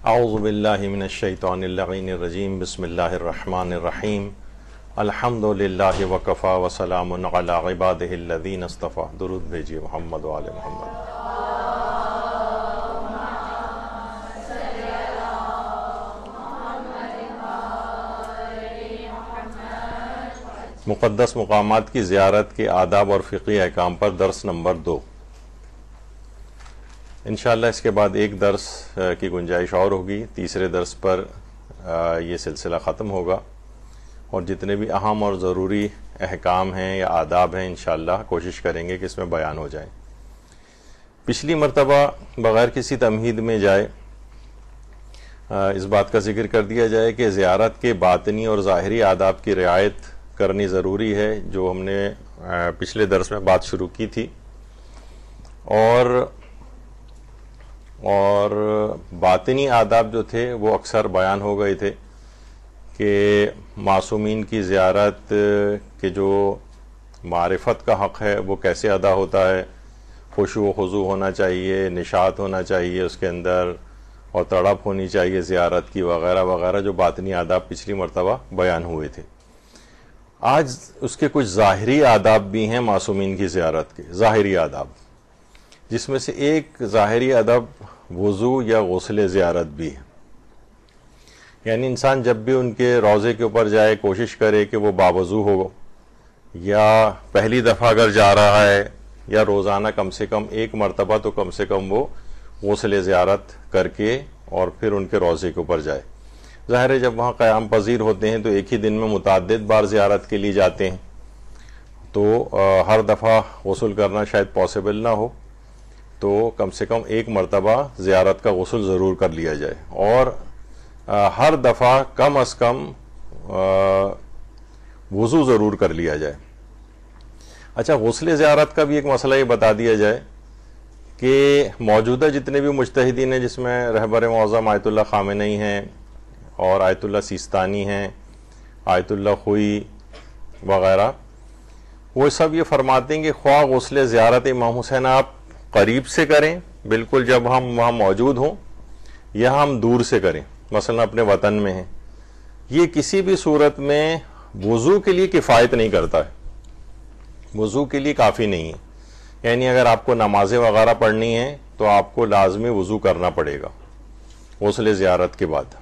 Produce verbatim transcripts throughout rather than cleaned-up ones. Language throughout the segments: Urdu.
اعوذ باللہ من الشیطان اللعین الرجیم بسم اللہ الرحمن الرحیم الحمد للہ وکفا وسلام علی عبادہ الذین اصطفیٰ. درود بھیجیے محمد و آل محمد. مقدس مقامات کی زیارت کے آداب اور فقہی احکام پر درس نمبر دو. انشاءاللہ اس کے بعد ایک درس کی گنجائش اور ہوگی. تیسرے درس پر یہ سلسلہ ختم ہوگا اور جتنے بھی اہم اور ضروری احکام ہیں یا آداب ہیں انشاءاللہ کوشش کریں گے کہ اس میں بیان ہو جائیں. پچھلی مرتبہ بغیر کسی تمہید میں جائے اس بات کا ذکر کر دیا جائے کہ زیارت کے باطنی اور ظاہری آداب کی رعایت کرنی ضروری ہے، جو ہم نے پچھلے درس میں بات شروع کی تھی. اور اور باطنی آداب جو تھے وہ اکثر بیان ہو گئے تھے کہ معصومین کی زیارت کے جو معرفت کا حق ہے وہ کیسے ادا ہوتا ہے. خشوع و خضوع ہونا چاہیے، نشاط ہونا چاہیے اس کے اندر، اور تڑپ ہونی چاہیے زیارت کی، وغیرہ وغیرہ جو باطنی آداب پچھلی مرتبہ بیان ہوئے تھے. آج اس کے کچھ ظاہری آداب بھی ہیں معصومین کی زیارت کے، ظاہری آداب، جس میں سے ایک ظاہری ادب وضو یا غسل زیارت بھی ہے. یعنی انسان جب بھی ان کے روضے کے اوپر جائے کوشش کرے کہ وہ باوضو ہو، یا پہلی دفعہ اگر جا رہا ہے یا روزانہ کم سے کم ایک مرتبہ تو کم سے کم وہ غسل زیارت کر کے اور پھر ان کے روضے کے اوپر جائے. ظاہر ہے جب وہاں قیام پذیر ہوتے ہیں تو ایک ہی دن میں متعدد بار زیارت کے لیے جاتے ہیں، تو ہر دفعہ غسل کرنا شاید پاسبل نہ ہو، تو کم سے کم ایک مرتبہ زیارت کا غسل ضرور کر لیا جائے، اور ہر دفعہ کم از کم وضو ضرور کر لیا جائے. اچھا، غسل زیارت کا بھی ایک مسئلہ یہ بتا دیا جائے کہ موجودہ جتنے بھی مجتہدین ہیں، جس میں رہبر معظم آیت اللہ خامنئی ہیں اور آیت اللہ سیستانی ہیں، آیت اللہ خوئی وغیرہ، وہ سب یہ فرماتے ہیں کہ خواہ غسل زیارت امام حسین آپ قریب سے کریں بالکل جب ہم وہاں موجود ہوں، یا ہم دور سے کریں مثلا اپنے وطن میں ہیں، یہ کسی بھی صورت میں وضو کے لیے کفایت نہیں کرتا ہے، وضو کے لیے کافی نہیں ہے. یعنی اگر آپ کو نمازیں وغیرہ پڑھنی ہیں تو آپ کو لازمی وضو کرنا پڑے گا غسل زیارت کے بعد.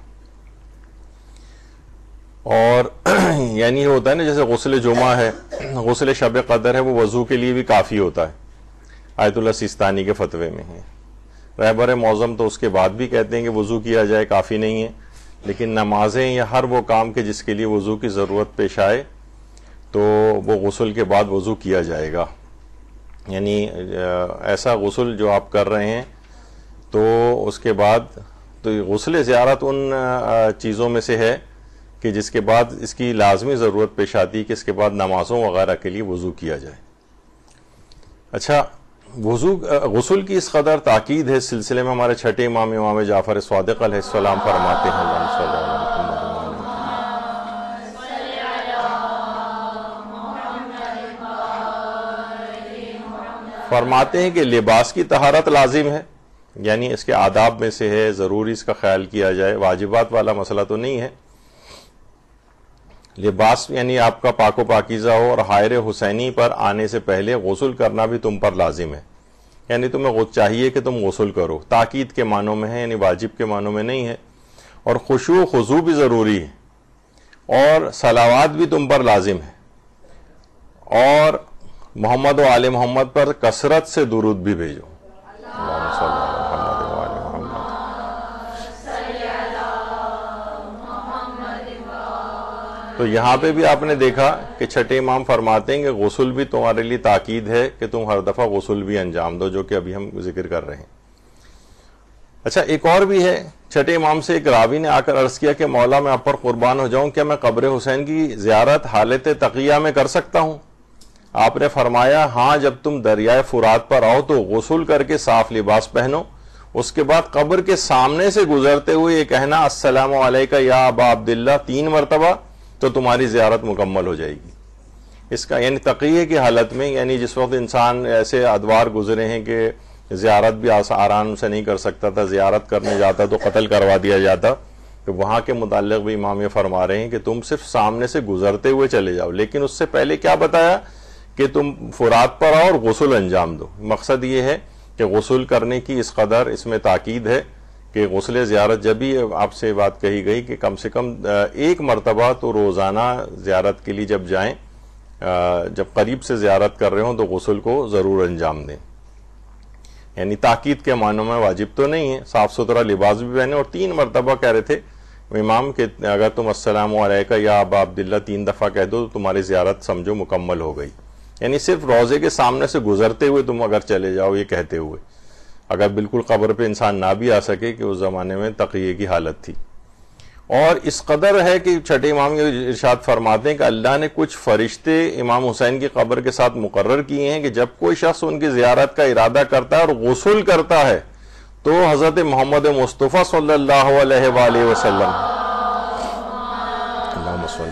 اور یعنی یہ ہوتا ہے نا، جیسے غسل جمعہ ہے، غسل شب قدر ہے، وہ وضو کے لیے بھی کافی ہوتا ہے، آیت اللہ سیستانی کے فتوے میں ہے. رہبر معظم تو اس کے بعد بھی کہتے ہیں کہ وضو کیا جائے کافی نہیں ہے، لیکن نمازیں یا ہر وہ کام کے جس کے لیے وضو کی ضرورت پیش آئے تو وہ غسل کے بعد وضو کیا جائے گا. یعنی ایسا غسل جو آپ کر رہے ہیں تو اس کے بعد تو غسل زیارت ان چیزوں میں سے ہے کہ جس کے بعد اس کی لازمی ضرورت پیش آتی ہے کہ اس کے بعد نمازوں وغیرہ کے لیے وضو کیا جائے. اچھا، وضو غسل کی اس قدر تاکید ہے، اس سلسلے میں ہمارے چھٹے امام امام جعفر صادق علیہ السلام فرماتے ہیں فرماتے ہیں کہ لباس کی طہارت لازم ہے، یعنی اس کے آداب میں سے ہے، ضروری اس کا خیال کیا جائے، واجبات والا مسئلہ تو نہیں ہے. لباس یعنی آپ کا پاک و پاکیزہ ہو، اور حائر حسینی پر آنے سے پہلے غسل کرنا بھی تم پر لازم ہے. یعنی تمہیں چاہیے کہ تم غسل کرو، تاکید کے معنوں میں ہے، یعنی واجب کے معنوں میں نہیں ہے. اور خشوع و خضوع بھی ضروری ہے، اور صلوات بھی تم پر لازم ہے، اور محمد و آل محمد پر کثرت سے درود بھی بھیجو. تو یہاں پہ بھی آپ نے دیکھا کہ چھٹے امام فرماتے ہیں کہ غسل بھی تمہارے لیے تاکید ہے کہ تم ہر دفعہ غسل بھی انجام دو، جو کہ ابھی ہم ذکر کر رہے ہیں. اچھا، ایک اور بھی ہے. چھٹے امام سے ایک راوی نے آ کر عرض کیا کہ مولا میں آپ پر قربان ہو جاؤں، کیا میں قبر حسین کی زیارت حالت تقیہ میں کر سکتا ہوں؟ آپ نے فرمایا ہاں، جب تم دریائے فرات پر آؤ تو غسل کر کے صاف لباس پہنو، اس کے بعد قبر کے سامنے سے گزرتے ہوئے یہ کہنا السلام علیکہ یا ابا عبداللہ تین مرتبہ، تو تمہاری زیارت مکمل ہو جائے گی. اس کا یعنی تقیہ کی حالت میں، یعنی جس وقت انسان ایسے ادوار گزرے ہیں کہ زیارت بھی آرام سے نہیں کر سکتا تھا، زیارت کرنے جاتا تو قتل کروا دیا جاتا، تو وہاں کے متعلق بھی امام یہ فرما رہے ہیں کہ تم صرف سامنے سے گزرتے ہوئے چلے جاؤ، لیکن اس سے پہلے کیا بتایا کہ تم فرات پر آؤ اور غسل انجام دو۔ مقصد یہ ہے کہ غسل کرنے کی اس قدر اس میں تاکید ہے کہ غسل زیارت، جب بھی آپ سے بات کہی گئی کہ کم سے کم ایک مرتبہ تو روزانہ زیارت کے لیے جب جائیں، جب قریب سے زیارت کر رہے ہوں تو غسل کو ضرور انجام دیں۔ یعنی تاکید کے معنوں میں واجب تو نہیں ہے، صاف ستھرا لباس بھی پہنے، اور تین مرتبہ کہہ رہے تھے امام کہ اگر تم السلام علیکہ یا ابا عبداللہ تین دفعہ کہہ دو تو تمہاری زیارت سمجھو مکمل ہو گئی۔ یعنی صرف روضے کے سامنے سے گزرتے ہوئے تم اگر چلے جاؤ یہ کہتے ہوئے، اگر بالکل قبر پہ انسان نہ بھی آ سکے کہ اس زمانے میں تقیے کی حالت تھی۔ اور اس قدر ہے کہ چھٹے امام یہ ارشاد فرماتے ہیں کہ اللہ نے کچھ فرشتے امام حسین کی قبر کے ساتھ مقرر کیے ہیں کہ جب کوئی شخص ان کی زیارت کا ارادہ کرتا ہے اور غسل کرتا ہے تو حضرت محمد مصطفیٰ صلی اللہ علیہ وآلہ وسلم اللہم صلی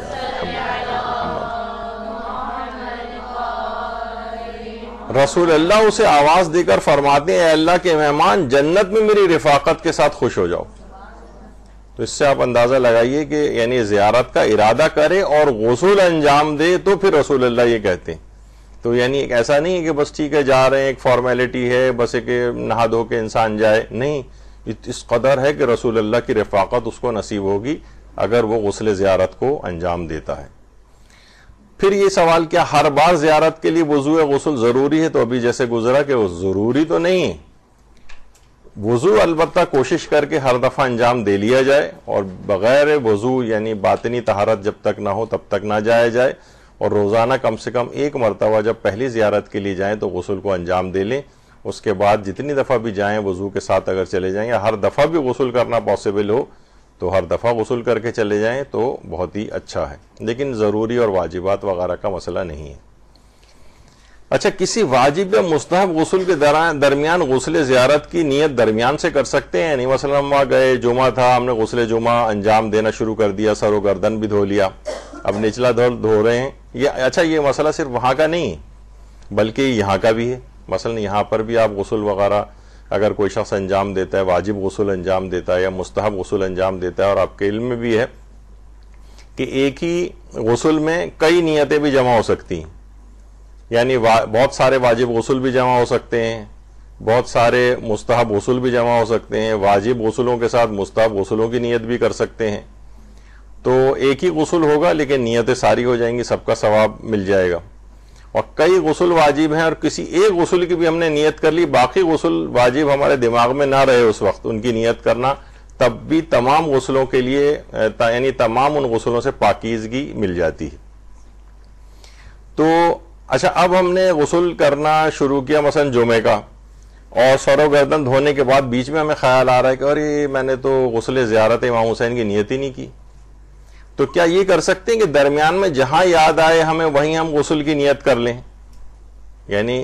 رسول اللہ اسے آواز دے کر فرماتے ہیں اے اللہ کے مہمان جنت میں میری رفاقت کے ساتھ خوش ہو جاؤ۔ تو اس سے آپ اندازہ لگائیے کہ یعنی زیارت کا ارادہ کرے اور غسل انجام دے تو پھر رسول اللہ یہ کہتے ہیں۔ تو یعنی ایک ایسا نہیں ہے کہ بس ٹھیک ہے جا رہے ہیں، ایک فارمیلٹی ہے، بس ایک نہا دھو کے انسان جائے، نہیں، اس قدر ہے کہ رسول اللہ کی رفاقت اس کو نصیب ہوگی اگر وہ غسل زیارت کو انجام دیتا ہے۔ پھر یہ سوال کیا ہر بار زیارت کے لیے وضو غسل ضروری ہے؟ تو ابھی جیسے گزرا کہ وہ ضروری تو نہیں ہے، وضو البتہ کوشش کر کے ہر دفعہ انجام دے لیا جائے، اور بغیر وضو یعنی باطنی طہارت جب تک نہ ہو تب تک نہ جایا جائے، اور روزانہ کم سے کم ایک مرتبہ جب پہلی زیارت کے لیے جائیں تو غسل کو انجام دے لیں۔ اس کے بعد جتنی دفعہ بھی جائیں وضو کے ساتھ اگر چلے جائیں، یا ہر دفعہ بھی غسل کرنا پاسبل ہو تو ہر دفعہ غسل کر کے چلے جائیں تو بہت ہی اچھا ہے، لیکن ضروری اور واجبات وغیرہ کا مسئلہ نہیں ہے۔ اچھا، کسی واجب یا مستحب غسل کے درمیان غسل زیارت کی نیت درمیان سے کر سکتے ہیں؟ یعنی مثلا ہم وہاں گئے، جمعہ تھا، ہم نے غسل جمعہ انجام دینا شروع کر دیا، سر و گردن بھی دھو لیا، اب نچلا دھو دھو رہے ہیں، یہ اچھا یہ مسئلہ صرف وہاں کا نہیں ہے بلکہ یہاں کا بھی ہے۔ مثلا یہاں پر بھی آپ غسل وغیرہ اگر کوئی شخص انجام دیتا ہے، واجب غسل انجام دیتا ہے یا مستحب غسل انجام دیتا ہے، اور آپ کے علم میں بھی ہے کہ ایک ہی غسل میں کئی نیتیں بھی جمع ہو سکتی ہیں، یعنی بہت سارے واجب غسل بھی جمع ہو سکتے ہیں، بہت سارے مستحب غسل بھی جمع ہو سکتے ہیں، واجب غسلوں کے ساتھ مستحب غسلوں کی نیت بھی کر سکتے ہیں۔ تو ایک ہی غسل ہوگا لیکن نیتیں ساری ہو جائیں گی، سب کا ثواب مل جائے گا۔ اور کئی غسل واجب ہیں اور کسی ایک غسل کی بھی ہم نے نیت کر لی، باقی غسل واجب ہمارے دماغ میں نہ رہے اس وقت ان کی نیت کرنا، تب بھی تمام غسلوں کے لیے یعنی تمام ان غسلوں سے پاکیزگی مل جاتی ہے۔ تو اچھا، اب ہم نے غسل کرنا شروع کیا مثلا جمعے کا، اور سر و گردن دھونے کے بعد بیچ میں ہمیں خیال آ رہا ہے کہ ارے میں نے تو غسل زیارت امام حسین کی نیت ہی نہیں کی، تو کیا یہ کر سکتے ہیں کہ درمیان میں جہاں یاد آئے ہمیں وہیں ہم غسل کی نیت کر لیں؟ یعنی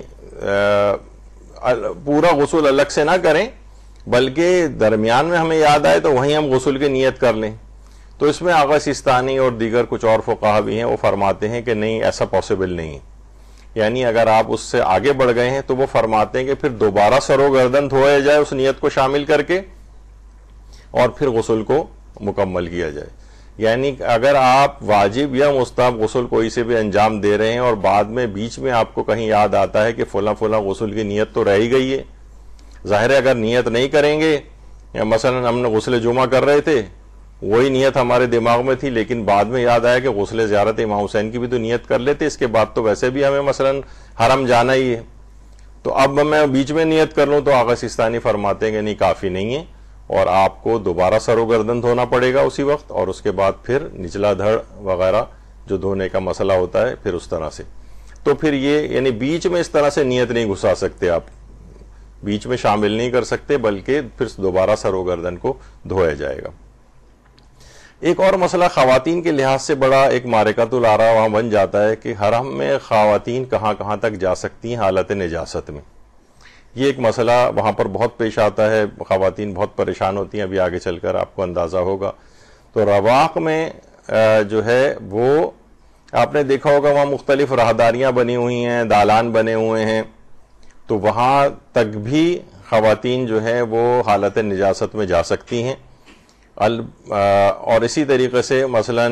پورا غسل الگ سے نہ کریں بلکہ درمیان میں ہمیں یاد آئے تو وہیں ہم غسل کی نیت کر لیں۔ تو اس میں آغا سیستانی اور دیگر کچھ اور فقہا بھی ہیں، وہ فرماتے ہیں کہ نہیں، ایسا پاسبل نہیں ہے۔ یعنی اگر آپ اس سے آگے بڑھ گئے ہیں تو وہ فرماتے ہیں کہ پھر دوبارہ سر و گردن دھویا جائے اس نیت کو شامل کر کے، اور پھر غسل کو مکمل کیا جائے۔ یعنی اگر آپ واجب یا مستحب غسل کوئی سے بھی انجام دے رہے ہیں اور بعد میں بیچ میں آپ کو کہیں یاد آتا ہے کہ فلاں فلاں غسل کی نیت تو رہ ہی گئی ہے، ظاہر ہے اگر نیت نہیں کریں گے، یا مثلا ہم نے غسل جمعہ کر رہے تھے، وہی نیت ہمارے دماغ میں تھی لیکن بعد میں یاد آیا کہ غسل زیارت امام حسین کی بھی تو نیت کر لیتے، اس کے بعد تو ویسے بھی ہمیں مثلا حرم جانا ہی ہے، تو اب میں بیچ میں نیت کر لوں، تو آغا سیستانی فرماتے ہیں کہ نہیں، کافی نہیں ہے، اور آپ کو دوبارہ سر و گردن دھونا پڑے گا اسی وقت، اور اس کے بعد پھر نچلا دھڑ وغیرہ جو دھونے کا مسئلہ ہوتا ہے پھر اس طرح سے۔ تو پھر یہ یعنی بیچ میں اس طرح سے نیت نہیں گھسا سکتے، آپ بیچ میں شامل نہیں کر سکتے بلکہ پھر دوبارہ سر و گردن کو دھویا جائے گا۔ ایک اور مسئلہ خواتین کے لحاظ سے بڑا ایک معرکۃ الآراء وہاں بن جاتا ہے کہ حرم میں خواتین کہاں کہاں تک جا سکتی ہیں حالت نجاست میں۔ یہ ایک مسئلہ وہاں پر بہت پیش آتا ہے، خواتین بہت پریشان ہوتی ہیں، ابھی آگے چل کر آپ کو اندازہ ہوگا۔ تو رواق میں جو ہے وہ آپ نے دیکھا ہوگا وہاں مختلف راہداریاں بنی ہوئی ہیں، دالان بنے ہوئے ہیں، تو وہاں تک بھی خواتین جو ہے وہ حالت نجاست میں جا سکتی ہیں. اور اسی طریقے سے مثلا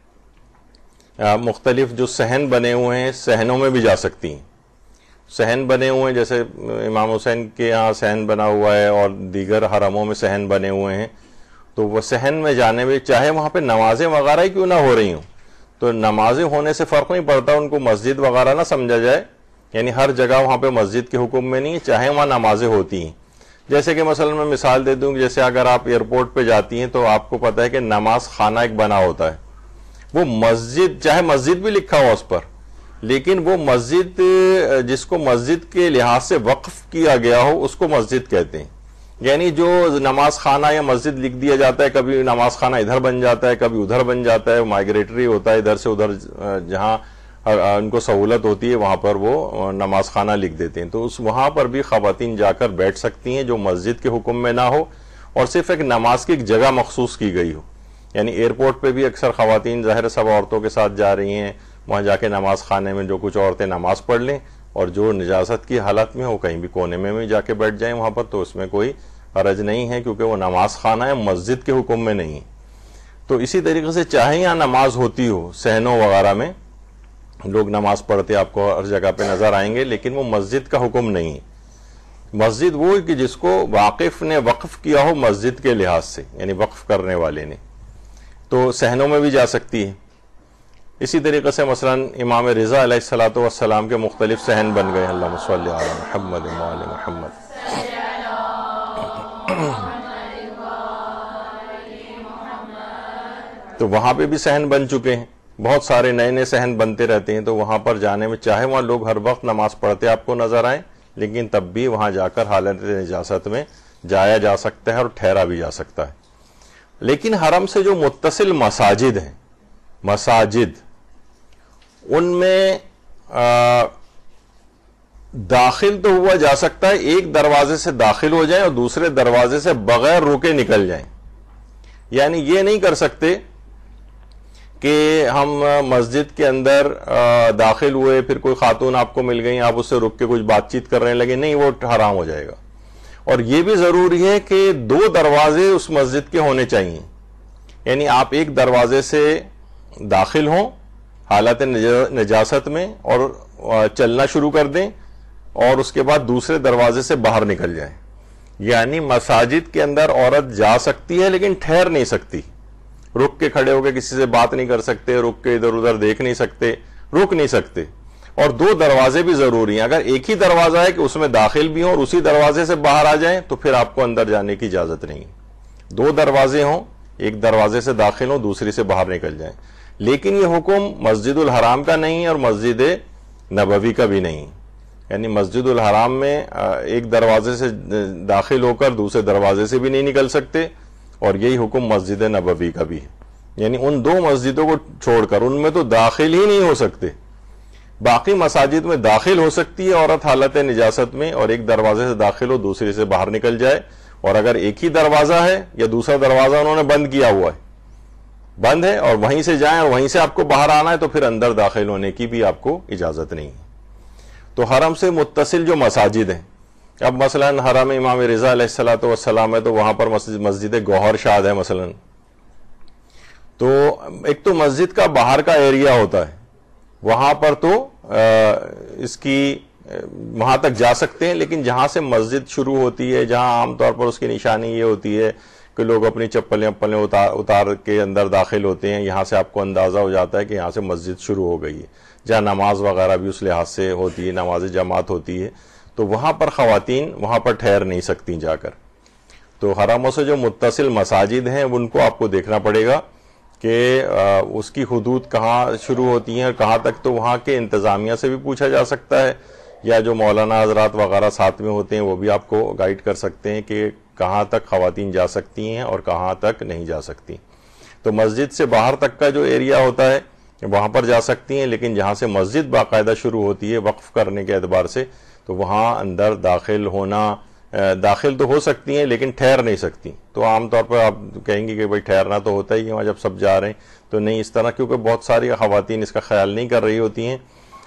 مختلف جو صحن بنے ہوئے ہیں صحنوں میں بھی جا سکتی ہیں. صحن بنے ہوئے ہیں جیسے امام حسین کے یہاں صحن بنا ہوا ہے اور دیگر حرموں میں صحن بنے ہوئے ہیں, تو وہ صحن میں جانے میں چاہے وہاں پہ نمازیں وغیرہ ہی کیوں نہ ہو رہی ہوں, تو نمازیں ہونے سے فرق نہیں پڑتا, ان کو مسجد وغیرہ نہ سمجھا جائے, یعنی ہر جگہ وہاں پہ مسجد کے حکم میں نہیں, چاہے وہاں نمازیں ہوتی ہیں. جیسے کہ مثلا میں مثال دے دوں, جیسے اگر آپ ایئرپورٹ پہ جاتی ہیں تو آپ کو پتہ ہے کہ نماز خانہ ایک بنا ہوتا ہے, وہ مسجد چاہے مسجد بھی لکھا ہوا اس پر, لیکن وہ مسجد جس کو مسجد کے لحاظ سے وقف کیا گیا ہو اس کو مسجد کہتے ہیں. یعنی جو نماز خانہ یا مسجد لکھ دیا جاتا ہے, کبھی نماز خانہ ادھر بن جاتا ہے کبھی ادھر بن جاتا ہے, مائگریٹری ہوتا ہے ادھر سے ادھر, جہاں ان کو سہولت ہوتی ہے وہاں پر وہ نماز خانہ لکھ دیتے ہیں. تو اس وہاں پر بھی خواتین جا کر بیٹھ سکتی ہیں جو مسجد کے حکم میں نہ ہو اور صرف ایک نماز کی ایک جگہ مخصوص کی گئی ہو. یعنی ایئرپورٹ پہ بھی اکثر خواتین ظاہر سب عورتوں کے ساتھ جا رہی ہیں, وہاں جا کے نماز خانے میں جو کچھ عورتیں نماز پڑھ لیں, اور جو نجاست کی حالت میں ہو کہیں بھی کونے میں بھی جا کے بیٹھ جائیں وہاں پر, تو اس میں کوئی حرج نہیں ہے کیونکہ وہ نماز خانہ ہے, مسجد کے حکم میں نہیں. تو اسی طریقے سے چاہے یہاں نماز ہوتی ہو, صحنوں وغیرہ میں لوگ نماز پڑھتے آپ کو ہر جگہ پہ نظر آئیں گے, لیکن وہ مسجد کا حکم نہیں. مسجد وہ کہ جس کو واقف نے وقف کیا ہو مسجد کے لحاظ سے, یعنی وقف کرنے والے نے, تو صحنوں میں بھی جا سکتی ہے. اسی طریقے سے مثلا امام رضا علیہ الصلوۃ والسلام کے مختلف صحن بن گئے, اللہم صلی علی محمد وعلی محمد. تو وہاں پہ بھی صحن بن چکے ہیں, بہت سارے نئے نئے صحن بنتے رہتے ہیں. تو وہاں پر جانے میں چاہے وہاں لوگ ہر وقت نماز پڑھتے آپ کو نظر آئیں, لیکن تب بھی وہاں جا کر حالت نجاست میں جایا جا سکتا ہے اور ٹھہرا بھی جا سکتا ہے. لیکن حرم سے جو متصل مساجد ہیں, مساجد ان میں داخل تو ہوا جا سکتا ہے, ایک دروازے سے داخل ہو جائیں اور دوسرے دروازے سے بغیر رکے نکل جائیں. یعنی یہ نہیں کر سکتے کہ ہم مسجد کے اندر داخل ہوئے, پھر کوئی خاتون آپ کو مل گئی, آپ اس سے رک کے کچھ بات چیت کرنے لگے, نہیں, وہ حرام ہو جائے گا. اور یہ بھی ضروری ہے کہ دو دروازے اس مسجد کے ہونے چاہیے. یعنی آپ ایک دروازے سے داخل ہوں حالت نجاست میں اور چلنا شروع کر دیں, اور اس کے بعد دوسرے دروازے سے باہر نکل جائیں. یعنی مساجد کے اندر عورت جا سکتی ہے لیکن ٹھہر نہیں سکتی, رک کے کھڑے ہو کے کسی سے بات نہیں کر سکتے, رک کے ادھر ادھر دیکھ نہیں سکتے, رک نہیں سکتے. اور دو دروازے بھی ضروری ہیں. اگر ایک ہی دروازہ ہے کہ اس میں داخل بھی ہوں اور اسی دروازے سے باہر آ جائیں تو پھر آپ کو اندر جانے کی اجازت نہیں. دو دروازے ہوں, ایک دروازے سے داخل ہوں دوسری سے باہر نکل جائیں. لیکن یہ حکم مسجد الحرام کا نہیں ہے اور مسجد نبوی کا بھی نہیں. یعنی مسجد الحرام میں ایک دروازے سے داخل ہو کر دوسرے دروازے سے بھی نہیں نکل سکتے, اور یہی حکم مسجد نبوی کا بھی ہے. یعنی ان دو مسجدوں کو چھوڑ کر ان میں تو داخل ہی نہیں ہو سکتے. باقی مساجد میں داخل ہو سکتی ہے عورت حالت نجاست میں, اور ایک دروازے سے داخل ہو دوسرے سے باہر نکل جائے. اور اگر ایک ہی دروازہ ہے یا دوسرا دروازہ انہوں نے بند کیا ہوا ہے, بند ہے, اور وہیں سے جائیں اور وہیں سے آپ کو باہر آنا ہے, تو پھر اندر داخل ہونے کی بھی آپ کو اجازت نہیں ہے. تو حرم سے متصل جو مساجد ہیں, اب مثلا حرم امام رضا علیہ الصلوۃ والسلام ہے تو وہاں پر مسجد, مسجد گوہر شاد ہے مثلا. تو ایک تو مسجد کا باہر کا ایریا ہوتا ہے, وہاں پر تو اس کی وہاں تک جا سکتے ہیں, لیکن جہاں سے مسجد شروع ہوتی ہے, جہاں عام طور پر اس کی نشانی یہ ہوتی ہے کہ لوگ اپنی چپلیں اپلیں اتار اتار کے اندر داخل ہوتے ہیں, یہاں سے آپ کو اندازہ ہو جاتا ہے کہ یہاں سے مسجد شروع ہو گئی ہے, جہاں نماز وغیرہ بھی اس لحاظ سے ہوتی ہے, نماز جماعت ہوتی ہے. تو وہاں پر خواتین وہاں پر ٹھہر نہیں سکتی جا کر. تو حرموں سے جو متصل مساجد ہیں ان کو آپ کو دیکھنا پڑے گا کہ اس کی حدود کہاں شروع ہوتی ہیں اور کہاں تک. تو وہاں کے انتظامیہ سے بھی پوچھا جا سکتا ہے, یا جو مولانا حضرات وغیرہ ساتھ میں ہوتے ہیں وہ بھی آپ کو گائیڈ کر سکتے ہیں کہ کہاں تک خواتین جا سکتی ہیں اور کہاں تک نہیں جا سکتی. تو مسجد سے باہر تک کا جو ایریا ہوتا ہے وہاں پر جا سکتی ہیں, لیکن جہاں سے مسجد باقاعدہ شروع ہوتی ہے وقف کرنے کے اعتبار سے, تو وہاں اندر داخل ہونا, داخل تو ہو سکتی ہیں لیکن ٹھہر نہیں سکتی. تو عام طور پر آپ کہیں گے کہ بھائی ٹھہرنا تو ہوتا ہی ہے وہاں جب سب جا رہے ہیں, تو نہیں اس طرح, کیونکہ بہت ساری خواتین اس کا خیال نہیں کر رہی ہوتی ہیں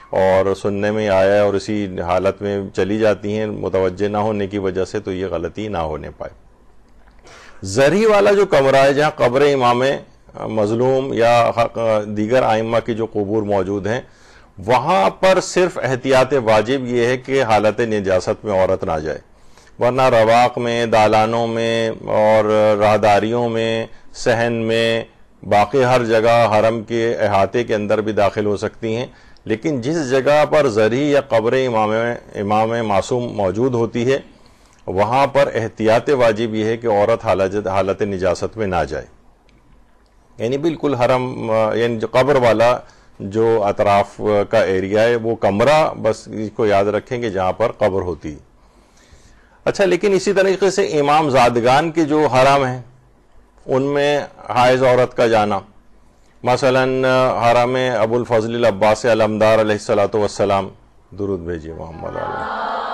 اور سننے میں آیا ہے اور اسی حالت میں چلی جاتی ہیں متوجہ نہ ہونے کی وجہ سے، تو یہ غلطی نہ ہونے پائے۔ زرعی والا جو کمرہ ہے جہاں قبر امام مظلوم یا دیگر ائمہ کی جو قبور موجود ہیں، وہاں پر صرف احتیاط واجب یہ ہے کہ حالت نجاست میں عورت نہ جائے، ورنہ رواق میں، دالانوں میں اور راہداریوں میں، صحن میں، باقی ہر جگہ حرم کے احاطے کے اندر بھی داخل ہو سکتی ہیں۔ لیکن جس جگہ پر زرعی یا قبر امام امام معصوم موجود ہوتی ہے، وہاں پر احتیاط واجب یہ ہے کہ عورت حالت نجاست میں نہ جائے، یعنی بالکل حرم یعنی جو قبر والا جو اطراف کا ایریا ہے وہ کمرہ بس اس کو یاد رکھیں کہ جہاں پر قبر ہوتی ہے۔ اچھا، لیکن اسی طریقے سے امام زادگان کے جو حرم ہیں ان میں حائض عورت کا جانا، مثلا حرم ابو الفضل العباس علمدار علیہ الصلوۃ والسلام، درود بھیجیے محمد علیہ،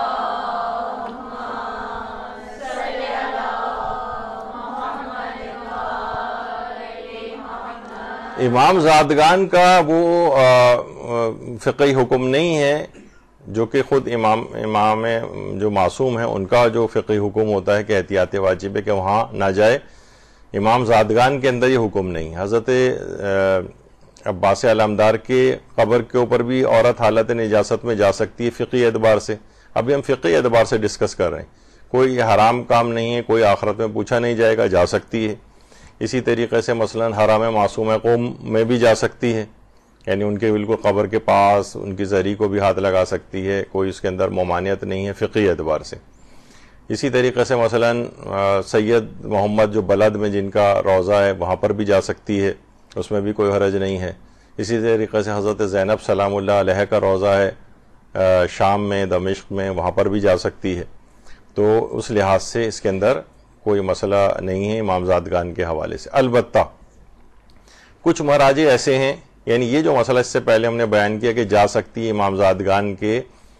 امام زادگان کا وہ فقہی حکم نہیں ہے، جو کہ خود امام امام جو معصوم ہیں ان کا جو فقہی حکم ہوتا ہے کہ احتیاط واجب ہے کہ وہاں نہ جائے، امام زادگان کے اندر یہ حکم نہیں۔ حضرت عباس علمدار کے قبر کے اوپر بھی عورت حالت نجاست میں جا سکتی ہے فقہی اعتبار سے، ابھی ہم فقہی اعتبار سے ڈسکس کر رہے ہیں، کوئی حرام کام نہیں ہے، کوئی آخرت میں پوچھا نہیں جائے گا، جا سکتی ہے۔ اسی طریقے سے مثلا حرم معصوم قوم میں بھی جا سکتی ہے، یعنی ان کے بالکل قبر کے پاس ان کی زری کو بھی ہاتھ لگا سکتی ہے، کوئی اس کے اندر ممانعت نہیں ہے فقہی اعتبار سے۔ اسی طریقے سے مثلا سید محمد جو بلد میں جن کا روضہ ہے وہاں پر بھی جا سکتی ہے، اس میں بھی کوئی حرج نہیں ہے۔ اسی طریقے سے حضرت زینب سلام اللہ علیہ کا روضہ ہے شام میں، دمشق میں، وہاں پر بھی جا سکتی ہے۔ تو اس لحاظ سے اس کے اندر کوئی مسئلہ نہیں ہے امام زادگان کے حوالے سے۔ البتہ کچھ مراجع ایسے ہیں، یعنی یہ جو مسئلہ اس سے پہلے ہم نے بیان کیا کہ جا سکتی ہے امام زادگان کے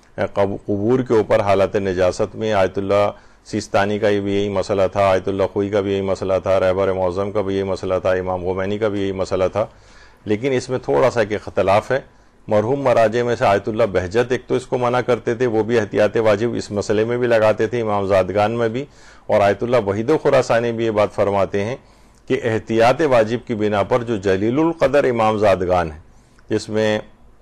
قبور کے اوپر حالت نجاست میں، آیت اللہ سیستانی کا بھی یہی مسئلہ تھا، آیت اللہ خوئی کا بھی یہی مسئلہ تھا، رہبر معظم کا بھی یہی مسئلہ تھا، امام غمینی کا بھی یہی مسئلہ تھا، لیکن اس میں تھوڑا سا ایک اختلاف ہے۔ مرحوم مراجع میں سے آیت اللہ بہجت ایک تو اس کو منع کرتے تھے، وہ بھی احتیاط واجب اس مسئلے میں بھی لگاتے تھے، امام زادگان میں بھی، اور آیت اللہ وحید خراسانی بھی یہ بات فرماتے ہیں کہ احتیاط واجب کی بنا پر جو جلیل القدر امام زادگان ہے، جس میں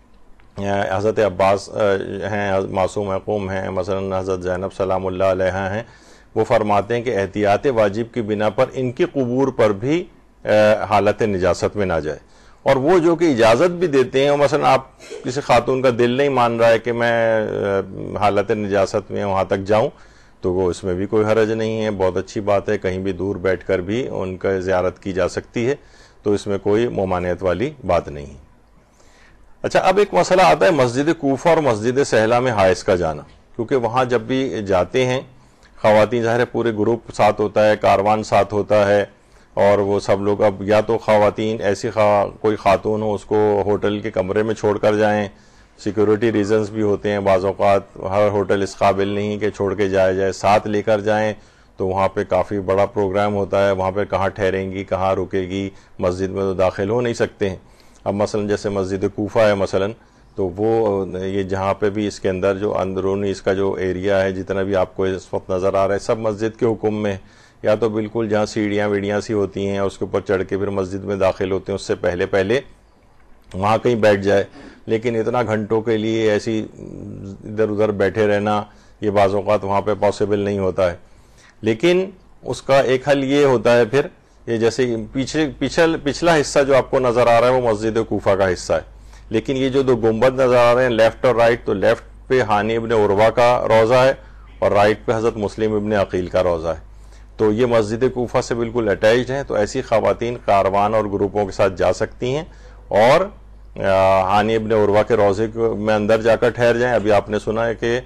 حضرت عباس ہیں، معصوم قوم ہیں، مثلا حضرت زینب سلام اللہ علیہ ہیں، وہ فرماتے ہیں کہ احتیاط واجب کی بنا پر ان کی قبور پر بھی حالت نجاست میں نہ جائے، اور وہ جو کہ اجازت بھی دیتے ہیں، مثلا آپ کسی خاتون کا دل نہیں مان رہا ہے کہ میں حالت نجاست میں وہاں تک جاؤں، تو وہ اس میں بھی کوئی حرج نہیں ہے، بہت اچھی بات ہے، کہیں بھی دور بیٹھ کر بھی ان کا زیارت کی جا سکتی ہے، تو اس میں کوئی ممانعت والی بات نہیں ہے۔ اچھا، اب ایک مسئلہ آتا ہے مسجد کوفہ اور مسجد سہلہ میں حائض کا جانا، کیونکہ وہاں جب بھی جاتے ہیں خواتین، ظاہر ہے پورے گروپ ساتھ ہوتا ہے، کاروان ساتھ ہوتا ہے، اور وہ سب لوگ اب یا تو خواتین ایسی خوا کوئی خاتون ہو اس کو ہوٹل کے کمرے میں چھوڑ کر جائیں، سیکیورٹی ریزنز بھی ہوتے ہیں، بعض اوقات ہر ہوٹل اس قابل نہیں کہ چھوڑ کے جایا جائے، ساتھ لے کر جائیں تو وہاں پہ کافی بڑا پروگرام ہوتا ہے، وہاں پہ کہاں ٹھہریں گی، کہاں رکے گی، مسجد میں تو داخل ہو نہیں سکتے ہیں۔ اب مثلا جیسے مسجد کوفہ ہے مثلا، تو وہ یہ جہاں پہ بھی اس کے اندر جو اندرونی اس کا جو ایریا ہے، جتنا بھی آپ کو اس وقت نظر آ رہا ہے، سب مسجد کے حکم میں، یا تو بالکل جہاں سیڑھیاں ویڑیاں سی ہوتی ہیں اس کے اوپر چڑھ کے پھر مسجد میں داخل ہوتے ہیں، اس سے پہلے پہلے وہاں کہیں بیٹھ جائے، لیکن اتنا گھنٹوں کے لیے ایسی ادھر ادھر بیٹھے رہنا یہ بعض اوقات وہاں پہ پاسبل نہیں ہوتا ہے۔ لیکن اس کا ایک حل یہ ہوتا ہے پھر، یہ جیسے پیچھے پچھل پچھلا حصہ جو آپ کو نظر آ رہا ہے وہ مسجد کوفہ کا حصہ ہے، لیکن یہ جو دو گنبد نظر آ رہے ہیں لیفٹ اور رائٹ، تو لیفٹ پہ ہانی ابن عروہ کا روضہ ہے اور رائٹ پہ حضرت مسلم ابن عقیل کا روضہ ہے، تو یہ مسجد کوفہ سے بالکل اٹیچڈ ہیں، تو ایسی خواتین کاروان اور گروپوں کے ساتھ جا سکتی ہیں اور ہانی ابن عروہ کے روضے میں اندر جا کر ٹھہر جائیں۔ ابھی آپ نے سنا ہے کہ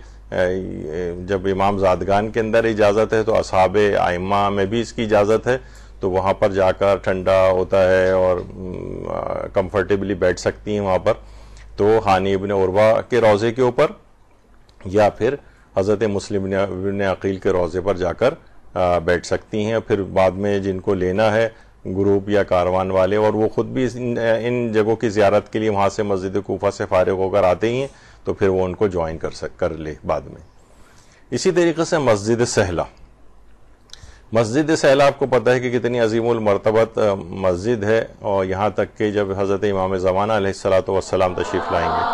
جب امام زادگان کے اندر اجازت ہے تو اصحاب ائمہ میں بھی اس کی اجازت ہے، تو وہاں پر جا کر ٹھنڈا ہوتا ہے اور کمفرٹیبلی بیٹھ سکتی ہیں وہاں پر، تو ہانی ابن عروہ کے روضے کے اوپر یا پھر حضرت مسلم ابن عقیل کے روضے پر جا کر بیٹھ سکتی ہیں، پھر بعد میں جن کو لینا ہے گروپ یا کاروان والے، اور وہ خود بھی ان جگہوں کی زیارت کے لیے وہاں سے مسجد کوفہ سے فارغ ہو کر آتے ہی ہیں، تو پھر وہ ان کو جوائن کر سک کر لے بعد میں۔ اسی طریقے سے مسجد سہلہ، مسجد سہلہ آپ کو پتہ ہے کہ کتنی عظیم المرتبت مسجد ہے، اور یہاں تک کہ جب حضرت امام زمانہ علیہ الصلوۃ والسلام تشریف لائیں گے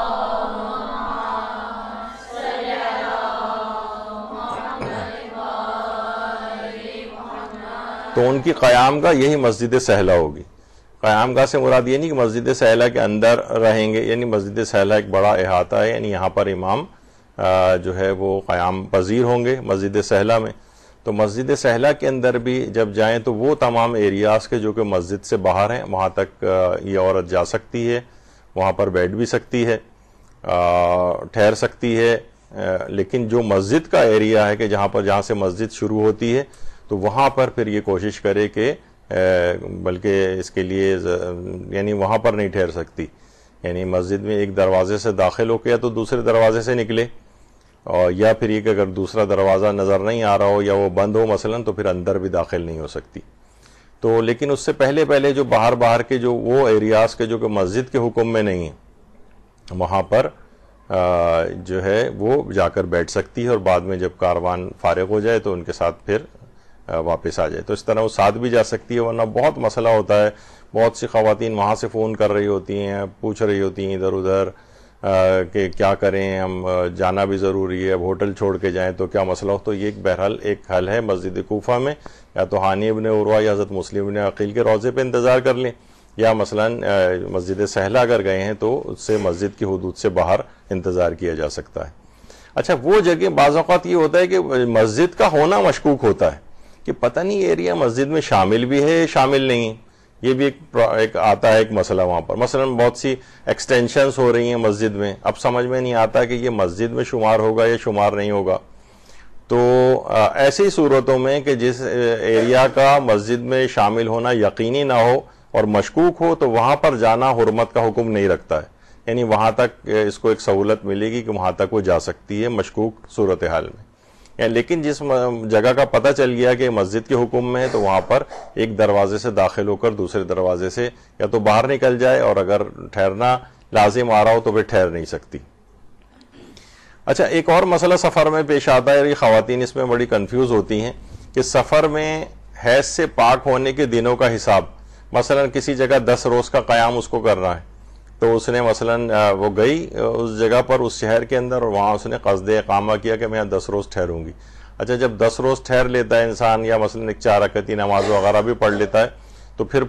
تو ان کی قیام گاہ یہی مسجد سہلہ ہوگی۔ قیام گاہ سے مراد یہ نہیں کہ مسجد سہلہ کے اندر رہیں گے، یعنی مسجد سہلہ ایک بڑا احاطہ ہے، یعنی یہاں پر امام جو ہے وہ قیام پذیر ہوں گے مسجد سہلہ میں۔ تو مسجد سہلہ کے اندر بھی جب جائیں تو وہ تمام ایریاز کے جو کہ مسجد سے باہر ہیں وہاں تک یہ عورت جا سکتی ہے، وہاں پر بیٹھ بھی سکتی ہے، ٹھہر سکتی ہے، لیکن جو مسجد کا ایریا ہے کہ جہاں پر جہاں سے مسجد شروع ہوتی ہے تو وہاں پر پھر یہ کوشش کرے کہ بلکہ اس کے لیے یعنی وہاں پر نہیں ٹھہر سکتی، یعنی مسجد میں ایک دروازے سے داخل ہو کے یا تو دوسرے دروازے سے نکلے، اور یا پھر یہ کہ اگر دوسرا دروازہ نظر نہیں آ رہا ہو یا وہ بند ہو مثلا تو پھر اندر بھی داخل نہیں ہو سکتی۔ تو لیکن اس سے پہلے پہلے جو باہر باہر کے جو وہ ایریاز کے جو کہ مسجد کے حکم میں نہیں ہیں وہاں پر جو ہے وہ جا کر بیٹھ سکتی ہے، اور بعد میں جب کاروان فارغ ہو جائے تو ان کے ساتھ پھر واپس آ جائے۔ تو اس طرح وہ ساتھ بھی جا سکتی ہے، ورنہ بہت مسئلہ ہوتا ہے، بہت سی خواتین وہاں سے فون کر رہی ہوتی ہیں، پوچھ رہی ہوتی ہیں ادھر ادھر کہ کیا کریں، ہم جانا بھی ضروری ہے، اب ہوٹل چھوڑ کے جائیں تو کیا مسئلہ ہو۔ تو یہ ایک بہرحال ایک حل ہے مسجد کوفہ میں، یا تو ہانی ابن عروہ یا حضرت مسلم ابن عقیل کے روضے پہ انتظار کر لیں، یا مثلا مسجد سہلہ اگر گئے ہیں تو اس سے مسجد کی حدود سے باہر انتظار کیا جا سکتا ہے۔ اچھا، وہ جگہ بعض اوقات یہ ہوتا ہے کہ مسجد کا ہونا مشکوک ہوتا ہے کہ پتہ نہیں ایریا مسجد میں شامل بھی ہے شامل نہیں، یہ بھی ایک ایک آتا ہے ایک مسئلہ وہاں پر۔ مثلا بہت سی ایکسٹینشنز ہو رہی ہیں مسجد میں، اب سمجھ میں نہیں آتا کہ یہ مسجد میں شمار ہوگا یا شمار نہیں ہوگا۔ تو ایسی صورتوں میں کہ جس ایریا کا مسجد میں شامل ہونا یقینی نہ ہو اور مشکوک ہو تو وہاں پر جانا حرمت کا حکم نہیں رکھتا ہے، یعنی وہاں تک اس کو ایک سہولت ملے گی کہ وہاں تک وہ جا سکتی ہے مشکوک صورتحال میں۔ لیکن جس جگہ کا پتہ چل گیا کہ مسجد کے حکم میں ہے تو وہاں پر ایک دروازے سے داخل ہو کر دوسرے دروازے سے یا تو باہر نکل جائے، اور اگر ٹھہرنا لازم آ رہا ہو تو پھر ٹھہر نہیں سکتی۔ اچھا، ایک اور مسئلہ سفر میں پیش آتا ہے، اور یہ خواتین اس میں بڑی کنفیوز ہوتی ہیں کہ سفر میں حیض سے پاک ہونے کے دنوں کا حساب، مثلا کسی جگہ دس روز کا قیام اس کو کرنا ہے، تو اس نے مثلا وہ گئی اس جگہ پر اس شہر کے اندر اور وہاں اس نے قصد اقامہ کیا کہ میں دس روز ٹھہروں گی۔ اچھا، جب دس روز ٹھہر لیتا ہے انسان یا مثلا ایک چار رکعتی نماز وغیرہ بھی پڑھ لیتا ہے تو پھر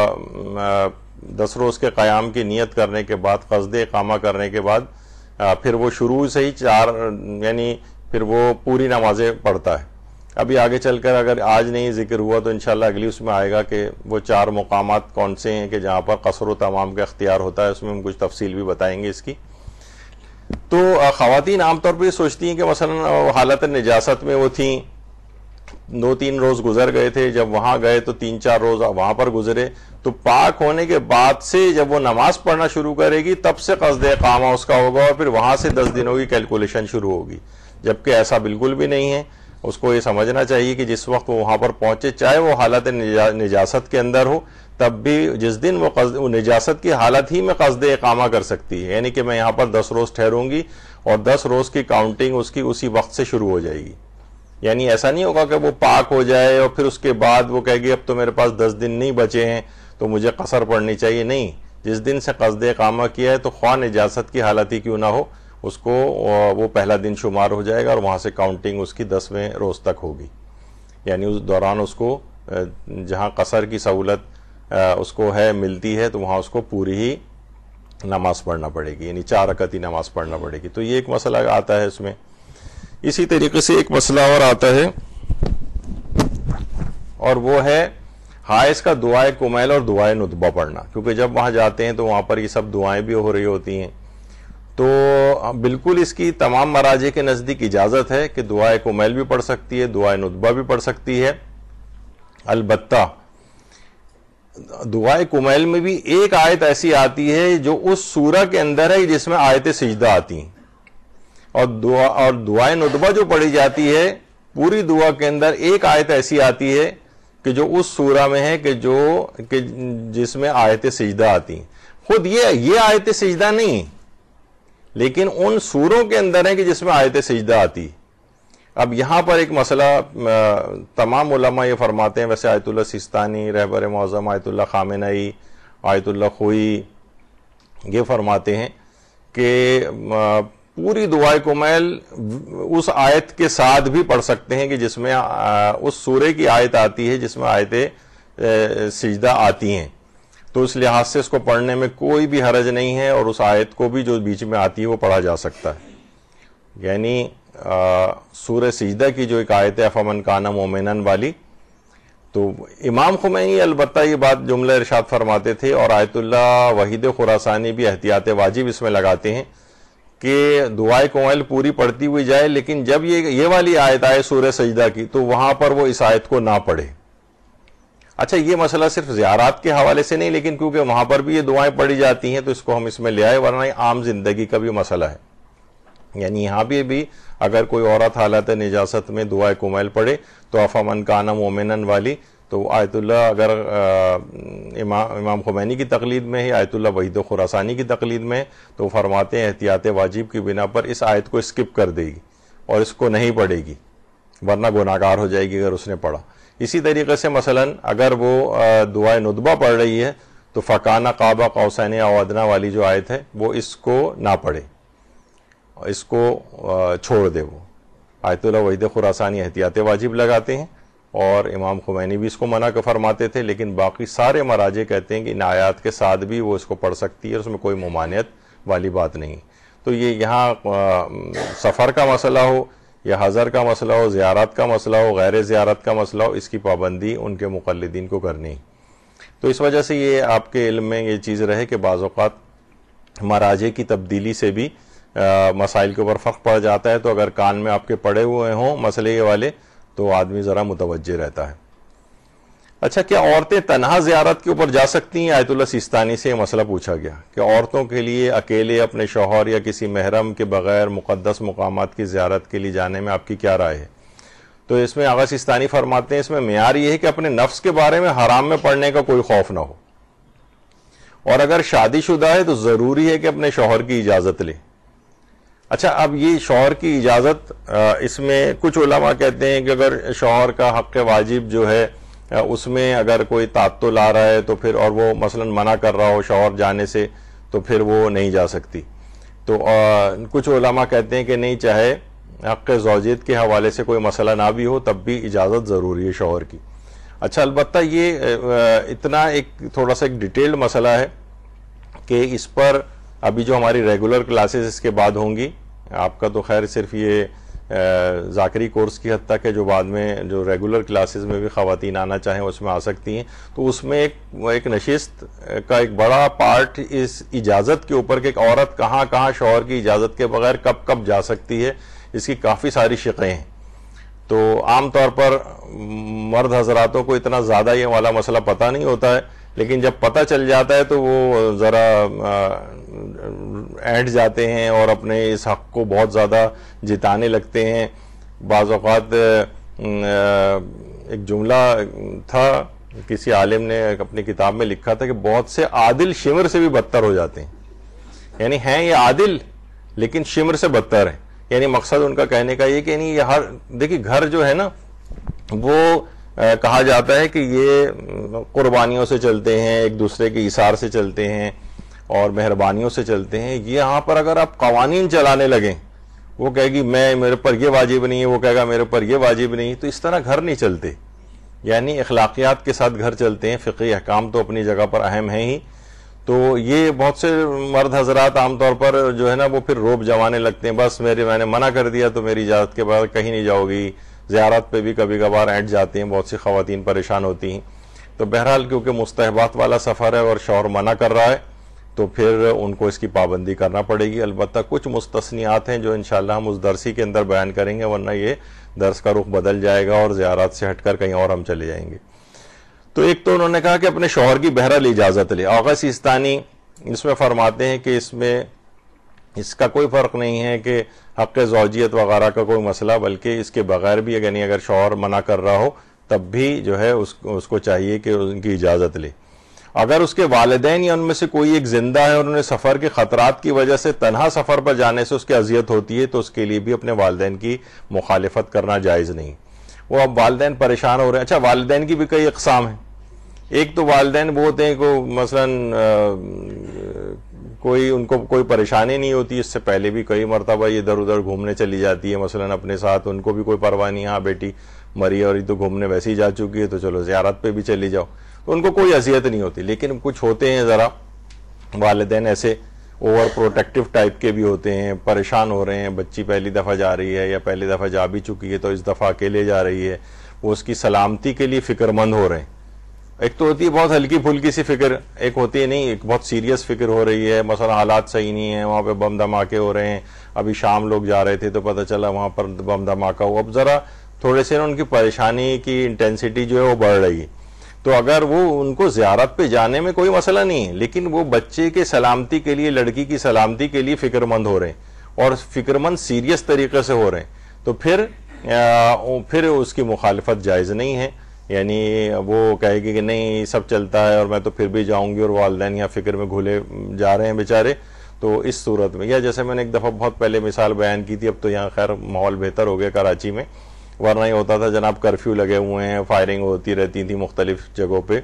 دس روز کے قیام کی نیت کرنے کے بعد، قصد اقامہ کرنے کے بعد پھر وہ شروع سے ہی چار یعنی پھر وہ پوری نمازیں پڑھتا ہے۔ ابھی آگے چل کر اگر آج نہیں ذکر ہوا تو انشاءاللہ اگلی اس میں آئے گا کہ وہ چار مقامات کون سے ہیں کہ جہاں پر قصر و تمام کا اختیار ہوتا ہے، اس میں ہم کچھ تفصیل بھی بتائیں گے اس کی۔ تو خواتین عام طور پہ یہ سوچتی ہیں کہ مثلا حالت نجاست میں وہ تھیں، دو تین روز گزر گئے تھے، جب وہاں گئے تو تین چار روز وہاں پر گزرے، تو پاک ہونے کے بعد سے جب وہ نماز پڑھنا شروع کرے گی تب سے قصد اقامہ اس کا ہوگا، اور پھر وہاں سے دس دنوں کی کیلکولیشن شروع ہوگی، جبکہ ایسا بالکل بھی نہیں ہے۔ اس کو یہ سمجھنا چاہیے کہ جس وقت وہ وہاں پر پہنچے، چاہے وہ حالت نجاست کے اندر ہو، تب بھی جس دن وہ قصد وہ نجاست کی حالت ہی میں قصد اقامہ کر سکتی ہے، یعنی کہ میں یہاں پر دس روز ٹھہروں گی اور دس روز کی کاؤنٹنگ اس کی اسی وقت سے شروع ہو جائے گی۔ یعنی ایسا نہیں ہوگا کہ وہ پاک ہو جائے اور پھر اس کے بعد وہ کہے گی اب تو میرے پاس دس دن نہیں بچے ہیں تو مجھے قصر پڑھنی چاہیے، نہیں، جس دن سے قصد اقامہ کیا ہے تو خواہ نجاست کی حالت ہی کیوں نہ ہو، اس کو وہ پہلا دن شمار ہو جائے گا اور وہاں سے کاؤنٹنگ اس کی دسویں روز تک ہوگی۔ یعنی اس دوران اس کو جہاں قصر کی سہولت اس کو ہے ملتی ہے تو وہاں اس کو پوری ہی نماز پڑھنا پڑے گی، یعنی چار رکعتی نماز پڑھنا پڑے گی۔ تو یہ ایک مسئلہ آتا ہے اس میں۔ اسی طریقے سے ایک مسئلہ اور آتا ہے اور وہ ہے حائض کا دعائے کمیل اور دعائے ندبہ پڑھنا، کیونکہ جب وہاں جاتے ہیں تو وہاں پر یہ سب دعائیں بھی ہو رہی ہوتی ہیں، تو بالکل اس کی تمام مراجع کے نزدیک اجازت ہے کہ دعائے کمیل بھی پڑھ سکتی ہے، دعائے ندبہ بھی پڑھ سکتی ہے۔ البتہ دعائے کمیل میں بھی ایک آیت ایسی آتی ہے جو اس سورہ کے اندر ہے جس میں آیت سجدہ آتی ہیں، اور دعا اور دعائے ندبہ جو پڑھی جاتی ہے پوری دعا کے اندر ایک آیت ایسی آتی ہے کہ جو اس سورہ میں ہے کہ جو کہ جس میں آیت سجدہ آتی ہیں. خود یہ یہ آیت سجدہ نہیں لیکن ان سوروں کے اندر ہے کہ جس میں آیت سجدہ آتی. اب یہاں پر ایک مسئلہ تمام علماء یہ فرماتے ہیں، ویسے آیت اللہ سیستانی، رہبر معظم آیت اللہ خامنئی، آیت اللہ خوئی یہ فرماتے ہیں کہ پوری دعائے کمیل اس آیت کے ساتھ بھی پڑھ سکتے ہیں کہ جس میں اس سورے کی آیت آتی ہے جس میں آیت سجدہ آتی ہیں. تو اس لحاظ سے اس کو پڑھنے میں کوئی بھی حرج نہیں ہے، اور اس آیت کو بھی جو بیچ میں آتی ہے وہ پڑھا جا سکتا ہے. یعنی سورہ سجدہ کی جو ایک آیت ہے افمن کان مومنا والی، تو امام خمینی البتہ یہ بات جملہ ارشاد فرماتے تھے، اور آیت اللہ وحید خراسانی بھی احتیاط واجب اس میں لگاتے ہیں کہ دعائے کمیل پوری پڑھتی ہوئی جائے، لیکن جب یہ یہ والی آیت آئے سورہ سجدہ کی تو وہاں پر وہ اس آیت کو نہ پڑھے. اچھا یہ مسئلہ صرف زیارات کے حوالے سے نہیں، لیکن کیونکہ وہاں پر بھی یہ دعائیں پڑھی جاتی ہیں تو اس کو ہم اس میں لے آئے، ورنہ یہ عام زندگی کا بھی مسئلہ ہے. یعنی یہاں بھی بھی اگر کوئی عورت حالت نجاست میں دعائے کمیل پڑھے تو افمن کان مومنا والی، تو آیت اللہ اگر امام امام خمینی کی تقلید میں ہے، آیت اللہ وحید خراسانی کی تقلید میں، تو فرماتے ہیں احتیاط واجب کی بنا پر اس آیت کو اسکپ کر دے گی اور اس کو نہیں پڑھے گی، ورنہ گناہگار ہو جائے گی اگر اس نے پڑھا. اسی طریقے سے مثلا اگر وہ دعائے ندبہ پڑھ رہی ہے تو فکانہ قاب قوسین او ادنی والی جو آیت ہے وہ اس کو نہ پڑھے، اس کو چھوڑ دے. وہ آیت اللہ وحید خراسانی احتیاط واجب لگاتے ہیں، اور امام خمینی بھی اس کو منع فرماتے تھے، لیکن باقی سارے مراجع کہتے ہیں کہ ان آیات کے ساتھ بھی وہ اس کو پڑھ سکتی ہے، اور اس میں کوئی ممانعت والی بات نہیں. تو یہ یہاں سفر کا مسئلہ ہو یا حضر کا مسئلہ ہو، زیارت کا مسئلہ ہو، غیر زیارت کا مسئلہ ہو، اس کی پابندی ان کے مقلدین کو کرنی. تو اس وجہ سے یہ آپ کے علم میں یہ چیز رہے کہ بعض اوقات مراجع کی تبدیلی سے بھی مسائل کے اوپر فرق پڑ جاتا ہے. تو اگر کان میں آپ کے پڑے ہوئے ہوں مسئلے یہ والے تو آدمی ذرا متوجہ رہتا ہے. اچھا کیا عورتیں تنہا زیارت کے اوپر جا سکتی ہیں؟ آیت اللہ سیستانی سے یہ مسئلہ پوچھا گیا کہ عورتوں کے لیے اکیلے اپنے شوہر یا کسی محرم کے بغیر مقدس مقامات کی زیارت کے لیے جانے میں آپ کی کیا رائے ہے؟ تو اس میں آغا سیستانی فرماتے ہیں اس میں معیار یہ ہے کہ اپنے نفس کے بارے میں حرام میں پڑنے کا کوئی خوف نہ ہو، اور اگر شادی شدہ ہے تو ضروری ہے کہ اپنے شوہر کی اجازت لے. اچھا اب یہ شوہر کی اجازت، اس میں کچھ علماء کہتے ہیں کہ اگر شوہر کا حق واجب جو ہے اس میں اگر کوئی تعطل آ رہا ہے تو پھر، اور وہ مثلا منع کر رہا ہو شوہر جانے سے، تو پھر وہ نہیں جا سکتی. تو کچھ علماء کہتے ہیں کہ نہیں، چاہے حق زوجیت کے حوالے سے کوئی مسئلہ نہ بھی ہو تب بھی اجازت ضروری ہے شوہر کی. اچھا البتہ یہ اتنا ایک تھوڑا سا ایک ڈیٹیلڈ مسئلہ ہے کہ اس پر ابھی جو ہماری ریگولر کلاسز اس کے بعد ہوں گی، آپ کا تو خیر صرف یہ ذاکری کورس کی حد تک ہے، جو بعد میں جو ریگولر کلاسز میں بھی خواتین آنا چاہیں اس میں آ سکتی ہیں. تو اس میں ایک ایک نشست کا ایک بڑا پارٹ اس اجازت کے اوپر کہ ایک عورت کہاں کہاں شوہر کی اجازت کے بغیر کب کب جا سکتی ہے، اس کی کافی ساری شقیں ہیں. تو عام طور پر مرد حضراتوں کو اتنا زیادہ یہ والا مسئلہ پتہ نہیں ہوتا ہے، لیکن جب پتہ چل جاتا ہے تو وہ ذرا اینٹ جاتے ہیں اور اپنے اس حق کو بہت زیادہ جتانے لگتے ہیں. بعض اوقات ایک جملہ تھا کسی عالم نے اپنی کتاب میں لکھا تھا کہ بہت سے عادل شمر سے بھی بدتر ہو جاتے ہیں. یعنی ہیں یہ عادل لیکن شمر سے بدتر ہیں. یعنی مقصد ان کا کہنے کا یہ کہ یعنی یہ ہر دیکھیے گھر جو ہے نا وہ کہا جاتا ہے کہ یہ قربانیوں سے چلتے ہیں، ایک دوسرے کے ایثار سے چلتے ہیں اور مہربانیوں سے چلتے ہیں. یہ یہاں پر اگر آپ قوانین چلانے لگیں، وہ کہے گی میں میرے پر یہ واجب نہیں ہے، وہ کہے گا میرے پر یہ واجب نہیں، تو اس طرح گھر نہیں چلتے. یعنی اخلاقیات کے ساتھ گھر چلتے ہیں. فقہی احکام تو اپنی جگہ پر اہم ہیں ہی. تو یہ بہت سے مرد حضرات عام طور پر جو ہے نا وہ پھر روب جمانے لگتے ہیں، بس میرے میں نے منع کر دیا تو میری اجازت کے بعد کہیں نہیں جاؤ گی. زیارت پہ بھی کبھی کبھار اینٹ جاتے ہیں، بہت سی خواتین پریشان ہوتی ہیں. تو بہرحال کیونکہ مستحبات والا سفر ہے اور شوہر منع کر رہا ہے تو پھر ان کو اس کی پابندی کرنا پڑے گی. البتہ کچھ مستثنیات ہیں جو انشاءاللہ ہم اس درسی کے اندر بیان کریں گے، ورنہ یہ درس کا رخ بدل جائے گا اور زیارات سے ہٹ کر کہیں اور ہم چلے جائیں گے. تو ایک تو انہوں نے کہا کہ اپنے شوہر کی بہرحال اجازت لے. آغا سیستانی اس میں فرماتے ہیں کہ اس میں اس کا کوئی فرق نہیں ہے کہ حق زوجیت وغیرہ کا کوئی مسئلہ، بلکہ اس کے بغیر بھی یعنی اگر شوہر منع کر رہا ہو تب بھی جو ہے اس اس کو چاہیے کہ ان کی اجازت لے. اگر اس کے والدین یا ان میں سے کوئی ایک زندہ ہے اور انہیں سفر کے خطرات کی وجہ سے تنہا سفر پر جانے سے اس کی اذیت ہوتی ہے تو اس کے لیے بھی اپنے والدین کی مخالفت کرنا جائز نہیں. وہ اب والدین پریشان ہو رہے ہیں. اچھا والدین کی بھی کئی اقسام ہیں. ایک تو والدین وہ ہوتے ہیں کو مثلاً کوئی ان کو کوئی پریشانی نہیں ہوتی, اس سے پہلے بھی کئی مرتبہ یہ ادھر ادھر گھومنے چلی جاتی ہے مثلاً اپنے ساتھ, ان کو بھی کوئی پرواہ نہیں, ہاں بیٹی مری اور یہ تو گھومنے ویسے ہی جا چکی ہے تو چلو زیارت پہ بھی چلی جاؤ, تو ان کو کوئی اذیت نہیں ہوتی. لیکن کچھ ہوتے ہیں ذرا والدین ایسے اوور پروٹیکٹیو ٹائپ کے بھی ہوتے ہیں, پریشان ہو رہے ہیں, بچی پہلی دفعہ جا رہی ہے یا پہلی دفعہ جا بھی چکی ہے تو اس دفعہ اکیلے جا رہی ہے, وہ اس کی سلامتی کے لیے فکر مند ہو رہے ہیں. ایک تو ہوتی ہے بہت ہلکی پھلکی سی فکر, ایک ہوتی ہے نہیں ایک بہت سیریس فکر ہو رہی ہے, مثلا حالات صحیح نہیں ہیں, وہاں پہ بم دھماکے ہو رہے ہیں, ابھی شام لوگ جا رہے تھے تو پتہ چلا وہاں پر بم دھماکہ ہوا, اب ذرا تھوڑے سے ان کی پریشانی کی انٹینسٹی جو ہے وہ بڑھ رہی ہے. تو اگر وہ ان کو زیارت پہ جانے میں کوئی مسئلہ نہیں ہے, لیکن وہ بچے کے سلامتی کے لیے, لڑکی کی سلامتی کے لیے فکر مند ہو رہے ہیں اور فکر مند سیریس طریقے سے ہو رہے ہیں, تو پھر پھر اس کی مخالفت جائز نہیں ہے. یعنی وہ کہے گی کہ نہیں سب چلتا ہے اور میں تو پھر بھی جاؤں گی, اور والدین یہاں فکر میں گھلے جا رہے ہیں بیچارے, تو اس صورت میں, یا جیسے میں نے ایک دفعہ بہت پہلے مثال بیان کی تھی, اب تو یہاں خیر ماحول بہتر ہو گیا کراچی میں, ورنہ یہ ہوتا تھا جناب کرفیو لگے ہوئے ہیں, فائرنگ ہوتی رہتی تھی مختلف جگہوں پہ.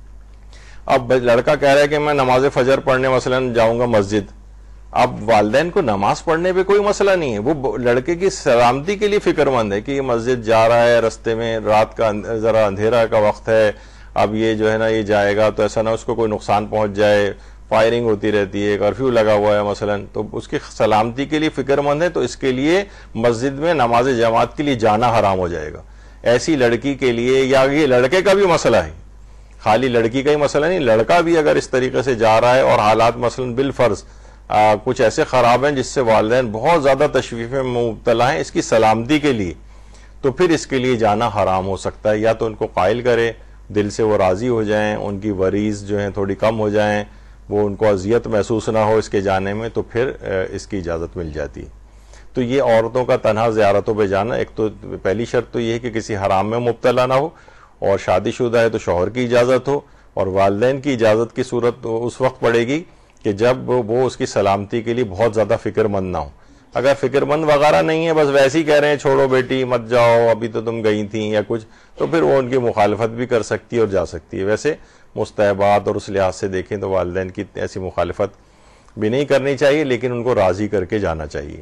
اب لڑکا کہہ رہا ہے کہ میں نماز فجر پڑھنے مثلاً جاؤں گا مسجد, اب والدین کو نماز پڑھنے پہ کوئی مسئلہ نہیں ہے, وہ لڑکے کی سلامتی کے لیے فکر مند ہے کہ یہ مسجد جا رہا ہے, رستے میں رات کا ذرا اندھیرا کا وقت ہے, اب یہ جو ہے نا یہ جائے گا تو ایسا نہ اس کو کوئی نقصان پہنچ جائے, فائرنگ ہوتی رہتی ہے, کرفیو لگا ہوا ہے مثلاً, تو اس کی سلامتی کے لیے فکر مند ہے, تو اس کے لیے مسجد میں نماز جماعت کے لیے جانا حرام ہو جائے گا. ایسی لڑکی کے لیے, یا یہ لڑکے کا بھی مسئلہ ہے, خالی لڑکی کا ہی مسئلہ نہیں, لڑکا بھی اگر اس طریقے سے جا رہا ہے اور حالات مثلاً بالفرض آ, کچھ ایسے خراب ہیں جس سے والدین بہت زیادہ تشویش میں مبتلا ہیں اس کی سلامتی کے لیے, تو پھر اس کے لیے جانا حرام ہو سکتا ہے. یا تو ان کو قائل کرے, دل سے وہ راضی ہو جائیں, ان کی وریز جو ہیں تھوڑی کم ہو جائیں, وہ ان کو اذیت محسوس نہ ہو اس کے جانے میں, تو پھر اس کی اجازت مل جاتی. تو یہ عورتوں کا تنہا زیارتوں پہ جانا, ایک تو پہلی شرط تو یہ ہے کہ کسی حرام میں مبتلا نہ ہو, اور شادی شدہ ہے تو شوہر کی اجازت ہو, اور والدین کی اجازت کی صورت اس وقت پڑے گی کہ جب وہ اس کی سلامتی کے لیے بہت زیادہ فکر مند نہ ہو. اگر فکر مند وغیرہ نہیں ہے, بس ویسے ہی کہہ رہے ہیں چھوڑو بیٹی مت جاؤ ابھی تو تم گئی تھیں یا کچھ, تو پھر وہ ان کی مخالفت بھی کر سکتی ہے اور جا سکتی ہے. ویسے مستحبات اور اس لحاظ سے دیکھیں تو والدین کی ایسی مخالفت بھی نہیں کرنی چاہیے, لیکن ان کو راضی کر کے جانا چاہیے.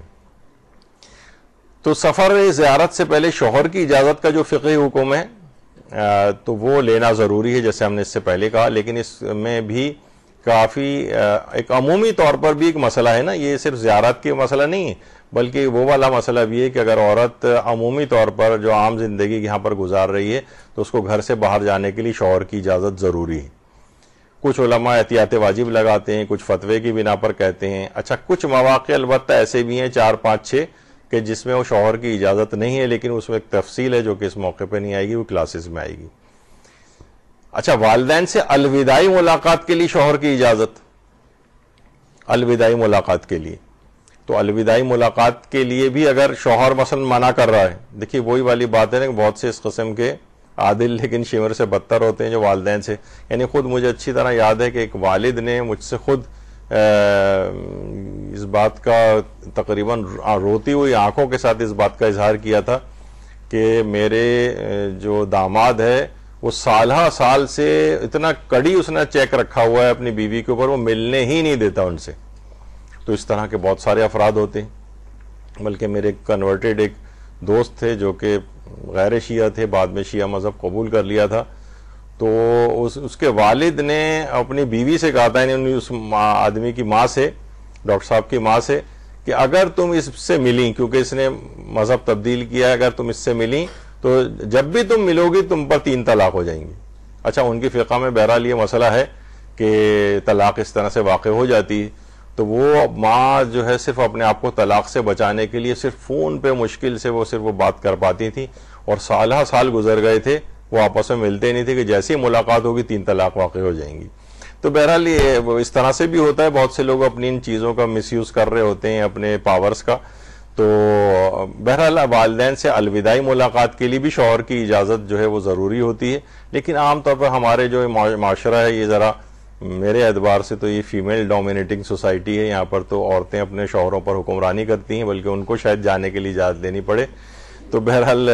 تو سفر زیارت سے پہلے شوہر کی اجازت کا جو فقہی حکم ہے تو وہ لینا ضروری ہے, جیسے ہم نے اس سے پہلے کہا, لیکن اس میں بھی کافی ایک عمومی طور پر بھی ایک مسئلہ ہے نا, یہ صرف زیارت کے مسئلہ نہیں ہے بلکہ وہ والا مسئلہ بھی ہے کہ اگر عورت عمومی طور پر جو عام زندگی یہاں پر گزار رہی ہے تو اس کو گھر سے باہر جانے کے لیے شوہر کی اجازت ضروری ہے. کچھ علماء احتیاط واجب لگاتے ہیں, کچھ فتوے کی بنا پر کہتے ہیں. اچھا کچھ مواقع البتہ ایسے بھی ہیں چار پانچ چھ کہ جس میں وہ شوہر کی اجازت نہیں ہے, لیکن اس میں ایک تفصیل ہے جو کہ اس موقع پہ نہیں آئے گی, وہ کلاسز میں آئے گی. اچھا والدین سے الوداعی ملاقات کے لیے شوہر کی اجازت, الوداعی ملاقات کے لیے, تو الوداعی ملاقات کے لیے بھی اگر شوہر مثلا منع کر رہا ہے, دیکھیے وہی والی بات ہے نا کہ بہت سے اس قسم کے عادل لیکن شیور سے بدتر ہوتے ہیں جو والدین سے, یعنی خود مجھے اچھی طرح یاد ہے کہ ایک والد نے مجھ سے خود اس بات کا تقریباً روتی ہوئی آنکھوں کے ساتھ اس بات کا اظہار کیا تھا کہ میرے جو داماد ہے وہ سالہ سال سے اتنا کڑی اس نے چیک رکھا ہوا ہے اپنی بیوی کے اوپر, وہ ملنے ہی نہیں دیتا ان سے. تو اس طرح کے بہت سارے افراد ہوتے ہیں. بلکہ میرے کنورٹڈ ایک دوست تھے جو کہ غیر شیعہ تھے, بعد میں شیعہ مذہب قبول کر لیا تھا, تو اس اس کے والد نے اپنی بیوی سے کہا تھا, یعنی اس آدمی کی ماں سے, ڈاکٹر صاحب کی ماں سے, کہ اگر تم اس سے ملیں, کیونکہ اس نے مذہب تبدیل کیا ہے, اگر تم اس سے ملیں تو جب بھی تم ملو گی تم پر تین طلاق ہو جائیں گی. اچھا ان کی فقہ میں بہرحال یہ مسئلہ ہے کہ طلاق اس طرح سے واقع ہو جاتی, تو وہ ماں جو ہے صرف اپنے آپ کو طلاق سے بچانے کے لیے صرف فون پہ مشکل سے وہ صرف وہ بات کر پاتی تھی, اور سالہ سال گزر گئے تھے وہ آپس میں ملتے نہیں تھے کہ جیسی ملاقات ہوگی تین طلاق واقع ہو جائیں گی. تو بہرحال یہ اس طرح سے بھی ہوتا ہے, بہت سے لوگ اپنی ان چیزوں کا مس یوز کر رہے ہوتے ہیں اپنے پاورز کا. تو بہرحال والدین سے الوداعی ملاقات کے لیے بھی شوہر کی اجازت جو ہے وہ ضروری ہوتی ہے، لیکن عام طور پر ہمارے جو معاشرہ ہے یہ ذرا میرے اعتبار سے تو یہ فیمیل ڈومینیٹنگ سوسائٹی ہے، یہاں پر تو عورتیں اپنے شوہروں پر حکمرانی کرتی ہیں، بلکہ ان کو شاید جانے کے لیے اجازت لینی پڑے. تو بہرحال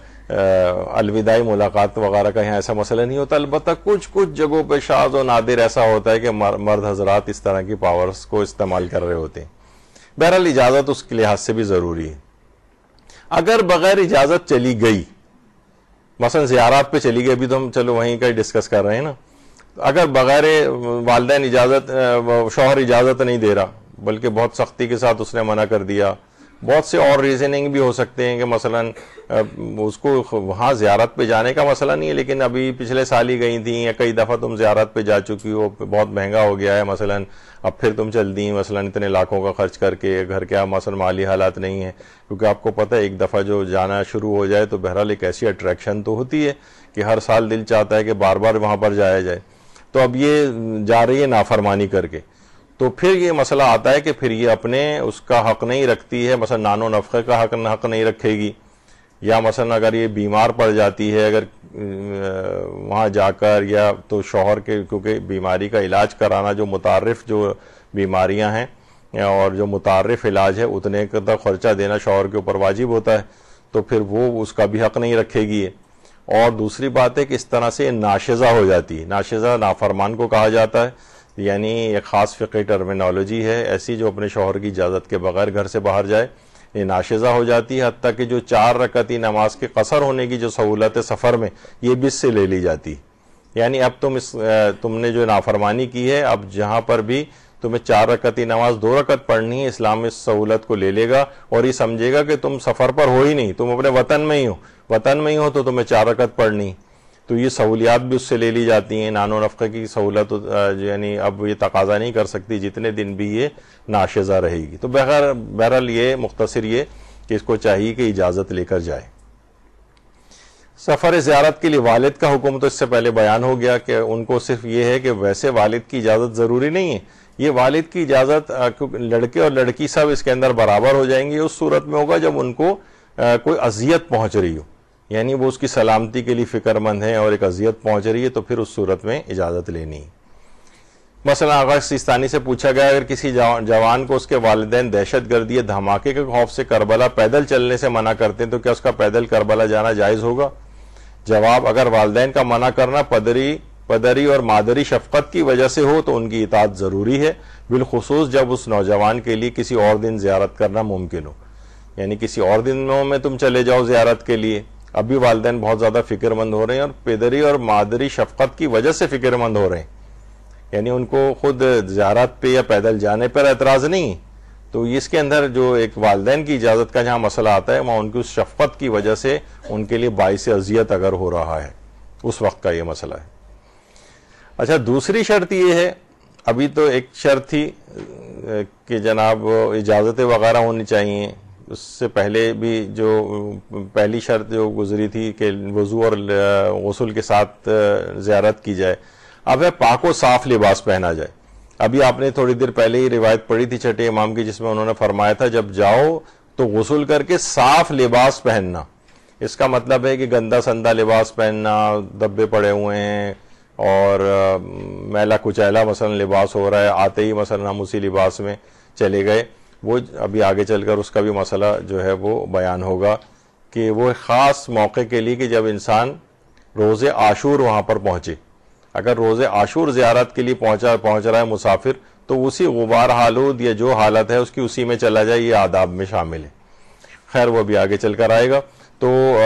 الوداعی ملاقات وغیرہ کا یہاں ایسا مسئلہ نہیں ہوتا. البتہ کچھ کچھ جگہوں پہ شاذ و نادر ایسا ہوتا ہے کہ مرد حضرات اس طرح کی پاورز کو استعمال کر رہے ہوتے ہیں. بہرحال اجازت اس کے لحاظ سے بھی ضروری ہے. اگر بغیر اجازت چلی گئی، مثلا زیارات پہ چلی گئی، ابھی تو ہم چلو وہیں کا ڈسکس کر رہے ہیں نا، اگر بغیر والدین اجازت، شوہر اجازت نہیں دے رہا بلکہ بہت سختی کے ساتھ اس نے منع کر دیا، بہت سے اور ریزننگ بھی ہو سکتے ہیں کہ مثلا اس کو وہاں زیارت پہ جانے کا مسئلہ نہیں ہے، لیکن ابھی پچھلے سال ہی گئی تھیں یا کئی دفعہ تم زیارت پہ جا چکی ہو، بہت مہنگا ہو گیا ہے مثلا، اب پھر تم چل دی مثلا اتنے لاکھوں کا خرچ کر کے، گھر کے مثلا مالی حالات نہیں ہیں، کیونکہ آپ کو پتہ ہے ایک دفعہ جو جانا شروع ہو جائے تو بہرحال ایک ایسی اٹریکشن تو ہوتی ہے کہ ہر سال دل چاہتا ہے کہ بار بار وہاں پر جایا جائے. تو اب یہ جا رہی ہے نافرمانی کر کے، تو پھر یہ مسئلہ آتا ہے کہ پھر یہ اپنے اس کا حق نہیں رکھتی ہے، مثلا نان و نفقے کا حق حق نہیں رکھے گی، یا مثلا اگر یہ بیمار پڑ جاتی ہے اگر وہاں جا کر، یا تو شوہر کے، کیونکہ بیماری کا علاج کرانا جو متعارف جو بیماریاں ہیں اور جو متعارف علاج ہے اتنے کا خرچہ دینا شوہر کے اوپر واجب ہوتا ہے، تو پھر وہ اس کا بھی حق نہیں رکھے گی. اور دوسری بات ہے کہ اس طرح سے ناشزہ ہو جاتی ہے. ناشزہ نافرمان کو کہا جاتا ہے، یعنی ایک خاص فقہی ٹرمینالوجی ہے ایسی جو اپنے شوہر کی اجازت کے بغیر گھر سے باہر جائے، یہ ناشزہ ہو جاتی ہے. حتیٰ کہ جو چار رکعتی نماز کے قصر ہونے کی جو سہولت ہے سفر میں، یہ بھی اس سے لے لی جاتی. یعنی اب تم اس تم نے جو نافرمانی کی ہے، اب جہاں پر بھی تمہیں چار رکعتی نماز دو رکعت پڑھنی ہے، اسلام اس سہولت کو لے لے گا اور یہ سمجھے گا کہ تم سفر پر ہو ہی نہیں، تم اپنے وطن میں ہی ہو، وطن میں ہی ہو تو تمہیں چار رکعت پڑھنی. تو یہ سہولیات بھی اس سے لے لی جاتی ہیں. نان و نفقے کی سہولت یعنی اب یہ تقاضا نہیں کر سکتی جتنے دن بھی یہ ناشزہ رہے گی. تو بہر بہرحال یہ مختصر یہ کہ اس کو چاہیے کہ اجازت لے کر جائے. سفر زیارت کے لیے والد کا حکم تو اس سے پہلے بیان ہو گیا کہ ان کو صرف یہ ہے کہ ویسے والد کی اجازت ضروری نہیں ہے، یہ والد کی اجازت لڑکے اور لڑکی سب اس کے اندر برابر ہو جائیں گے. اس صورت میں ہوگا جب ان کو کوئی اذیت پہنچ رہی ہو، یعنی وہ اس کی سلامتی کے لیے فکر مند ہیں اور ایک اذیت پہنچ رہی ہے، تو پھر اس صورت میں اجازت لینی. مثلا آغا سیستانی سے پوچھا گیا اگر کسی جوان کو اس کے والدین دہشت گردی یا دھماکے کے خوف سے کربلا پیدل چلنے سے منع کرتے ہیں تو کیا اس کا پیدل کربلا جانا جائز ہوگا؟ جواب: اگر والدین کا منع کرنا پدری پدری اور مادری شفقت کی وجہ سے ہو تو ان کی اطاعت ضروری ہے، بالخصوص جب اس نوجوان کے لیے کسی اور دن زیارت کرنا ممکن ہو. یعنی کسی اور دنوں میں تم چلے جاؤ زیارت کے لیے، اب بھی والدین بہت زیادہ فکر مند ہو رہے ہیں اور پدری اور مادری شفقت کی وجہ سے فکر مند ہو رہے ہیں، یعنی ان کو خود زیارت پہ یا پیدل جانے پر اعتراض نہیں. تو اس کے اندر جو ایک والدین کی اجازت کا جہاں مسئلہ آتا ہے وہاں ان کی اس شفقت کی وجہ سے ان کے لیے باعث اذیت اگر ہو رہا ہے، اس وقت کا یہ مسئلہ ہے. اچھا، دوسری شرط یہ ہے، ابھی تو ایک شرط تھی کہ جناب اجازتیں وغیرہ ہونی چاہیے، اس سے پہلے بھی جو پہلی شرط جو گزری تھی کہ وضو اور غسل کے ساتھ زیارت کی جائے، اب ہے پاک و صاف لباس پہنا جائے. ابھی آپ نے تھوڑی دیر پہلے ہی روایت پڑھی تھی چھٹے امام کی، جس میں انہوں نے فرمایا تھا جب جاؤ تو غسل کر کے صاف لباس پہننا. اس کا مطلب ہے کہ گندا سندا لباس پہننا، دبے پڑے ہوئے ہیں اور میلا کچیلا مثلا لباس ہو رہا ہے، آتے ہی مثلا ہم اسی لباس میں چلے گئے، وہ ابھی آگے چل کر اس کا بھی مسئلہ جو ہے وہ بیان ہوگا کہ وہ خاص موقع کے لیے کہ جب انسان روز عاشور وہاں پر پہنچے. اگر روز عاشور زیارت کے لیے پہنچا پہنچ رہا ہے مسافر تو اسی غبار آلود یا جو حالت ہے اس کی اسی میں چلا جائے، یہ آداب میں شامل ہے. خیر وہ بھی آگے چل کر آئے گا. تو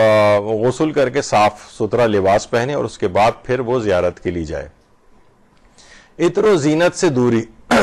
غسل کر کے صاف ستھرا لباس پہنے اور اس کے بعد پھر وہ زیارت کے لیے جائے. عطر و زینت سے دوری،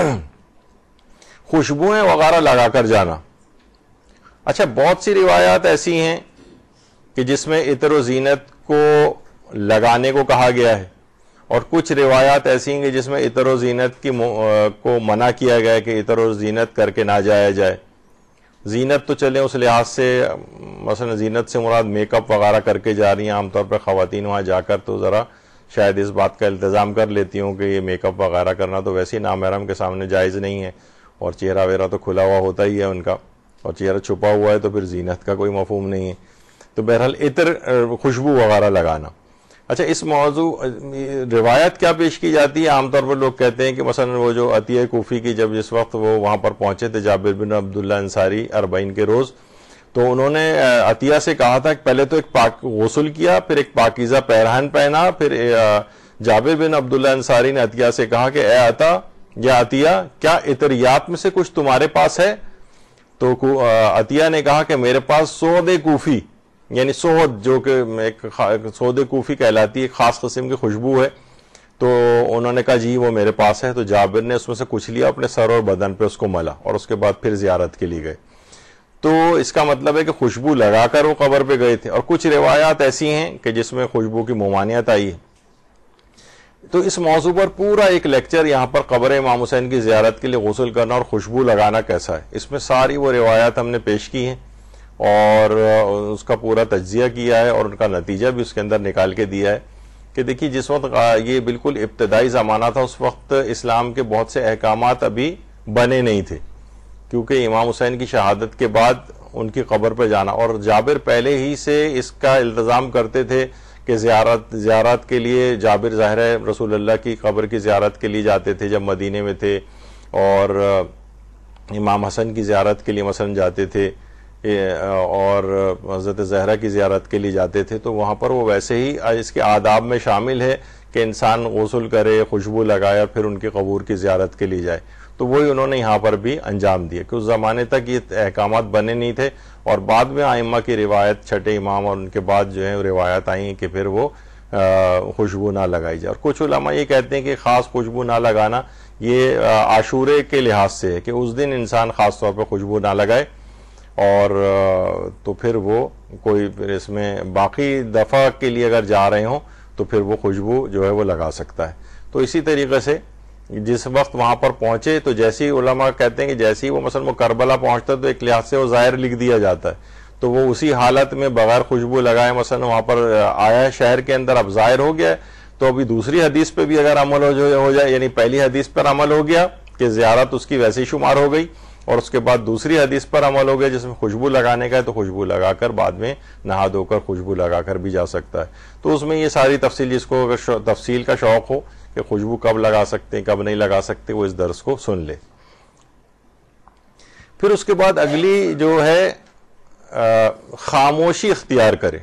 خوشبوئیں وغیرہ لگا کر جانا. اچھا، بہت سی روایات ایسی ہیں کہ جس میں عطر و زینت کو لگانے کو کہا گیا ہے اور کچھ روایات ایسی ہیں کہ جس میں عطر و زینت کی کو منع کیا گیا ہے کہ عطر و زینت کر کے نہ جایا جائے. زینت تو چلیں اس لحاظ سے، مثلا زینت سے مراد میک اپ وغیرہ کر کے جا رہی ہیں، عام طور پر خواتین وہاں جا کر تو ذرا شاید اس بات کا التزام کر لیتی ہوں کہ یہ میک اپ وغیرہ کرنا تو ویسے ہی نامحرم کے سامنے جائز نہیں ہے اور چہرہ وغیرہ تو کھلا ہوا ہوتا ہی ہے ان کا. اور چہرہ چھپا ہوا ہے تو پھر زینت کا کوئی مفہوم نہیں ہے. تو بہرحال عطر خوشبو وغیرہ لگانا. اچھا اس موضوع روایت کیا پیش کی جاتی ہے؟ عام طور پر لوگ کہتے ہیں کہ مثلا وہ جو عطیہ کوفی کی جب جس وقت وہ وہاں پر پہنچے تھے جابر بن عبداللہ انصاری اربعین کے روز، تو انہوں نے عطیہ سے کہا تھا کہ پہلے تو ایک پاک غسل کیا، پھر ایک پاکیزہ پیرہن پہنا. پھر جابر بن عبداللہ انصاری نے عطیہ سے کہا کہ اے عطا یا عطیہ، کیا عطریات میں سے کچھ تمہارے پاس ہے؟ تو عطیہ نے کہا کہ میرے پاس سود کوفی، یعنی سود جو کہ ایک سود کوفی کہلاتی ہے، ایک خاص قسم کی خوشبو ہے. تو انہوں نے کہا جی وہ میرے پاس ہے. تو جابر نے اس میں سے کچھ لیا، اپنے سر اور بدن پہ اس کو ملا، اور اس کے بعد پھر زیارت کے لیے گئے. تو اس کا مطلب ہے کہ خوشبو لگا کر وہ قبر پہ گئے تھے. اور کچھ روایات ایسی ہیں کہ جس میں خوشبو کی ممانعت آئی ہے. تو اس موضوع پر پورا ایک لیکچر یہاں پر قبر امام حسین کی زیارت کے لیے غسل کرنا اور خوشبو لگانا کیسا ہے، اس میں ساری وہ روایات ہم نے پیش کی ہیں اور اس کا پورا تجزیہ کیا ہے اور ان کا نتیجہ بھی اس کے اندر نکال کے دیا ہے. کہ دیکھیے جس وقت یہ بالکل ابتدائی زمانہ تھا، اس وقت اسلام کے بہت سے احکامات ابھی بنے نہیں تھے، کیونکہ امام حسین کی شہادت کے بعد ان کی قبر پہ جانا، اور جابر پہلے ہی سے اس کا التزام کرتے تھے کہ زیارت زیارت کے لیے جابر ظاہر ہے رسول اللہ کی قبر کی زیارت کے لیے جاتے تھے جب مدینے میں تھے، اور امام حسن کی زیارت کے لیے مثلا جاتے تھے، اور حضرت زہرا کی زیارت کے لیے جاتے تھے. تو وہاں پر وہ ویسے ہی اس کے آداب میں شامل ہے کہ انسان غسل کرے، خوشبو لگائے اور پھر ان کی قبور کی زیارت کے لیے جائے. تو وہی انہوں نے یہاں پر بھی انجام دیا کہ اس زمانے تک یہ احکامات بنے نہیں تھے، اور بعد میں ائمہ کی روایت، چھٹے امام اور ان کے بعد جو ہے روایت آئی کہ پھر وہ خوشبو نہ لگائی جائے. اور کچھ علماء یہ کہتے ہیں کہ خاص خوشبو نہ لگانا یہ عاشورے کے لحاظ سے ہے کہ اس دن انسان خاص طور پہ خوشبو نہ لگائے، اور تو پھر وہ کوئی پھر اس میں باقی دفعہ کے لیے اگر جا رہے ہوں تو پھر وہ خوشبو جو ہے وہ لگا سکتا ہے. تو اسی طریقے سے جس وقت وہاں پر پہنچے تو جیسی علماء کہتے ہیں کہ جیسی وہ مثلا وہ کربلا پہنچتا ہے تو ایک لحاظ سے وہ ظاہر لکھ دیا جاتا ہے، تو وہ اسی حالت میں بغیر خوشبو لگائے مثلا وہاں پر آیا ہے شہر کے اندر، اب ظاہر ہو گیا ہے، تو ابھی دوسری حدیث پہ بھی اگر عمل ہو جائے، یعنی پہلی حدیث پر عمل ہو گیا کہ زیارت اس کی ویسی شمار ہو گئی، اور اس کے بعد دوسری حدیث پر عمل ہو گیا جس میں خوشبو لگانے کا ہے، تو خوشبو لگا کر بعد میں نہا دھو کر خوشبو لگا کر بھی جا سکتا ہے. تو اس میں یہ ساری تفصیل، جس کو اگر تفصیل کا شوق ہو کہ خوشبو کب لگا سکتے ہیں کب نہیں لگا سکتے، وہ اس درس کو سن لے. پھر اس کے بعد اگلی جو ہے خاموشی اختیار کرے،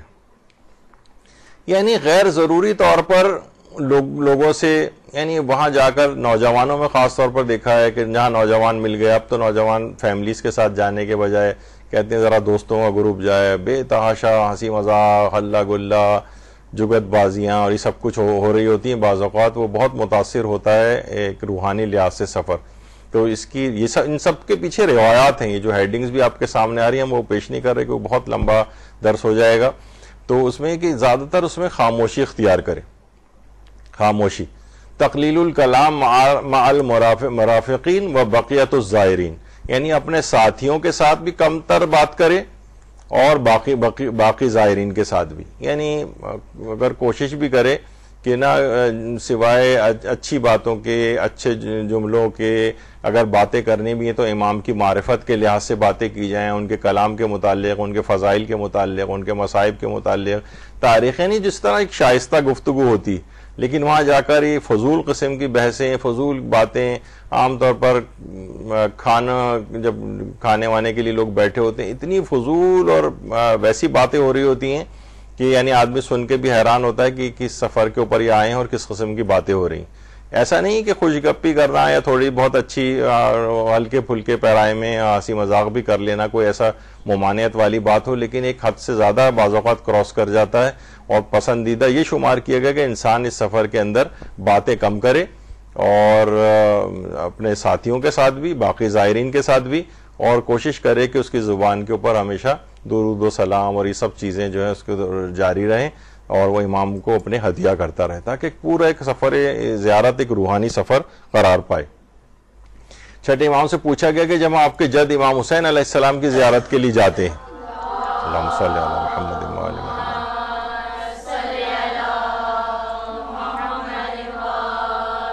یعنی غیر ضروری طور پر لوگ لوگوں سے، یعنی وہاں جا کر نوجوانوں میں خاص طور پر دیکھا ہے کہ جہاں نوجوان مل گئے، اب تو نوجوان فیملیز کے ساتھ جانے کے بجائے کہتے ہیں ذرا دوستوں کا گروپ جائے، بے تحاشا ہنسی مذاق، ہلا گلا، جگت بازیاں اور یہ سب کچھ ہو رہی ہوتی ہیں. بعض اوقات وہ بہت متاثر ہوتا ہے ایک روحانی لحاظ سے سفر. تو اس کی یہ سب ان سب کے پیچھے روایات ہیں، یہ جو ہیڈنگز بھی آپ کے سامنے آ رہی ہیں ہم وہ پیش نہیں کر رہے کہ وہ بہت لمبا درس ہو جائے گا. تو اس میں کہ زیادہ تر اس میں خاموشی اختیار کرے. خاموشی، تقلیل الکلام مع المرافقین و بقیت الزائرین، یعنی اپنے ساتھیوں کے ساتھ بھی کم تر بات کرے اور باقی باقی باقی زائرین کے ساتھ بھی، یعنی اگر کوشش بھی کرے کہ نہ سوائے اچھی باتوں کے، اچھے جملوں کے، اگر باتیں کرنی بھی ہیں تو امام کی معرفت کے لحاظ سے باتیں کی جائیں، ان کے کلام کے متعلق، ان کے فضائل کے متعلق، ان کے مصائب کے متعلق، تاریخیں نہیں جس طرح ایک شائستہ گفتگو ہوتی. لیکن وہاں جا کر یہ فضول قسم کی بحثیں، فضول باتیں، عام طور پر کھانا جب کھانے وانے کے لیے لوگ بیٹھے ہوتے ہیں اتنی فضول اور ویسی باتیں ہو رہی ہوتی ہیں کہ یعنی آدمی سن کے بھی حیران ہوتا ہے کہ کس سفر کے اوپر یہ آئے ہیں اور کس قسم کی باتیں ہو رہی ہیں. ایسا نہیں کہ خوش گپی کرنا یا تھوڑی بہت اچھی ہلکے پھلکے پیرائے میں ہنسی مذاق بھی کر لینا کوئی ایسا ممانعت والی بات ہو، لیکن ایک حد سے زیادہ بعض اوقات کراس کر جاتا ہے. اور پسندیدہ یہ شمار کیا گیا کہ انسان اس سفر کے اندر باتیں کم کرے اور اپنے ساتھیوں کے ساتھ بھی، باقی زائرین کے ساتھ بھی، اور کوشش کرے کہ اس کی زبان کے اوپر ہمیشہ درود و سلام اور یہ سب چیزیں جو ہیں اس کے جاری رہیں، اور وہ امام کو اپنے ہدیہ کرتا رہے تاکہ پورا ایک سفر زیارت ایک روحانی سفر قرار پائے. چھٹے امام سے پوچھا گیا کہ جب آپ کے جد امام حسین علیہ السلام کی زیارت کے لیے جاتے ہیں، اللہم صلی علی محمد و آل محمد،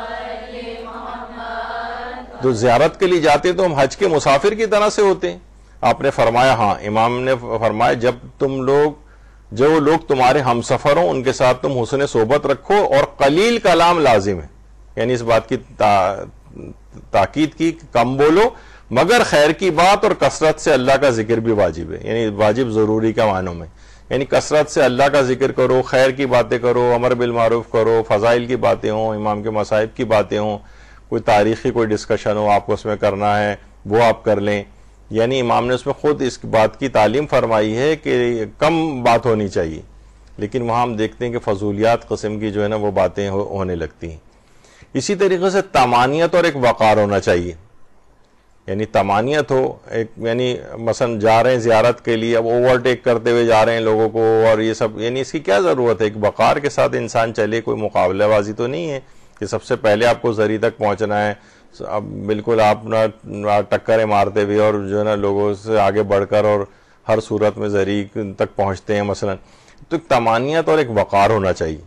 جو زیارت کے لیے جاتے ہیں تو ہم حج کے مسافر کی طرح سے ہوتے ہیں. آپ نے فرمایا ہاں، امام نے فرمایا جب تم لوگ جو لوگ تمہارے ہم سفر ہوں ان کے ساتھ تم حسن صحبت رکھو اور قلیل کلام لازم ہے، یعنی اس بات کی تا... تاکید کی کم بولو مگر خیر کی بات اور کثرت سے اللہ کا ذکر بھی واجب ہے، یعنی واجب ضروری کا معنوں میں، یعنی کثرت سے اللہ کا ذکر کرو، خیر کی باتیں کرو، امر بالمعروف کرو، فضائل کی باتیں ہوں، امام کے مصائب کی باتیں ہوں، کوئی تاریخی کوئی ڈسکشن ہو آپ کو اس میں کرنا ہے وہ آپ کر لیں، یعنی امام نے اس میں خود اس بات کی تعلیم فرمائی ہے کہ کم بات ہونی چاہیے، لیکن وہاں ہم دیکھتے ہیں کہ فضولیات قسم کی جو ہے نا وہ باتیں ہونے لگتی ہیں۔ اسی طریقے سے طمانیت اور ایک وقار ہونا چاہیے، یعنی طمانیت ہو ایک، یعنی مثلا جا رہے ہیں زیارت کے لیے، اب اوورٹیک کرتے ہوئے جا رہے ہیں لوگوں کو اور یہ سب، یعنی اس کی کیا ضرورت ہے؟ ایک وقار کے ساتھ انسان چلے، کوئی مقابلہ بازی تو نہیں ہے کہ سب سے پہلے آپ کو زری تک پہنچنا ہے، اب بالکل آپ نہ ٹکریں مارتے ہوئے اور جو ہے نا لوگوں سے آگے بڑھ کر اور ہر صورت میں زری تک پہنچتے ہیں مثلا، تو ایک طمانیت اور ایک وقار ہونا چاہیے،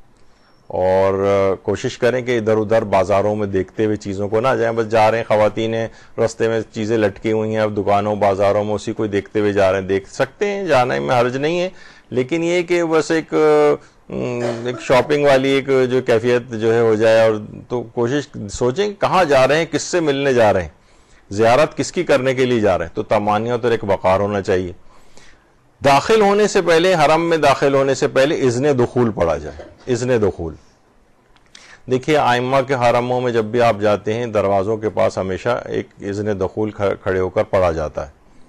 اور کوشش کریں کہ ادھر ادھر بازاروں میں دیکھتے ہوئے چیزوں کو نہ جائیں، بس جا رہے ہیں خواتین ہیں رستے میں چیزیں لٹکی ہوئی ہیں، اب دکانوں بازاروں میں اسی کو دیکھتے ہوئے جا رہے ہیں، دیکھ سکتے ہیں جانے میں حرج نہیں ہے، لیکن یہ کہ بس ایک ایک شاپنگ والی ایک جو کیفیت جو ہے ہو جائے، اور تو کوشش سوچیں کہاں جا رہے ہیں، کس سے ملنے جا رہے ہیں، زیارت کس کی کرنے کے لیے جا رہے ہیں، تو طمانیت اور ایک وقار ہونا چاہیے۔ داخل ہونے سے پہلے، حرم میں داخل ہونے سے پہلے اذن دخول پڑھا جائے، اذن دخول۔ دیکھیے ائمہ کے حرموں میں جب بھی آپ جاتے ہیں دروازوں کے پاس ہمیشہ ایک اذن دخول کھڑے ہو کر پڑھا جاتا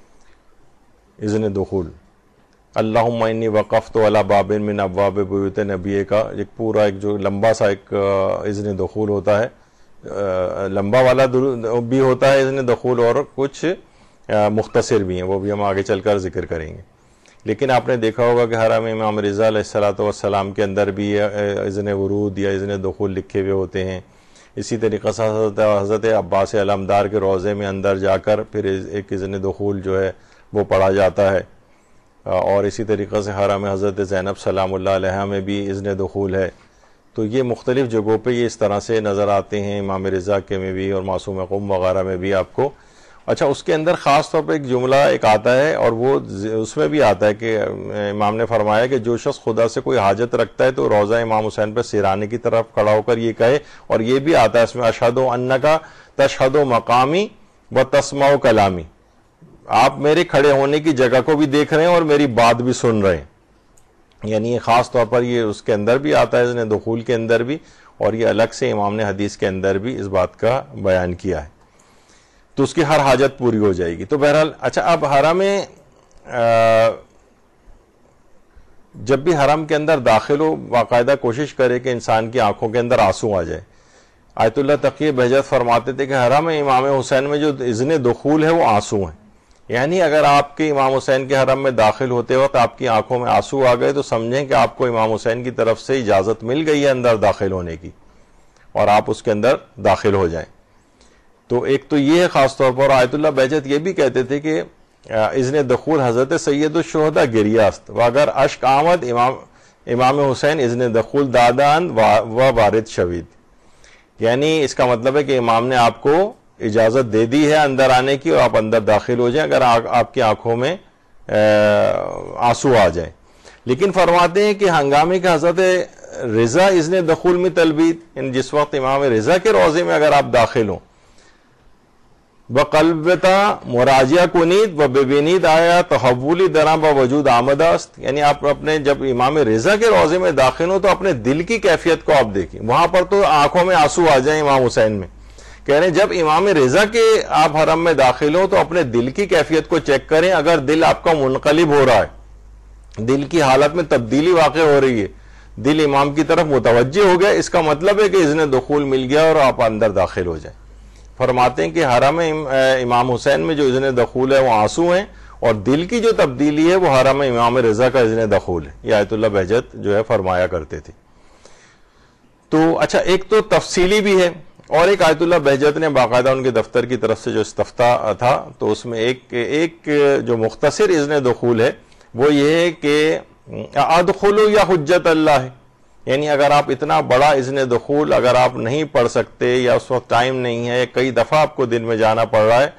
ہے، اذن دخول، اللہم انی وقفت علی باب من ابواب بیوت نبی کا ایک پورا ایک جو لمبا سا ایک اذن دخول ہوتا ہے، لمبا والا بھی ہوتا ہے اذن دخول اور کچھ مختصر بھی ہیں، وہ بھی ہم آگے چل کر ذکر کریں گے، لیکن آپ نے دیکھا ہوگا کہ حرم امام رضا علیہ الصلوۃ والسلام کے اندر بھی اذن ورود یا اذن دخول لکھے ہوئے ہوتے ہیں۔ اسی طریقے سے حضرت حضرت عباس علمدار کے روضے میں اندر جا کر پھر ایک اذن دخول جو ہے وہ پڑھا جاتا ہے، اور اسی طریقے سے حرم حضرت زینب سلام اللہ علیہا میں بھی اذن دخول ہے۔ تو یہ مختلف جگہوں پہ یہ اس طرح سے نظر آتے ہیں، امام رضا کے میں بھی اور معصوم قم وغیرہ میں بھی آپ کو۔ اچھا، اس کے اندر خاص طور پہ ایک جملہ ایک آتا ہے، اور وہ اس میں بھی آتا ہے کہ امام نے فرمایا کہ جو شخص خدا سے کوئی حاجت رکھتا ہے تو روضہ امام حسین پہ سرانے کی طرف کھڑا ہو کر یہ کہے، اور یہ بھی آتا ہے اس میں اشہد انکا تشہد مقامی و تسمع کلامی، آپ میرے کھڑے ہونے کی جگہ کو بھی دیکھ رہے ہیں اور میری بات بھی سن رہے ہیں، یعنی یہ خاص طور پر یہ اس کے اندر بھی آتا ہے اذن دخول کے اندر بھی، اور یہ الگ سے امام نے حدیث کے اندر بھی اس بات کا بیان کیا ہے، تو اس کی ہر حاجت پوری ہو جائے گی۔ تو بہرحال اچھا، اب حرم میں جب بھی حرم کے اندر داخل ہو باقاعدہ کوشش کرے کہ انسان کی آنکھوں کے اندر آنسو آ جائے۔ آیت اللہ تقی بہجت فرماتے تھے کہ حرم امام حسین میں جو اذن دخول ہے وہ آنسو ہیں، یعنی اگر آپ کے امام حسین کے حرم میں داخل ہوتے وقت آپ کی آنکھوں میں آنسو آ گئے تو سمجھیں کہ آپ کو امام حسین کی طرف سے اجازت مل گئی ہے اندر داخل ہونے کی، اور آپ اس کے اندر داخل ہو جائیں۔ تو ایک تو یہ ہے خاص طور پر، آیت اللہ بہجت یہ بھی کہتے تھے کہ اذن دخول حضرت سید الشہداء گریاست و اگر اشک آمد امام امام حسین اذن دخول دادان و وارد شوید، یعنی اس کا مطلب ہے کہ امام نے آپ کو اجازت دے دی ہے اندر آنے کی، اور آپ اندر داخل ہو جائیں اگر آپ کی آنکھوں میں آنسو آ جائیں۔ لیکن فرماتے ہیں کہ ہنگامے کے حضرت رضا اذن دخول میں تلبید، یعنی جس وقت امام رضا کے روضے میں اگر آپ داخل ہوں، بقلبتا مراجعہ کنید و ببینید آیا تحولی درام و وجود آمد است، یعنی آپ اپنے جب امام رضا کے روضے میں داخل ہوں تو اپنے دل کی کیفیت کو آپ دیکھیں، وہاں پر تو آنکھوں میں آنسو آ جائیں امام حسین میں، کہہ رہے ہیں جب امام رضا کے آپ حرم میں داخل ہوں تو اپنے دل کی کیفیت کو چیک کریں، اگر دل آپ کا منقلب ہو رہا ہے، دل کی حالت میں تبدیلی واقع ہو رہی ہے، دل امام کی طرف متوجہ ہو گیا، اس کا مطلب ہے کہ اذن دخول مل گیا اور آپ اندر داخل ہو جائیں۔ فرماتے ہیں کہ حرم امام حسین میں جو اذن دخول ہے وہ آنسو ہیں، اور دل کی جو تبدیلی ہے وہ حرم امام رضا کا اذن دخول ہے، یہ آیت اللہ بہجت جو ہے فرمایا کرتے تھے۔ تو اچھا، ایک تو تفصیلی بھی ہے، اور ایک آیت اللہ بہجت نے باقاعدہ ان کے دفتر کی طرف سے جو استفتاء تھا تو اس میں ایک ایک جو مختصر اذن دخول ہے وہ یہ ہے کہ ادخلوا یا حجت اللہ ہے، یعنی اگر آپ اتنا بڑا اذن دخول اگر آپ نہیں پڑھ سکتے یا اس وقت ٹائم نہیں ہے، کئی دفعہ آپ کو دن میں جانا پڑ رہا ہے،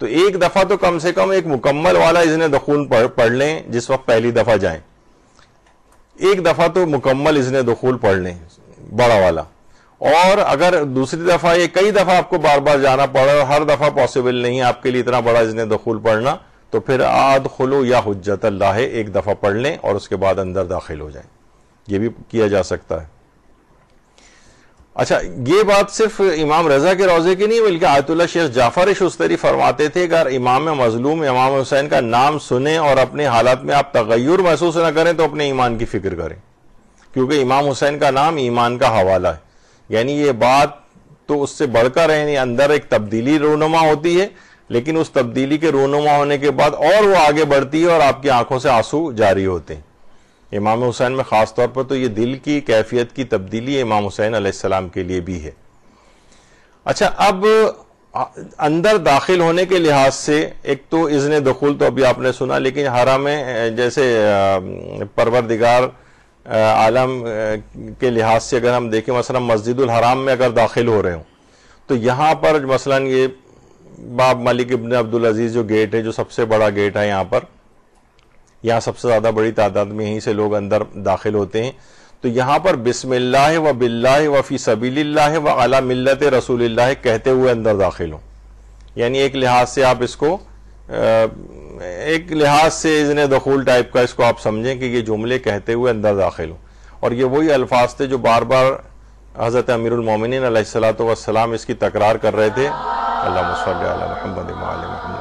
تو ایک دفعہ تو کم سے کم ایک مکمل والا اذن دخول پڑھ لیں جس وقت پہلی دفعہ جائیں، ایک دفعہ تو مکمل اذن دخول پڑھ لیں بڑا والا. اور اگر دوسری دفعہ یہ کئی دفعہ آپ کو بار بار جانا پڑا اور ہر دفعہ پاسبل نہیں ہے آپ کے لیے اتنا بڑا اذن دخول پڑھنا، تو پھر ادخلوا یا حجت اللہ ایک دفعہ پڑھ لیں اور اس کے بعد اندر داخل ہو جائیں. یہ بھی کیا جا سکتا ہے. اچھا، یہ بات صرف امام رضا کے روضے کی نہیں بلکہ آیت اللہ شیخ جعفر شستری فرماتے تھے کہ اگر امام مظلوم امام حسین کا نام سنیں اور اپنے حالات میں آپ تغیر محسوس نہ کریں تو اپنے ایمان کی فکر کریں، کیونکہ امام حسین کا نام ایمان کا حوالہ ہے. یعنی یہ بات تو اس سے بڑھ کر ہے، اندر ایک تبدیلی رونما ہوتی ہے، لیکن اس تبدیلی کے رونما ہونے کے بعد اور وہ آگے بڑھتی ہے اور آپ کی آنکھوں سے آنسو جاری ہوتے ہیں. امام حسین میں خاص طور پر تو یہ دل کی کیفیت کی تبدیلی امام حسین علیہ السلام کے لیے بھی ہے. اچھا، اب اندر داخل ہونے کے لحاظ سے ایک تو اذن دخول تو ابھی آپ نے سنا، لیکن حرم میں جیسے پروردگار عالم کے لحاظ سے اگر ہم دیکھیں، مثلا مسجد الحرام میں اگر داخل ہو رہے ہوں تو یہاں پر مثلا یہ باب ملک ابن عبدالعزیز جو گیٹ ہے، جو سب سے بڑا گیٹ ہے یہاں پر، یہاں سب سے زیادہ بڑی تعداد میں یہیں سے لوگ اندر داخل ہوتے ہیں. تو یہاں پر بسم اللہ و باللہ و فی سبیل اللہ و علی ملت رسول اللہ کہتے ہوئے اندر داخل ہوں. یعنی ایک لحاظ سے آپ اس کو ایک لحاظ سے اذن دخول ٹائپ کا اس کو آپ سمجھیں کہ یہ جملے کہتے ہوئے اندر داخل ہوں. اور یہ وہی الفاظ تھے جو بار بار حضرت امیر المومنین علیہ الصلوۃ والسلام اس کی تکرار کر رہے تھے. اللہم صلی علی محمد و علی محمد.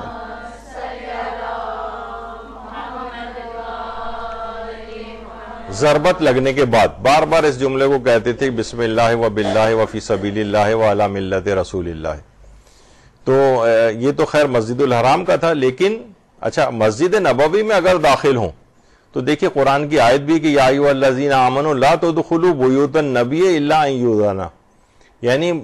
ضربت لگنے کے بعد بار بار اس جملے کو کہتے تھے، بسم اللہ و باللہ و فی سبیل اللہ و علی ملت رسول اللہ. تو یہ تو خیر مسجد الحرام کا تھا، لیکن اچھا مسجد نبوی میں اگر داخل ہوں تو دیکھیں قرآن کی آیت بھی کہ یا ایھا الذین آمنوا لا تدخلوا بیوت النبی الا ان یؤذن. یعنی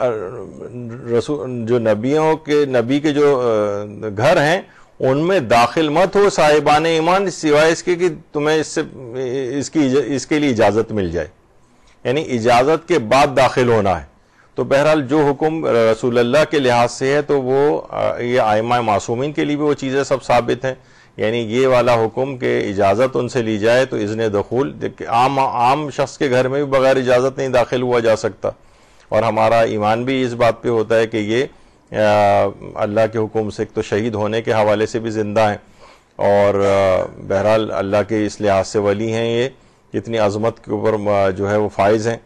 رسول جو نبیوں کے نبی کے جو گھر ہیں ان میں داخل مت ہو صاحبان ایمان سوائے اس کے کہ تمہیں اس سے اس کی اس کے لیے اجازت مل جائے. یعنی اجازت کے بعد داخل ہونا ہے. تو بہرحال جو حکم رسول اللہ کے لحاظ سے ہے تو وہ یہ ائمہ معصومین کے لیے بھی وہ چیزیں سب ثابت ہیں. یعنی یہ والا حکم کہ اجازت ان سے لی جائے تو اذن دخول عام عام شخص کے گھر میں بھی بغیر اجازت نہیں داخل ہوا جا سکتا. اور ہمارا ایمان بھی اس بات پہ ہوتا ہے کہ یہ اللہ کے حکم سے ایک تو شہید ہونے کے حوالے سے بھی زندہ ہیں، اور بہرحال اللہ کے اس لحاظ سے ولی ہیں، یہ اتنی عظمت کے اوپر جو ہے وہ فائز ہیں،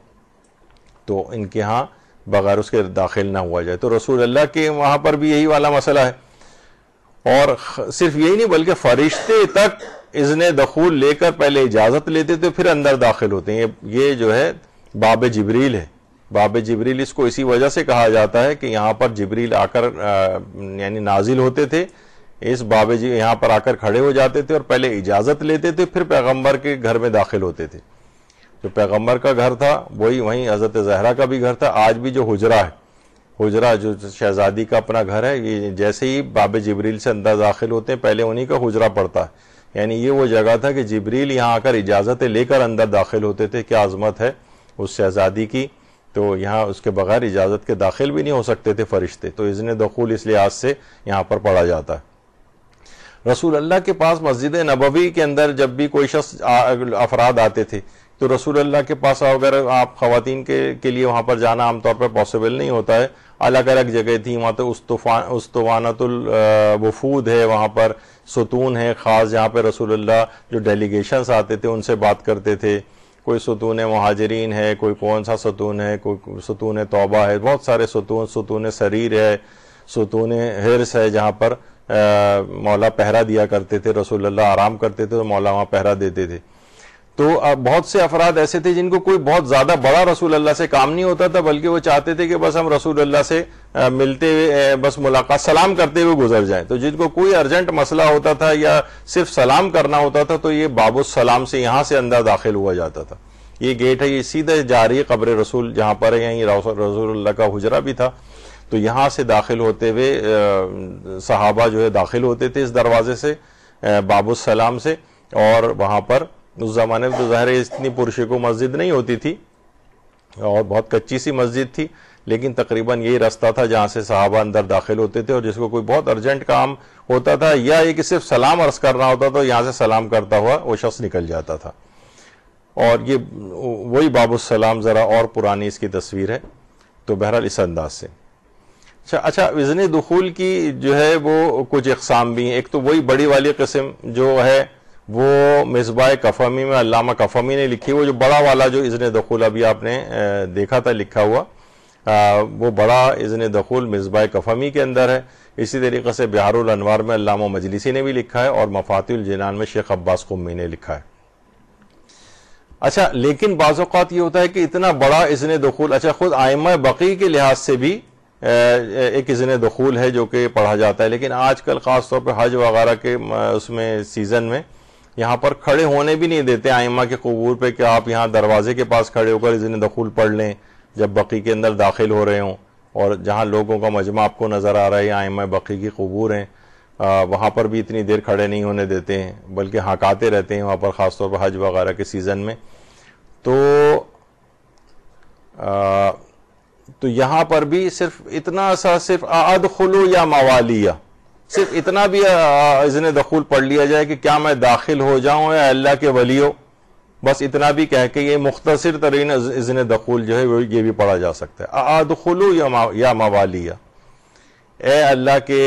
تو ان کے ہاں بغیر اس کے داخل نہ ہوا جائے. تو رسول اللہ کے وہاں پر بھی یہی والا مسئلہ ہے. اور صرف یہی نہیں بلکہ فرشتے تک اذن دخول لے کر پہلے اجازت لیتے تھے پھر اندر داخل ہوتے ہیں. یہ جو ہے باب جبریل ہے. باب جبریل اس کو اسی وجہ سے کہا جاتا ہے کہ یہاں پر جبریل آ کر یعنی نازل ہوتے تھے، اس باب جی یہاں پر آ کر کھڑے ہو جاتے تھے اور پہلے اجازت لیتے تھے پھر پیغمبر کے گھر میں داخل ہوتے تھے. جو پیغمبر کا گھر تھا وہی وہیں حضرت زہرا کا بھی گھر تھا. آج بھی جو حجرہ ہے، حجرہ جو شہزادی کا اپنا گھر ہے، یہ جیسے ہی باب جبریل سے اندر داخل ہوتے ہیں پہلے انہی کا حجرہ پڑتا ہے. یعنی یہ وہ جگہ تھا کہ جبریل یہاں آ کر اجازتیں لے کر اندر داخل ہوتے تھے. کیا عظمت ہے اس شہزادی کی. تو یہاں اس کے بغیر اجازت کے داخل بھی نہیں ہو سکتے تھے فرشتے. تو اذن دخول اس لحاظ سے یہاں پر پڑھا جاتا ہے. رسول اللہ کے پاس مسجد نبوی کے اندر جب بھی کوئی شخص افراد آتے تھے تو رسول اللہ کے پاس اگر آپ خواتین کے کے لیے وہاں پر جانا عام طور پر پاسبل نہیں ہوتا ہے. الگ الگ جگہ تھی وہاں. تو استوانۃ الوفود ہے، وہاں پر ستون ہے خاص جہاں پہ رسول اللہ جو ڈیلیگیشنز آتے تھے ان سے بات کرتے تھے. کوئی ستون مہاجرین ہے، کوئی کون سا ستون ہے، کوئی ستون توبہ ہے، بہت سارے ستون. ستون سریر ہے، ستون حرس ہے جہاں پر مولا پہرا دیا کرتے تھے. رسول اللہ آرام کرتے تھے تو مولا وہاں پہرا دیتے تھے. تو بہت سے افراد ایسے تھے جن کو کوئی بہت زیادہ بڑا رسول اللہ سے کام نہیں ہوتا تھا، بلکہ وہ چاہتے تھے کہ بس ہم رسول اللہ سے ملتے ہوئے بس ملاقات سلام کرتے ہوئے گزر جائیں. تو جن کو کوئی ارجنٹ مسئلہ ہوتا تھا یا صرف سلام کرنا ہوتا تھا تو یہ باب السلام سے یہاں سے اندر داخل ہوا جاتا تھا. یہ گیٹ ہے، یہ سیدھے جاری قبر رسول جہاں پر ہے، یہیں رسول اللہ کا حجرہ بھی تھا. تو یہاں سے داخل ہوتے ہوئے صحابہ جو ہے داخل ہوتے تھے اس دروازے سے باب السلام سے. اور وہاں پر اس زمانے میں تو ظاہر اتنی پرشکو مسجد نہیں ہوتی تھی اور بہت کچی سی مسجد تھی، لیکن تقریباً یہی رستہ تھا جہاں سے صحابہ اندر داخل ہوتے تھے، اور جس کو کوئی بہت ارجنٹ کام ہوتا تھا یا یہ کہ صرف سلام عرض کرنا ہوتا تو یہاں سے سلام کرتا ہوا وہ شخص نکل جاتا تھا. اور یہ وہی باب السلام ذرا اور پرانی اس کی تصویر ہے. تو بہرحال اس انداز سے اچھا اچھا اذن دخول کی جو ہے وہ کچھ اقسام بھی ہیں. ایک تو وہی بڑی والی قسم جو ہے وہ مصباح کفمی میں علامہ کفمی نے لکھی، وہ جو بڑا والا جو اذن دخول ابھی آپ نے دیکھا تھا لکھا ہوا، وہ بڑا اذن دخول مصباح کفمی کے اندر ہے. اسی طریقے سے بہار الانوار میں علامہ مجلسی نے بھی لکھا ہے، اور مفاتیح الجنان میں شیخ عباس قمی نے لکھا ہے. اچھا لیکن بعض اوقات یہ ہوتا ہے کہ اتنا بڑا اذن دخول، اچھا خود ائمہ بقی کے لحاظ سے بھی ایک اذن دخول ہے جو کہ پڑھا جاتا ہے، لیکن آج کل خاص طور پہ حج وغیرہ کے اس میں سیزن میں یہاں پر کھڑے ہونے بھی نہیں دیتے ائمہ کے قبور پہ کہ آپ یہاں دروازے کے پاس کھڑے ہو کر اذن دخول پڑھ لیں جب بقی کے اندر داخل ہو رہے ہوں. اور جہاں لوگوں کا مجمع آپ کو نظر آ رہا ہے ائمہ بقی کی قبور ہیں، وہاں پر بھی اتنی دیر کھڑے نہیں ہونے دیتے ہیں، بلکہ ہاکاتے رہتے ہیں وہاں پر خاص طور پر حج وغیرہ کے سیزن میں. تو آ, تو یہاں پر بھی صرف اتنا سا صرف ادخلو یا موالیہ، صرف اتنا بھی اذن دخول پڑھ لیا جائے کہ کیا میں داخل ہو جاؤں یا اللہ کے ولیو، بس اتنا بھی کہہ کے یہ مختصر ترین اذن دخول جو ہے یہ بھی پڑھا جا سکتا ہے. ادخلو یا موالیہ، اے اللہ کے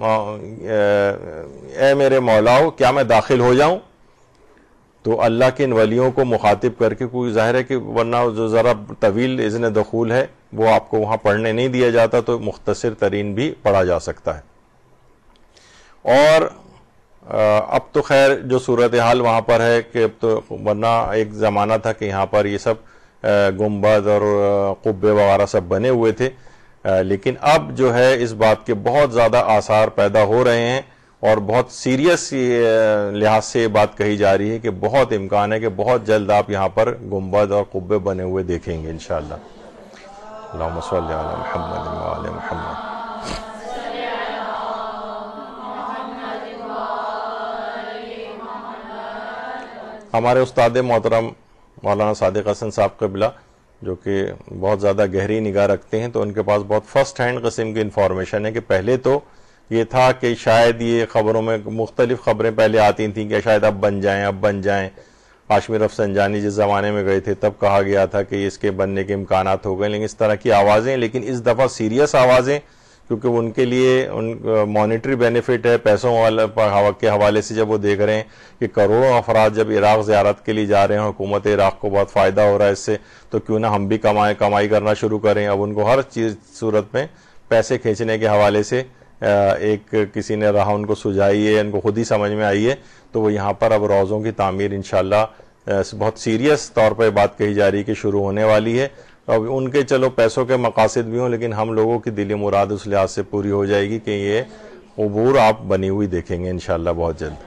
اے میرے مولاؤ کیا میں داخل ہو جاؤں. تو اللہ کے ان ولیوں کو مخاطب کر کے، کوئی ظاہر ہے کہ ورنہ جو ذرا طویل اذن دخول ہے وہ آپ کو وہاں پڑھنے نہیں دیا جاتا، تو مختصر ترین بھی پڑھا جا سکتا ہے. اور اب تو خیر جو صورتحال وہاں پر ہے کہ اب تو ورنہ ایک زمانہ تھا کہ یہاں پر یہ سب گنبد اور قبے وغیرہ سب بنے ہوئے تھے، لیکن اب جو ہے اس بات کے بہت زیادہ آثار پیدا ہو رہے ہیں، اور بہت سیریس لحاظ سے یہ بات کہی جا رہی ہے کہ بہت امکان ہے کہ بہت جلد آپ یہاں پر گنبد اور قبے بنے ہوئے دیکھیں گے انشاءاللہ. اللہم صلی علی محمد و آل محمد. ہمارے استاد محترم مولانا صادق حسن صاحب قبلہ جو کہ بہت زیادہ گہری نگاہ رکھتے ہیں، تو ان کے پاس بہت فرسٹ ہینڈ قسم کی انفارمیشن ہے کہ پہلے تو یہ تھا کہ شاید یہ خبروں میں مختلف خبریں پہلے آتی تھیں کہ شاید اب بن جائیں اب بن جائیں. ہاشمی رفسنجانی جس زمانے میں گئے تھے تب کہا گیا تھا کہ اس کے بننے کے امکانات ہو گئے، لیکن اس طرح کی آوازیں، لیکن اس دفعہ سیریس آوازیں، کیونکہ ان کے لیے ان مانیٹری بینیفٹ ہے پیسوں کے حوالے سے. جب وہ دیکھ رہے ہیں کہ کروڑوں افراد جب عراق زیارت کے لیے جا رہے ہیں، حکومت عراق کو بہت فائدہ ہو رہا ہے اس سے، تو کیوں نہ ہم بھی کمائیں کمائی کرنا شروع کریں. اب ان کو ہر چیز صورت میں پیسے کھینچنے کے حوالے سے ایک کسی نے راہ ان کو سجائی ہے، ان کو خود ہی سمجھ میں آئی ہے، تو وہ یہاں پر اب روضوں کی تعمیر انشاءاللہ بہت سیریس طور پہ بات کہی جا رہی ہے کہ شروع ہونے والی ہے. اب ان کے چلو پیسوں کے مقاصد بھی ہوں، لیکن ہم لوگوں کی دلی مراد اس لحاظ سے پوری ہو جائے گی کہ یہ قبور آپ بنی ہوئی دیکھیں گے انشاءاللہ بہت جلد.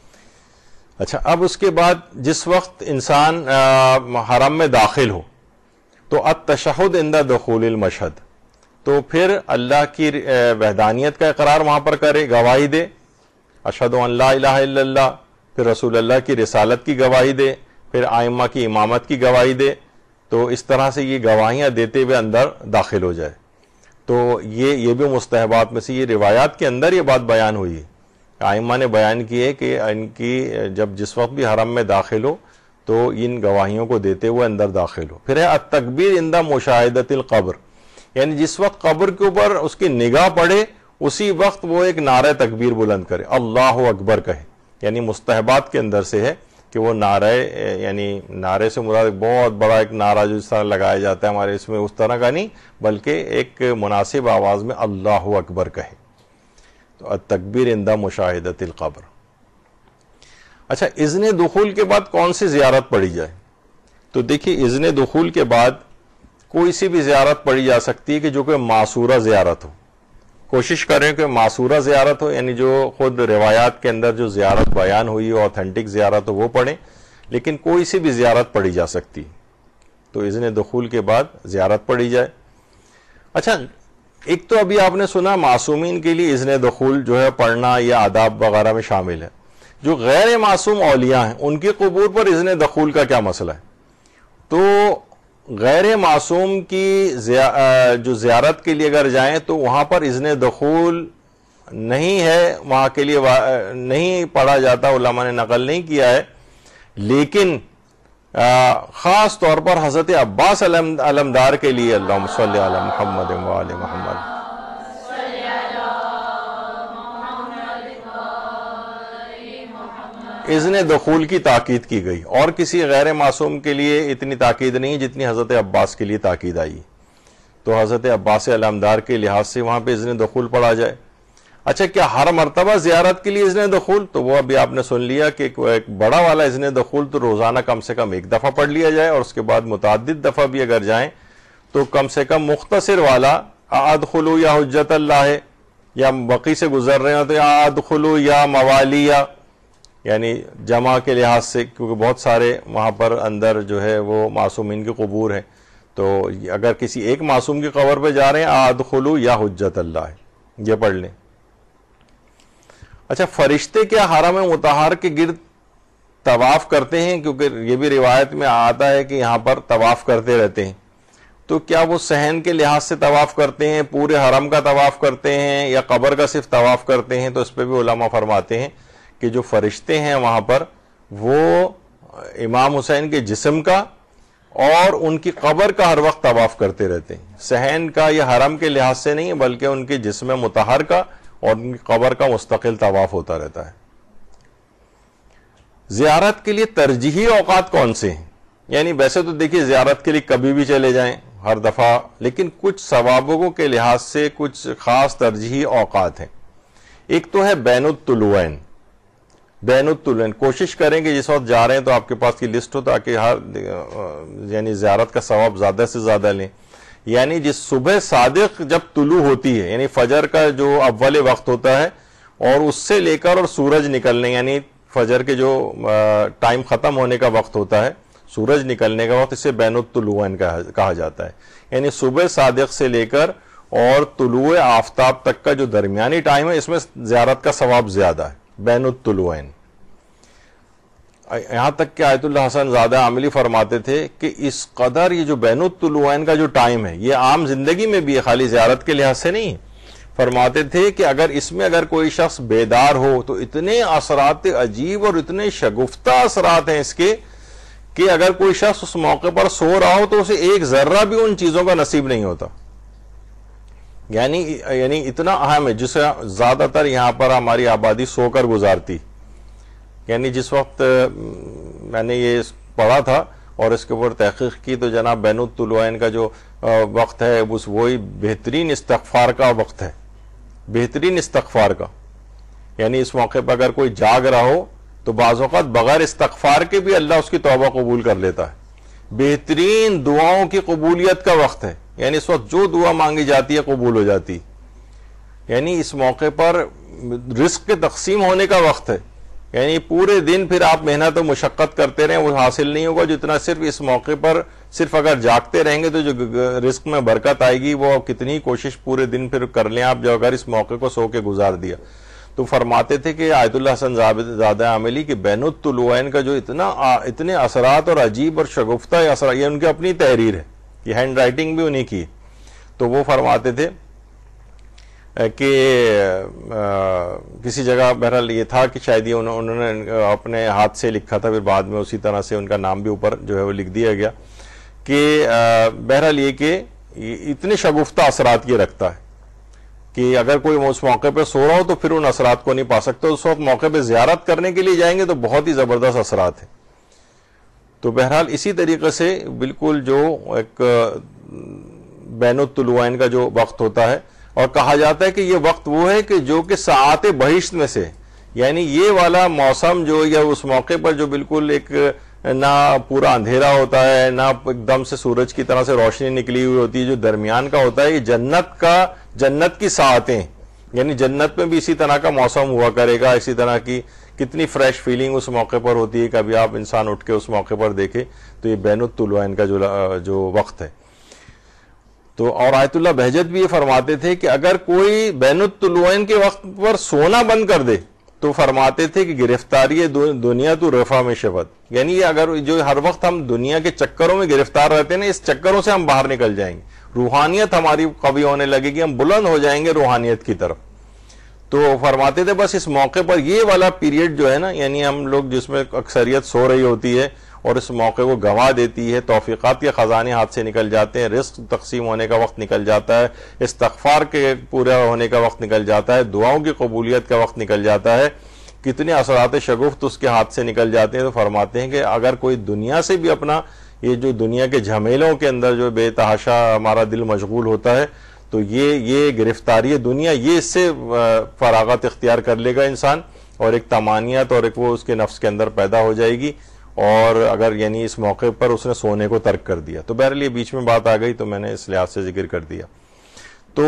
اچھا اب اس کے بعد جس وقت انسان حرم میں داخل ہو تو التشہد عند دخول المشہد، تو پھر اللہ کی وحدانیت کا اقرار وہاں پر کرے، گواہی دے، اشہد ان لا الہ الا اللہ، پھر رسول اللہ کی رسالت کی گواہی دے، پھر ائمہ کی امامت کی گواہی دے. تو اس طرح سے یہ گواہیاں دیتے ہوئے اندر داخل ہو جائے. تو یہ یہ بھی مستحبات میں سے، یہ روایات کے اندر یہ بات بیان ہوئی ہے. ائمہ نے بیان کی ہے کہ ان کی جب جس وقت بھی حرم میں داخل ہو تو ان گواہیوں کو دیتے ہوئے اندر داخل ہو. پھر ہے التکبیر عند مشاہدۃ القبر، یعنی جس وقت قبر کے اوپر اس کی نگاہ پڑے اسی وقت وہ ایک نعرہ تکبیر بلند کرے، اللہ اکبر کہے. یعنی مستحبات کے اندر سے ہے کہ وہ نعرہ، یعنی نعرے سے مراد بہت بڑا ایک نعرہ جو اس طرح لگایا جاتا ہے ہمارے اس میں اس طرح کا نہیں، بلکہ ایک مناسب آواز میں اللہ اکبر کہے. تو التکبیر عند مشاہدۃ القبر. اچھا اذن دخول کے بعد کون سی زیارت پڑھی جائے؟ تو دیکھیے اذن دخول کے بعد کوئی سی بھی زیارت پڑھی جا سکتی ہے کہ جو کہ معصورہ زیارت ہو. کوشش کریں کہ معصورہ زیارت ہو، یعنی جو خود روایات کے اندر جو زیارت بیان ہوئی ہو، اوتھینٹک زیارت ہو وہ پڑھیں، لیکن کوئی سی بھی زیارت پڑھی جا سکتی. تو اذن دخول کے بعد زیارت پڑھی جائے. اچھا ایک تو ابھی آپ نے سنا معصومین کے لیے اذن دخول جو ہے پڑھنا یا آداب وغیرہ میں شامل ہے. جو غیر معصوم اولیاء ہیں ان کی قبور پر اذن دخول کا کیا مسئلہ ہے؟ تو غیر معصوم کی جو زیارت کے لیے اگر جائیں تو وہاں پر اذن دخول نہیں ہے، وہاں کے لیے نہیں پڑھا جاتا، علماء نے نقل نہیں کیا ہے. لیکن خاص طور پر حضرت عباس علمدار کے لیے اللہم صلی علی محمد و آل محمد اذن دخول کی تاکید کی گئی، اور کسی غیر معصوم کے لیے اتنی تاکید نہیں جتنی حضرت عباس کے لیے تاکید آئی. تو حضرت عباس علمدار کے لحاظ سے وہاں پہ اذن دخول پڑھا جائے. اچھا، کیا ہر مرتبہ زیارت کے لیے اذن دخول؟ تو وہ ابھی آپ نے سن لیا کہ ایک بڑا والا اذن دخول تو روزانہ کم سے کم ایک دفعہ پڑھ لیا جائے، اور اس کے بعد متعدد دفعہ بھی اگر جائیں تو کم سے کم مختصر والا ادخلوا یا حجت اللہ ہے، یا بقی سے گزر رہے ہیں تو یا ادخلوا یا موالیہ، یعنی جمع کے لحاظ سے، کیونکہ بہت سارے وہاں پر اندر جو ہے وہ معصومین کے قبور ہیں، تو اگر کسی ایک معصوم کی قبر پہ جا رہے ہیں ادخلوا یا حجت اللہ ہے، یہ پڑھ لیں. اچھا، فرشتے کیا حرم مطہر کے گرد طواف کرتے ہیں؟ کیونکہ یہ بھی روایت میں آتا ہے کہ یہاں پر طواف کرتے رہتے ہیں. تو کیا وہ صحن کے لحاظ سے طواف کرتے ہیں، پورے حرم کا طواف کرتے ہیں، یا قبر کا صرف طواف کرتے ہیں؟ تو اس پہ بھی علماء فرماتے ہیں کہ جو فرشتے ہیں وہاں پر وہ امام حسین کے جسم کا اور ان کی قبر کا ہر وقت طواف کرتے رہتے ہیں. صحن کا یا حرم کے لحاظ سے نہیں، بلکہ ان کے جسم مطہر کا اور ان کی قبر کا مستقل طواف ہوتا رہتا ہے. زیارت کے لیے ترجیحی اوقات کون سے ہیں؟ یعنی ویسے تو دیکھیے زیارت کے لیے کبھی بھی چلے جائیں ہر دفعہ، لیکن کچھ ثوابوں کے لحاظ سے کچھ خاص ترجیحی اوقات ہیں. ایک تو ہے بین الطلوعین. بین الطلوعین کوشش کریں کہ جس وقت جا رہے ہیں تو آپ کے پاس کی لسٹ ہو، تاکہ ہر یعنی زیارت کا ثواب زیادہ سے زیادہ لیں. یعنی جس صبح صادق جب طلوع ہوتی ہے، یعنی فجر کا جو اول وقت ہوتا ہے، اور اس سے لے کر اور سورج نکلنے، یعنی فجر کے جو ٹائم ختم ہونے کا وقت ہوتا ہے، سورج نکلنے کا وقت، اسے بین الطلوعین کہا جاتا ہے. یعنی صبح صادق سے لے کر اور طلوع آفتاب تک کا جو درمیانی ٹائم ہے، اس میں زیارت کا ثواب زیادہ ہے، بین الطلوعین. یہاں تک کہ آیت اللہ حسن زادہ عاملی فرماتے تھے کہ اس قدر یہ جو بین الطلوعین کا جو ٹائم ہے، یہ عام زندگی میں بھی ہے، خالی زیارت کے لحاظ سے نہیں. فرماتے تھے کہ اگر اس میں اگر کوئی شخص بیدار ہو تو اتنے اثرات عجیب اور اتنے شگفتہ اثرات ہیں اس کے، کہ اگر کوئی شخص اس موقع پر سو رہا ہو تو اسے ایک ذرہ بھی ان چیزوں کا نصیب نہیں ہوتا. یعنی یعنی اتنا اہم ہے، جسے زیادہ تر یہاں پر ہماری آبادی سو کر گزارتی. یعنی جس وقت میں نے یہ پڑھا تھا اور اس کے اوپر تحقیق کی تو جناب بین الطلوعین کا جو وقت ہے اس وہی بہترین استغفار کا وقت ہے، بہترین استغفار کا. یعنی اس موقع پر اگر کوئی جاگ رہا ہو تو بعض اوقات بغیر استغفار کے بھی اللہ اس کی توبہ قبول کر لیتا ہے. بہترین دعاؤں کی قبولیت کا وقت ہے، یعنی اس وقت جو دعا مانگی جاتی ہے قبول ہو جاتی. یعنی اس موقع پر رزق کے تقسیم ہونے کا وقت ہے. یعنی پورے دن پھر آپ محنت و مشقت کرتے رہیں، وہ حاصل نہیں ہوگا جتنا صرف اس موقع پر صرف اگر جاگتے رہیں گے تو جو رزق میں برکت آئے گی وہ کتنی کوشش پورے دن پھر کر لیں آپ، جو اگر اس موقع کو سو کے گزار دیا. تو فرماتے تھے کہ آیت اللہ حسن زادہ عاملی کہ بین الطلوعین کا جو اتنا اتنے اثرات اور عجیب اور شگفتہ اثرات، یہ ان کی اپنی تحریر ہے، یہ ہینڈ رائٹنگ بھی انہی کی. تو وہ فرماتے تھے کہ کسی جگہ بہرحال یہ تھا کہ شاید یہ انہوں نے اپنے ہاتھ سے لکھا تھا، پھر بعد میں اسی طرح سے ان کا نام بھی اوپر جو ہے وہ لکھ دیا گیا، کہ بہرحال یہ کہ اتنے شگفتہ اثرات یہ رکھتا ہے کہ اگر کوئی اس موقع پہ سو رہا ہو تو پھر ان اثرات کو نہیں پا سکتا. اس وقت موقع پہ زیارت کرنے کے لیے جائیں گے تو بہت ہی زبردست اثرات ہیں. تو بہرحال اسی طریقے سے بالکل جو ایک بین الطلوعین کا جو وقت ہوتا ہے، اور کہا جاتا ہے کہ یہ وقت وہ ہے کہ جو کہ ساعات بہشت میں سے، یعنی یہ والا موسم جو یا اس موقع پر جو بالکل ایک نہ پورا اندھیرا ہوتا ہے، نہ ایک دم سے سورج کی طرح سے روشنی نکلی ہوئی ہوتی ہے، جو درمیان کا ہوتا ہے، یہ جنت کا جنت کی ساعتیں. یعنی جنت میں بھی اسی طرح کا موسم ہوا کرے گا، اسی طرح کی کتنی فریش فیلنگ اس موقع پر ہوتی ہے. کبھی آپ انسان اٹھ کے اس موقع پر دیکھے تو یہ بین الطلوعین کا جو جو وقت ہے. تو اور آیت اللہ بہجت بھی یہ فرماتے تھے کہ اگر کوئی بین الطلوعین کے وقت پر سونا بند کر دے تو فرماتے تھے کہ گرفتاری دنیا تو رفع میں شفت، یعنی یہ اگر جو ہر وقت ہم دنیا کے چکروں میں گرفتار رہتے ہیں نا، اس چکروں سے ہم باہر نکل جائیں گے، روحانیت ہماری قوی ہونے لگے گی، ہم بلند ہو جائیں گے روحانیت کی طرف۔ تو فرماتے تھے بس اس موقع پر یہ والا پیریڈ جو ہے نا، یعنی ہم لوگ جس میں اکثریت سو رہی ہوتی ہے اور اس موقع کو گنوا دیتی ہے، توفیقات کے خزانے ہاتھ سے نکل جاتے ہیں، رزق تقسیم ہونے کا وقت نکل جاتا ہے، استغفار کے پورا ہونے کا وقت نکل جاتا ہے، دعاؤں کی قبولیت کا وقت نکل جاتا ہے، کتنے اثرات شگفت اس کے ہاتھ سے نکل جاتے ہیں۔ تو فرماتے ہیں کہ اگر کوئی دنیا سے بھی اپنا یہ جو دنیا کے جھمیلوں کے اندر جو بے تحاشا ہمارا دل مشغول ہوتا ہے، تو یہ یہ گرفتاری دنیا، یہ اس سے فراغت اختیار کر لے گا انسان، اور ایک تمانیت اور ایک وہ اس کے نفس کے اندر پیدا ہو جائے گی، اور اگر یعنی اس موقع پر اس نے سونے کو ترک کر دیا تو بہرحال یہ بیچ میں بات آ گئی تو میں نے اس لحاظ سے ذکر کر دیا۔ تو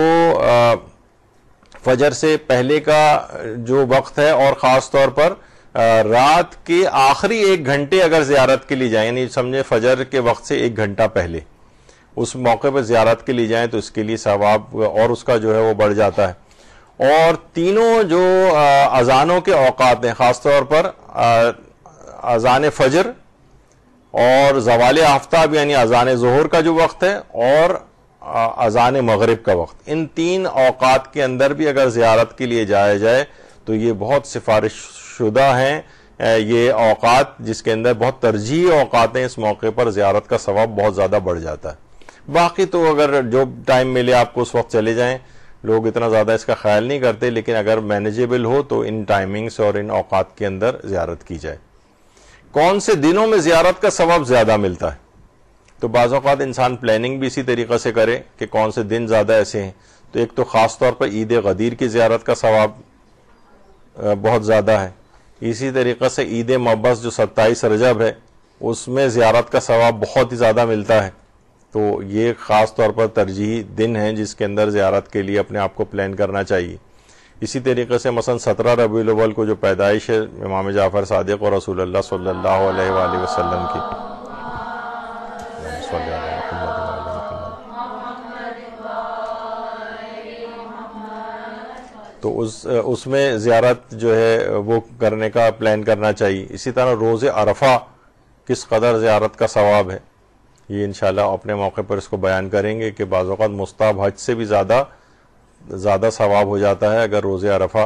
فجر سے پہلے کا جو وقت ہے، اور خاص طور پر رات کے آخری ایک گھنٹے اگر زیارت کے لیے جائیں، یعنی سمجھے فجر کے وقت سے ایک گھنٹہ پہلے اس موقع پر زیارت کے لیے جائیں تو اس کے لیے ثواب اور اس کا جو ہے وہ بڑھ جاتا ہے۔ اور تینوں جو اذانوں کے اوقات ہیں، خاص طور پر اذان فجر اور زوال آفتاب یعنی اذان ظہر کا جو وقت ہے، اور اذان مغرب کا وقت، ان تین اوقات کے اندر بھی اگر زیارت کے لیے جایا جائے تو یہ بہت سفارش شدہ ہیں، یہ اوقات جس کے اندر بہت ترجیحی اوقات ہیں، اس موقع پر زیارت کا ثواب بہت زیادہ بڑھ جاتا ہے۔ باقی تو اگر جو ٹائم ملے آپ کو اس وقت چلے جائیں، لوگ اتنا زیادہ اس کا خیال نہیں کرتے، لیکن اگر مینیجیبل ہو تو ان ٹائمنگز اور ان اوقات کے اندر زیارت کی جائے۔ کون سے دنوں میں زیارت کا ثواب زیادہ ملتا ہے؟ تو بعض اوقات انسان پلاننگ بھی اسی طریقے سے کرے کہ کون سے دن زیادہ ایسے ہیں، تو ایک تو خاص طور پر عید غدیر کی زیارت کا ثواب بہت زیادہ ہے، اسی طریقے سے عید مبعث جو ستائیس رجب ہے اس میں زیارت کا ثواب بہت ہی زیادہ ملتا ہے، تو یہ خاص طور پر ترجیحی دن ہیں جس کے اندر زیارت کے لیے اپنے آپ کو پلان کرنا چاہیے۔ اسی طریقے سے مثلا سترہ ربیع الاول کو جو پیدائش ہے امام جعفر صادق اور رسول اللہ صلی اللہ علیہ وآلہ وسلم کی، تو اس اس میں زیارت جو ہے وہ کرنے کا پلان کرنا چاہیے۔ اسی طرح روز عرفہ کس قدر زیارت کا ثواب ہے، یہ انشاءاللہ اپنے موقع پر اس کو بیان کریں گے کہ بعض اوقات مستحب حج سے بھی زیادہ زیادہ ثواب ہو جاتا ہے اگر روز عرفہ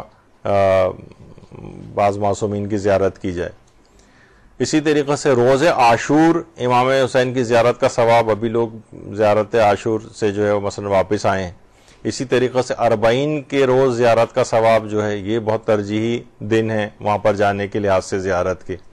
بعض معصومین کی زیارت کی جائے۔ اسی طریقے سے روز عاشور امام حسین کی زیارت کا ثواب، ابھی لوگ زیارت عاشور سے جو ہے مثلا واپس آئے ہیں۔ اسی طریقے سے اربعین کے روز زیارت کا ثواب جو ہے یہ بہت ترجیحی دن ہے وہاں پر جانے کے لحاظ سے زیارت کے۔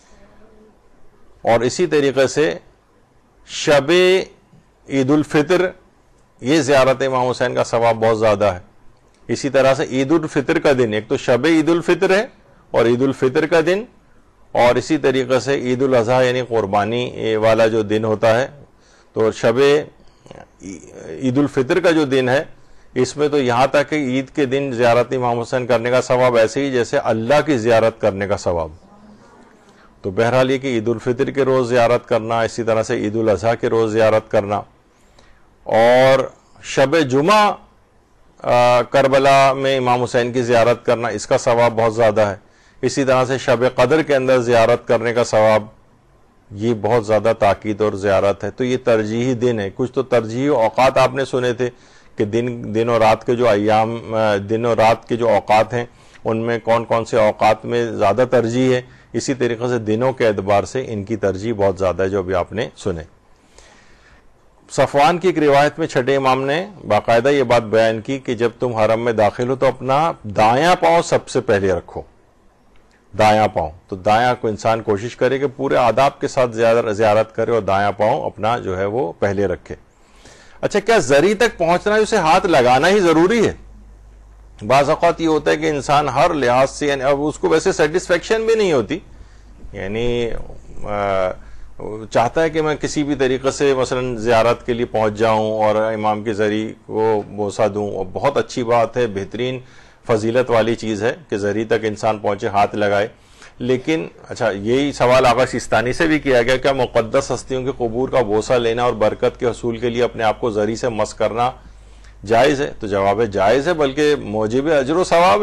اور اسی طریقے سے شب عید الفطر، یہ زیارت امام حسین کا ثواب بہت زیادہ ہے۔ اسی طرح سے عید الفطر کا دن، ایک تو شب عید الفطر ہے اور عید الفطر کا دن، اور اسی طریقے سے عید الاضحیٰ یعنی قربانی والا جو دن ہوتا ہے، تو شب عید الفطر کا جو دن ہے اس میں تو یہاں تک کہ عید کے دن زیارت امام حسین کرنے کا ثواب ایسے ہی جیسے اللہ کی زیارت کرنے کا ثواب۔ تو بہرحال یہ کہ عید الفطر کے روز زیارت کرنا، اسی طرح سے عید الاضحیٰ کے روز زیارت کرنا، اور شب جمعہ کربلا میں امام حسین کی زیارت کرنا، اس کا ثواب بہت زیادہ ہے۔ اسی طرح سے شب قدر کے اندر زیارت کرنے کا ثواب، یہ بہت زیادہ تاکید اور زیارت ہے۔ تو یہ ترجیحی دن ہے۔ کچھ تو ترجیحی اوقات آپ نے سنے تھے کہ دن دن اور رات کے جو ایام دن اور رات کے جو اوقات ہیں ان میں کون کون سے اوقات میں زیادہ ترجیح ہے، اسی طریقے سے دنوں کے اعتبار سے ان کی ترجیح بہت زیادہ ہے جو ابھی آپ نے سنے۔ صفوان کی ایک روایت میں چھٹے امام نے باقاعدہ یہ بات بیان کی کہ جب تم حرم میں داخل ہو تو اپنا دایاں پاؤں سب سے پہلے رکھو، دایاں پاؤں۔ تو دایاں کو انسان کوشش کرے کہ پورے آداب کے ساتھ زیارت کرے اور دایاں پاؤں اپنا جو ہے وہ پہلے رکھے۔ اچھا، کیا زری تک پہنچنا ہے اسے ہاتھ لگانا ہی ضروری ہے؟ بعض اوقات یہ ہوتا ہے کہ انسان ہر لحاظ سے، یعنی اب اس کو ویسے سیٹسفیکشن بھی نہیں ہوتی، یعنی چاہتا ہے کہ میں کسی بھی طریقے سے مثلا زیارت کے لیے پہنچ جاؤں اور امام کے زری کو بوسہ دوں، اور بہت اچھی بات ہے، بہترین فضیلت والی چیز ہے کہ زری تک انسان پہنچے، ہاتھ لگائے۔ لیکن اچھا، یہی سوال آغا سیستانی سے بھی کیا گیا، کیا مقدس ہستیوں کے قبور کا بوسہ لینا اور برکت کے حصول کے لیے اپنے آپ کو زری سے مس کرنا جائز ہے؟ تو جواب ہے جائز ہے، بلکہ موجب اجر و ثواب ہے۔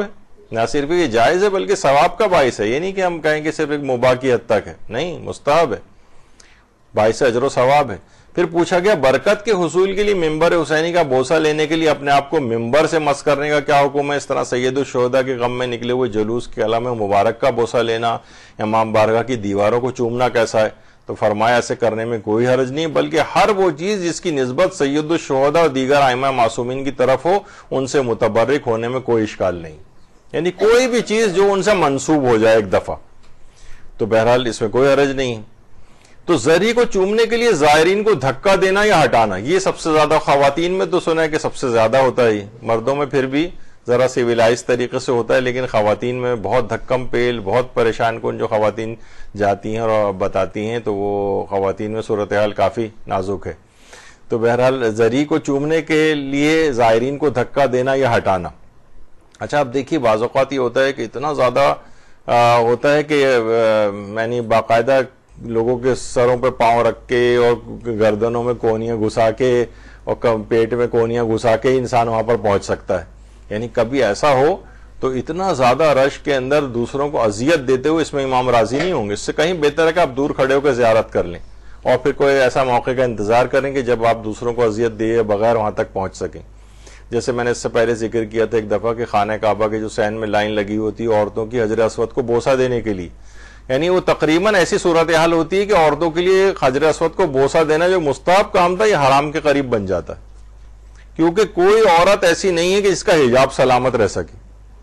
نہ صرف یہ جائز ہے بلکہ ثواب کا باعث ہے. یہ نہیں کہ ہم کہیں کہ صرف ایک مباح کی حد تک ہے, نہیں, مستحب ہے, باعث اجر و ثواب ہے. پھر پوچھا گیا برکت کے حصول کے لیے ممبر حسینی کا بوسہ لینے کے لیے اپنے آپ کو ممبر سے مس کرنے کا کیا حکم ہے؟ اس طرح سید الشہداء کے غم میں نکلے ہوئے جلوس کے علم مبارک کا بوسہ لینا, امام بارگاہ کی دیواروں کو چومنا کیسا ہے؟ تو فرمایا ایسے کرنے میں کوئی حرج نہیں, بلکہ ہر وہ چیز جس کی نسبت سید الشہداء اور دیگر ائمہ معصومین کی طرف ہو ان سے متبرک ہونے میں کوئی اشکال نہیں. یعنی کوئی بھی چیز جو ان سے منسوب ہو جائے ایک دفعہ, تو بہرحال اس میں کوئی حرج نہیں. تو زری کو چومنے کے لیے زائرین کو دھکا دینا یا ہٹانا, یہ سب سے زیادہ خواتین میں تو سنا ہے کہ سب سے زیادہ ہوتا ہے, مردوں میں پھر بھی ذرا سیویلائز طریقے سے ہوتا ہے, لیکن خواتین میں بہت دھکم پیل, بہت پریشان کن جو خواتین جاتی ہیں اور بتاتی ہیں, تو وہ خواتین میں صورتحال کافی نازک ہے. تو بہرحال زری کو چومنے کے لیے زائرین کو دھکا دینا یا ہٹانا. اچھا اب دیکھیے بعض اوقات یہ ہوتا ہے کہ اتنا زیادہ ہوتا ہے کہ یعنی باقاعدہ لوگوں کے سروں پہ پاؤں رکھ کے اور گردنوں میں کونیاں گھسا کے اور پیٹ میں کونیاں گھسا کے انسان وہاں پر پہنچ سکتا ہے. یعنی کبھی ایسا ہو تو اتنا زیادہ رش کے اندر دوسروں کو اذیت دیتے ہوئے اس میں امام راضی نہیں ہوں گے. اس سے کہیں بہتر ہے کہ آپ دور کھڑے ہو کے زیارت کر لیں اور پھر کوئی ایسا موقع کا انتظار کریں کہ جب آپ دوسروں کو اذیت دیے بغیر وہاں تک پہنچ سکیں. جیسے میں نے اس سے پہلے ذکر کیا تھا ایک دفعہ کہ خانہ کعبہ کے جو سین میں لائن لگی ہوتی ہے عورتوں کی حجر اسود کو بوسہ دینے کے لیے, یعنی وہ تقریباً ایسی صورتحال ہوتی ہے کہ عورتوں کے لیے حجر اسود کو بوسہ دینا جو مستحب کام تھا یہ حرام کے قریب بن جاتا ہے, کیونکہ کوئی عورت ایسی نہیں ہے کہ جس کا حجاب سلامت رہ سکے,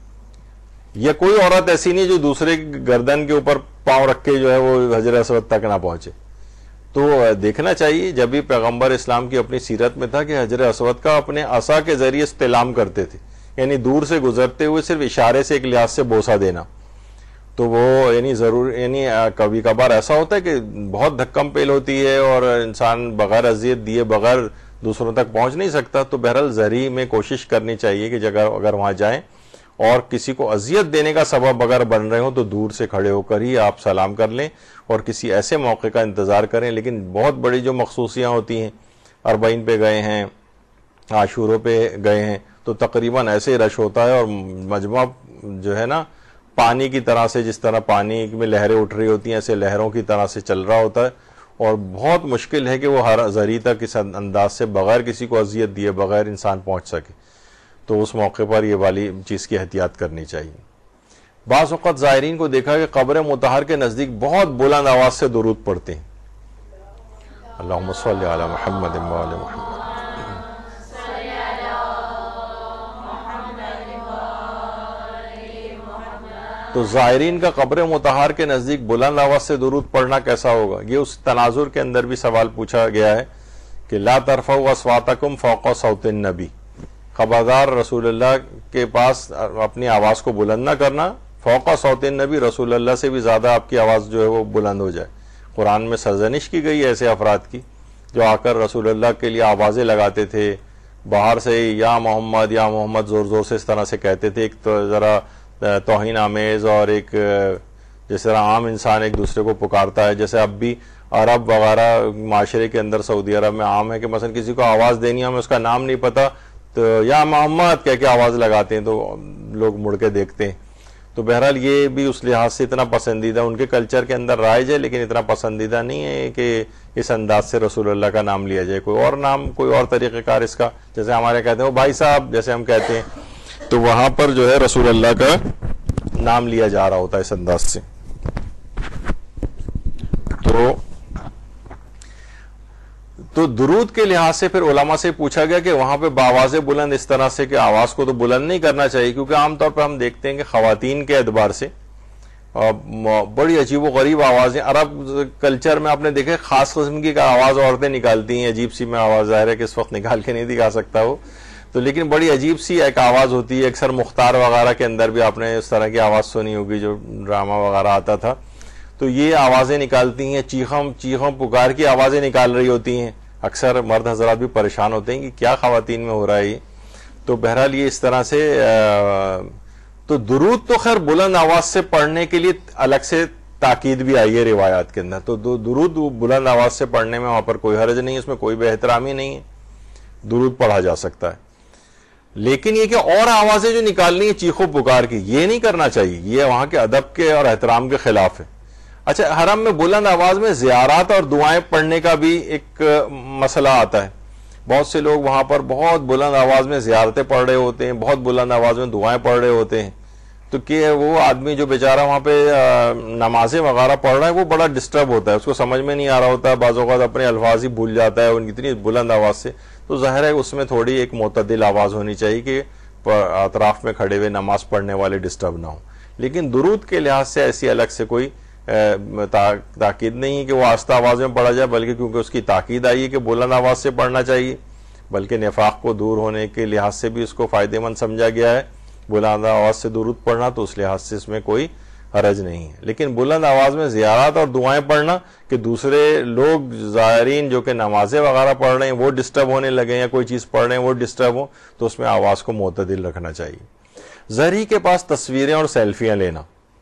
یا کوئی عورت ایسی نہیں جو دوسرے گردن کے اوپر پاؤں رکھ کے جو ہے وہ حجر اسود تک نہ پہنچے. تو دیکھنا چاہیے جب بھی پیغمبر اسلام کی اپنی سیرت میں تھا کہ حجر اسود کا اپنے عصا کے ذریعے استلام کرتے تھے, یعنی دور سے گزرتے ہوئے صرف اشارے سے ایک لحاظ سے بوسہ دینا. تو وہ یعنی ضرور یعنی کبھی کبھار ایسا ہوتا ہے کہ بہت دھکم پیل ہوتی ہے اور انسان بغیر اذیت دیے بغیر دوسروں تک پہنچ نہیں سکتا. تو بہرحال ذریعے میں کوشش کرنی چاہیے کہ جگہ اگر وہاں جائیں اور کسی کو اذیت دینے کا سبب اگر بن رہے ہوں تو دور سے کھڑے ہو کر ہی آپ سلام کر لیں اور کسی ایسے موقع کا انتظار کریں. لیکن بہت بڑی جو مخصوصیاں ہوتی ہیں, اربعین پہ گئے ہیں, عاشوروں پہ گئے ہیں, تو تقریباً ایسے رش ہوتا ہے اور مجمع جو ہے نا پانی کی طرح سے, جس طرح پانی میں لہریں اٹھ رہی ہوتی ہیں ایسے لہروں کی طرح سے چل رہا ہوتا ہے, اور بہت مشکل ہے کہ وہ ہر ذریعے تک اس انداز سے بغیر کسی کو اذیت دیے بغیر انسان پہنچ سکے. تو اس موقع پر یہ والی چیز کی احتیاط کرنی چاہیے. بعض اوقات زائرین کو دیکھا کہ قبر مطہر کے نزدیک بہت بلند آواز سے درود پڑھتے ہیں, اللہم صلی علی محمد و علی محمد. تو زائرین کا قبر مطہر کے نزدیک بلند آواز سے درود پڑھنا کیسا ہوگا؟ یہ اس تناظر کے اندر بھی سوال پوچھا گیا ہے کہ لا ترفعوا اصواتکم فوق صوت النبی, خبردار رسول اللہ کے پاس اپنی آواز کو بلند نہ کرنا, فوق صوت النبی رسول اللہ سے بھی زیادہ آپ کی آواز جو ہے وہ بلند ہو جائے. قرآن میں سرزنش کی گئی ایسے افراد کی جو آ کر رسول اللہ کے لیے آوازیں لگاتے تھے, باہر سے یا محمد یا محمد زور زور سے اس طرح سے کہتے تھے, ایک تو ذرا توہین آمیز اور ایک جس طرح عام انسان ایک دوسرے کو پکارتا ہے. جیسے اب بھی عرب وغیرہ معاشرے کے اندر سعودی عرب میں عام ہے کہ مثلا کسی کو آواز دینی ہے, ہمیں اس کا نام نہیں پتا تو یا محمد کہہ کے آواز لگاتے ہیں تو لوگ مڑ کے دیکھتے ہیں. تو بہرحال یہ بھی اس لحاظ سے اتنا پسندیدہ ان کے کلچر کے اندر رائج ہے, لیکن اتنا پسندیدہ نہیں ہے کہ اس انداز سے رسول اللہ کا نام لیا جائے. کوئی اور نام, کوئی اور طریقہ کار اس کا, جیسے ہمارے کہتے ہیں وہ بھائی صاحب جیسے ہم کہتے ہیں, تو وہاں پر جو ہے رسول اللہ کا نام لیا جا رہا ہوتا ہے اس انداز سے. تو تو درود کے لحاظ سے پھر علماء سے پوچھا گیا کہ وہاں پہ بآواز بلند اس طرح سے کہ آواز کو تو بلند نہیں کرنا چاہیے, کیونکہ عام طور پہ ہم دیکھتے ہیں کہ خواتین کے اعتبار سے بڑی عجیب و غریب آوازیں عرب کلچر میں آپ نے دیکھے خاص قسم کی آواز عورتیں نکالتی ہیں, عجیب سی میں آواز ظاہر ہے کہ اس وقت نکال کے نہیں دکھا سکتا وہ, تو لیکن بڑی عجیب سی ایک آواز ہوتی ہے. اکثر مختار وغیرہ کے اندر بھی آپ نے اس طرح کی آواز سنی ہوگی جو ڈرامہ وغیرہ آتا تھا, تو یہ آوازیں نکالتی ہیں, چیخوں چیخوں پکار کی آوازیں نکال رہی ہوتی ہیں. اکثر مرد حضرات بھی پریشان ہوتے ہیں کہ کیا خواتین میں ہو رہا ہے یہ. تو بہرحال یہ اس طرح سے تو درود تو خیر بلند آواز سے پڑھنے کے لیے الگ سے تاکید بھی آئی ہے روایات کے اندر, تو درود بلند آواز سے پڑھنے میں وہاں پر کوئی حرج نہیں, اس میں کوئی بے احترامی نہیں ہے, درود پڑھا جا سکتا ہے. لیکن یہ کہ اور آوازیں جو نکالنی ہے چیخو پکار کی، یہ نہیں کرنا چاہیے، یہ وہاں کے ادب کے اور احترام کے خلاف ہے۔ اچھا، حرم میں بلند آواز میں زیارات اور دعائیں پڑھنے کا بھی ایک مسئلہ آتا ہے۔ بہت سے لوگ وہاں پر بہت بلند آواز میں زیارتیں پڑھ رہے ہوتے ہیں، بہت بلند آواز میں دعائیں پڑھ رہے ہوتے ہیں، تو کہ وہ آدمی جو بیچارہ وہاں پہ نمازیں وغیرہ پڑھ رہا ہے وہ بڑا ڈسٹرب ہوتا ہے، اس کو سمجھ میں نہیں آ رہا ہوتا ہے، بعض اوقات اپنے الفاظ ہی بھول جاتا ہے ان اتنی بلند آواز سے۔ تو ظاہر ہے اس میں تھوڑی ایک معتدل آواز ہونی چاہیے کہ اطراف میں کھڑے ہوئے نماز پڑھنے والے ڈسٹرب نہ ہوں۔ لیکن درود کے لحاظ سے ایسی الگ سے کوئی تاکید نہیں ہے کہ وہ آہستہ آواز میں پڑھا جائے، بلکہ کیونکہ اس کی تاکید آئی ہے کہ بلند آواز سے پڑھنا چاہیے، بلکہ نفاق کو دور ہونے کے لحاظ سے بھی اس کو فائدہ مند سمجھا گیا ہے بلند آواز سے درود پڑھنا، تو اس لحاظ سے اس میں کوئی حرج نہیں ہے۔ لیکن بلند آواز میں زیارات اور دعائیں پڑھنا کہ دوسرے لوگ زائرین جو کہ نمازیں وغیرہ پڑھ رہے ہیں وہ ڈسٹرب ہونے لگے یا کوئی چیز پڑھ رہے ہیں وہ ڈسٹرب ہو، تو اس میں آواز کو معتدل رکھنا چاہیے۔ زہری کے پاس تصویریں اور سیلفیاں لینا،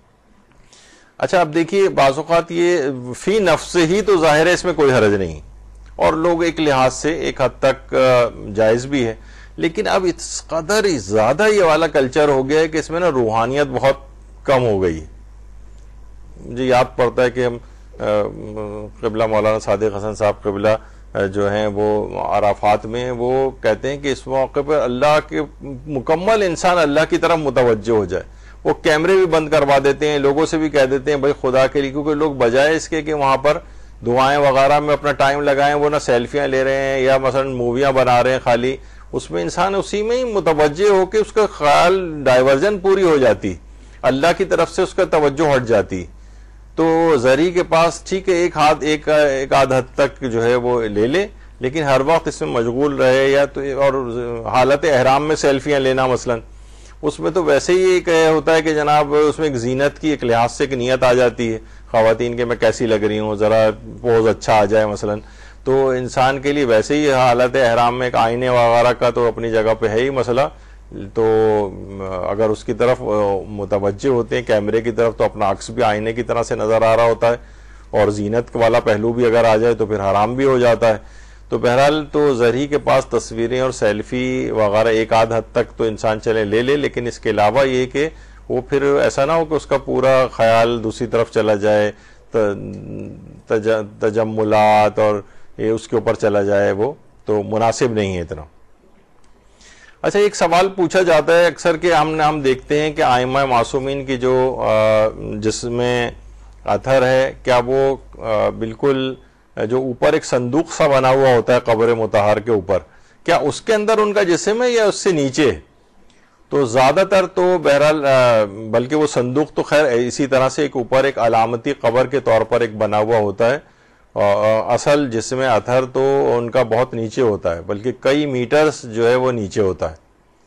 اچھا اب دیکھیے بعض اوقات یہ فی نفس ہی تو ظاہر ہے اس میں کوئی حرج نہیں، اور لوگ ایک لحاظ سے ایک حد تک جائز بھی ہے، لیکن اب اس قدر زیادہ یہ والا کلچر ہو گیا ہے کہ اس میں نا روحانیت بہت کم ہو گئی ہے۔ مجھے یاد پڑتا ہے کہ ہم قبلہ مولانا صادق حسن صاحب قبلہ جو ہیں وہ عرفات میں وہ کہتے ہیں کہ اس موقع پر اللہ کے مکمل انسان اللہ کی طرف متوجہ ہو جائے، وہ کیمرے بھی بند کروا دیتے ہیں، لوگوں سے بھی کہہ دیتے ہیں بھائی خدا کے لیے، کیونکہ لوگ بجائے اس کے کہ وہاں پر دعائیں وغیرہ میں اپنا ٹائم لگائیں، وہ نہ سیلفیاں لے رہے ہیں یا مثلا موویاں بنا رہے ہیں خالی، اس میں انسان اسی میں ہی متوجہ ہو کے اس کا خیال ڈائیورژن پوری ہو جاتی، اللہ کی طرف سے اس کا توجہ ہٹ جاتی۔ تو زری کے پاس ٹھیک ہے ایک ہاتھ ایک ایک آدھ حد تک جو ہے وہ لے لے، لیکن ہر وقت اس میں مشغول رہے، یا تو اور حالت احرام میں سیلفیاں لینا مثلا، اس میں تو ویسے ہی ایک ہوتا ہے کہ جناب اس میں ایک زینت کی ایک لحاظ سے ایک نیت آ جاتی ہے خواتین کے، میں کیسی لگ رہی ہوں، ذرا پوز اچھا آ جائے مثلا، تو انسان کے لیے ویسے ہی حالت احرام میں ایک آئینے وغیرہ کا تو اپنی جگہ پہ ہے ہی مسئلہ، تو اگر اس کی طرف متوجہ ہوتے ہیں کیمرے کی طرف تو اپنا عکس بھی آئینے کی طرح سے نظر آ رہا ہوتا ہے، اور زینت والا پہلو بھی اگر آ جائے تو پھر حرام بھی ہو جاتا ہے۔ تو بہرحال تو زرہی کے پاس تصویریں اور سیلفی وغیرہ ایک آدھ حد تک تو انسان چلے لے لے، لیکن اس کے علاوہ یہ کہ وہ پھر ایسا نہ ہو کہ اس کا پورا خیال دوسری طرف چلا جائے، تجملات اور یہ اس کے اوپر چلا جائے، وہ تو مناسب نہیں ہے اتنا۔ اچھا ایک سوال پوچھا جاتا ہے اکثر کہ ہم ہم دیکھتے ہیں کہ ائمہ معصومین کی جو جس میں اثر ہے، کیا وہ بالکل جو اوپر ایک صندوق سا بنا ہوا ہوتا ہے قبر مطہر کے اوپر، کیا اس کے اندر ان کا جسم ہے یا اس سے نیچے؟ تو زیادہ تر تو بہرحال بلکہ وہ صندوق تو خیر اسی طرح سے ایک اوپر ایک علامتی قبر کے طور پر ایک بنا ہوا ہوتا ہے، اصل جسم اطہر تو ان کا بہت نیچے ہوتا ہے، بلکہ کئی میٹرز جو ہے وہ نیچے ہوتا ہے۔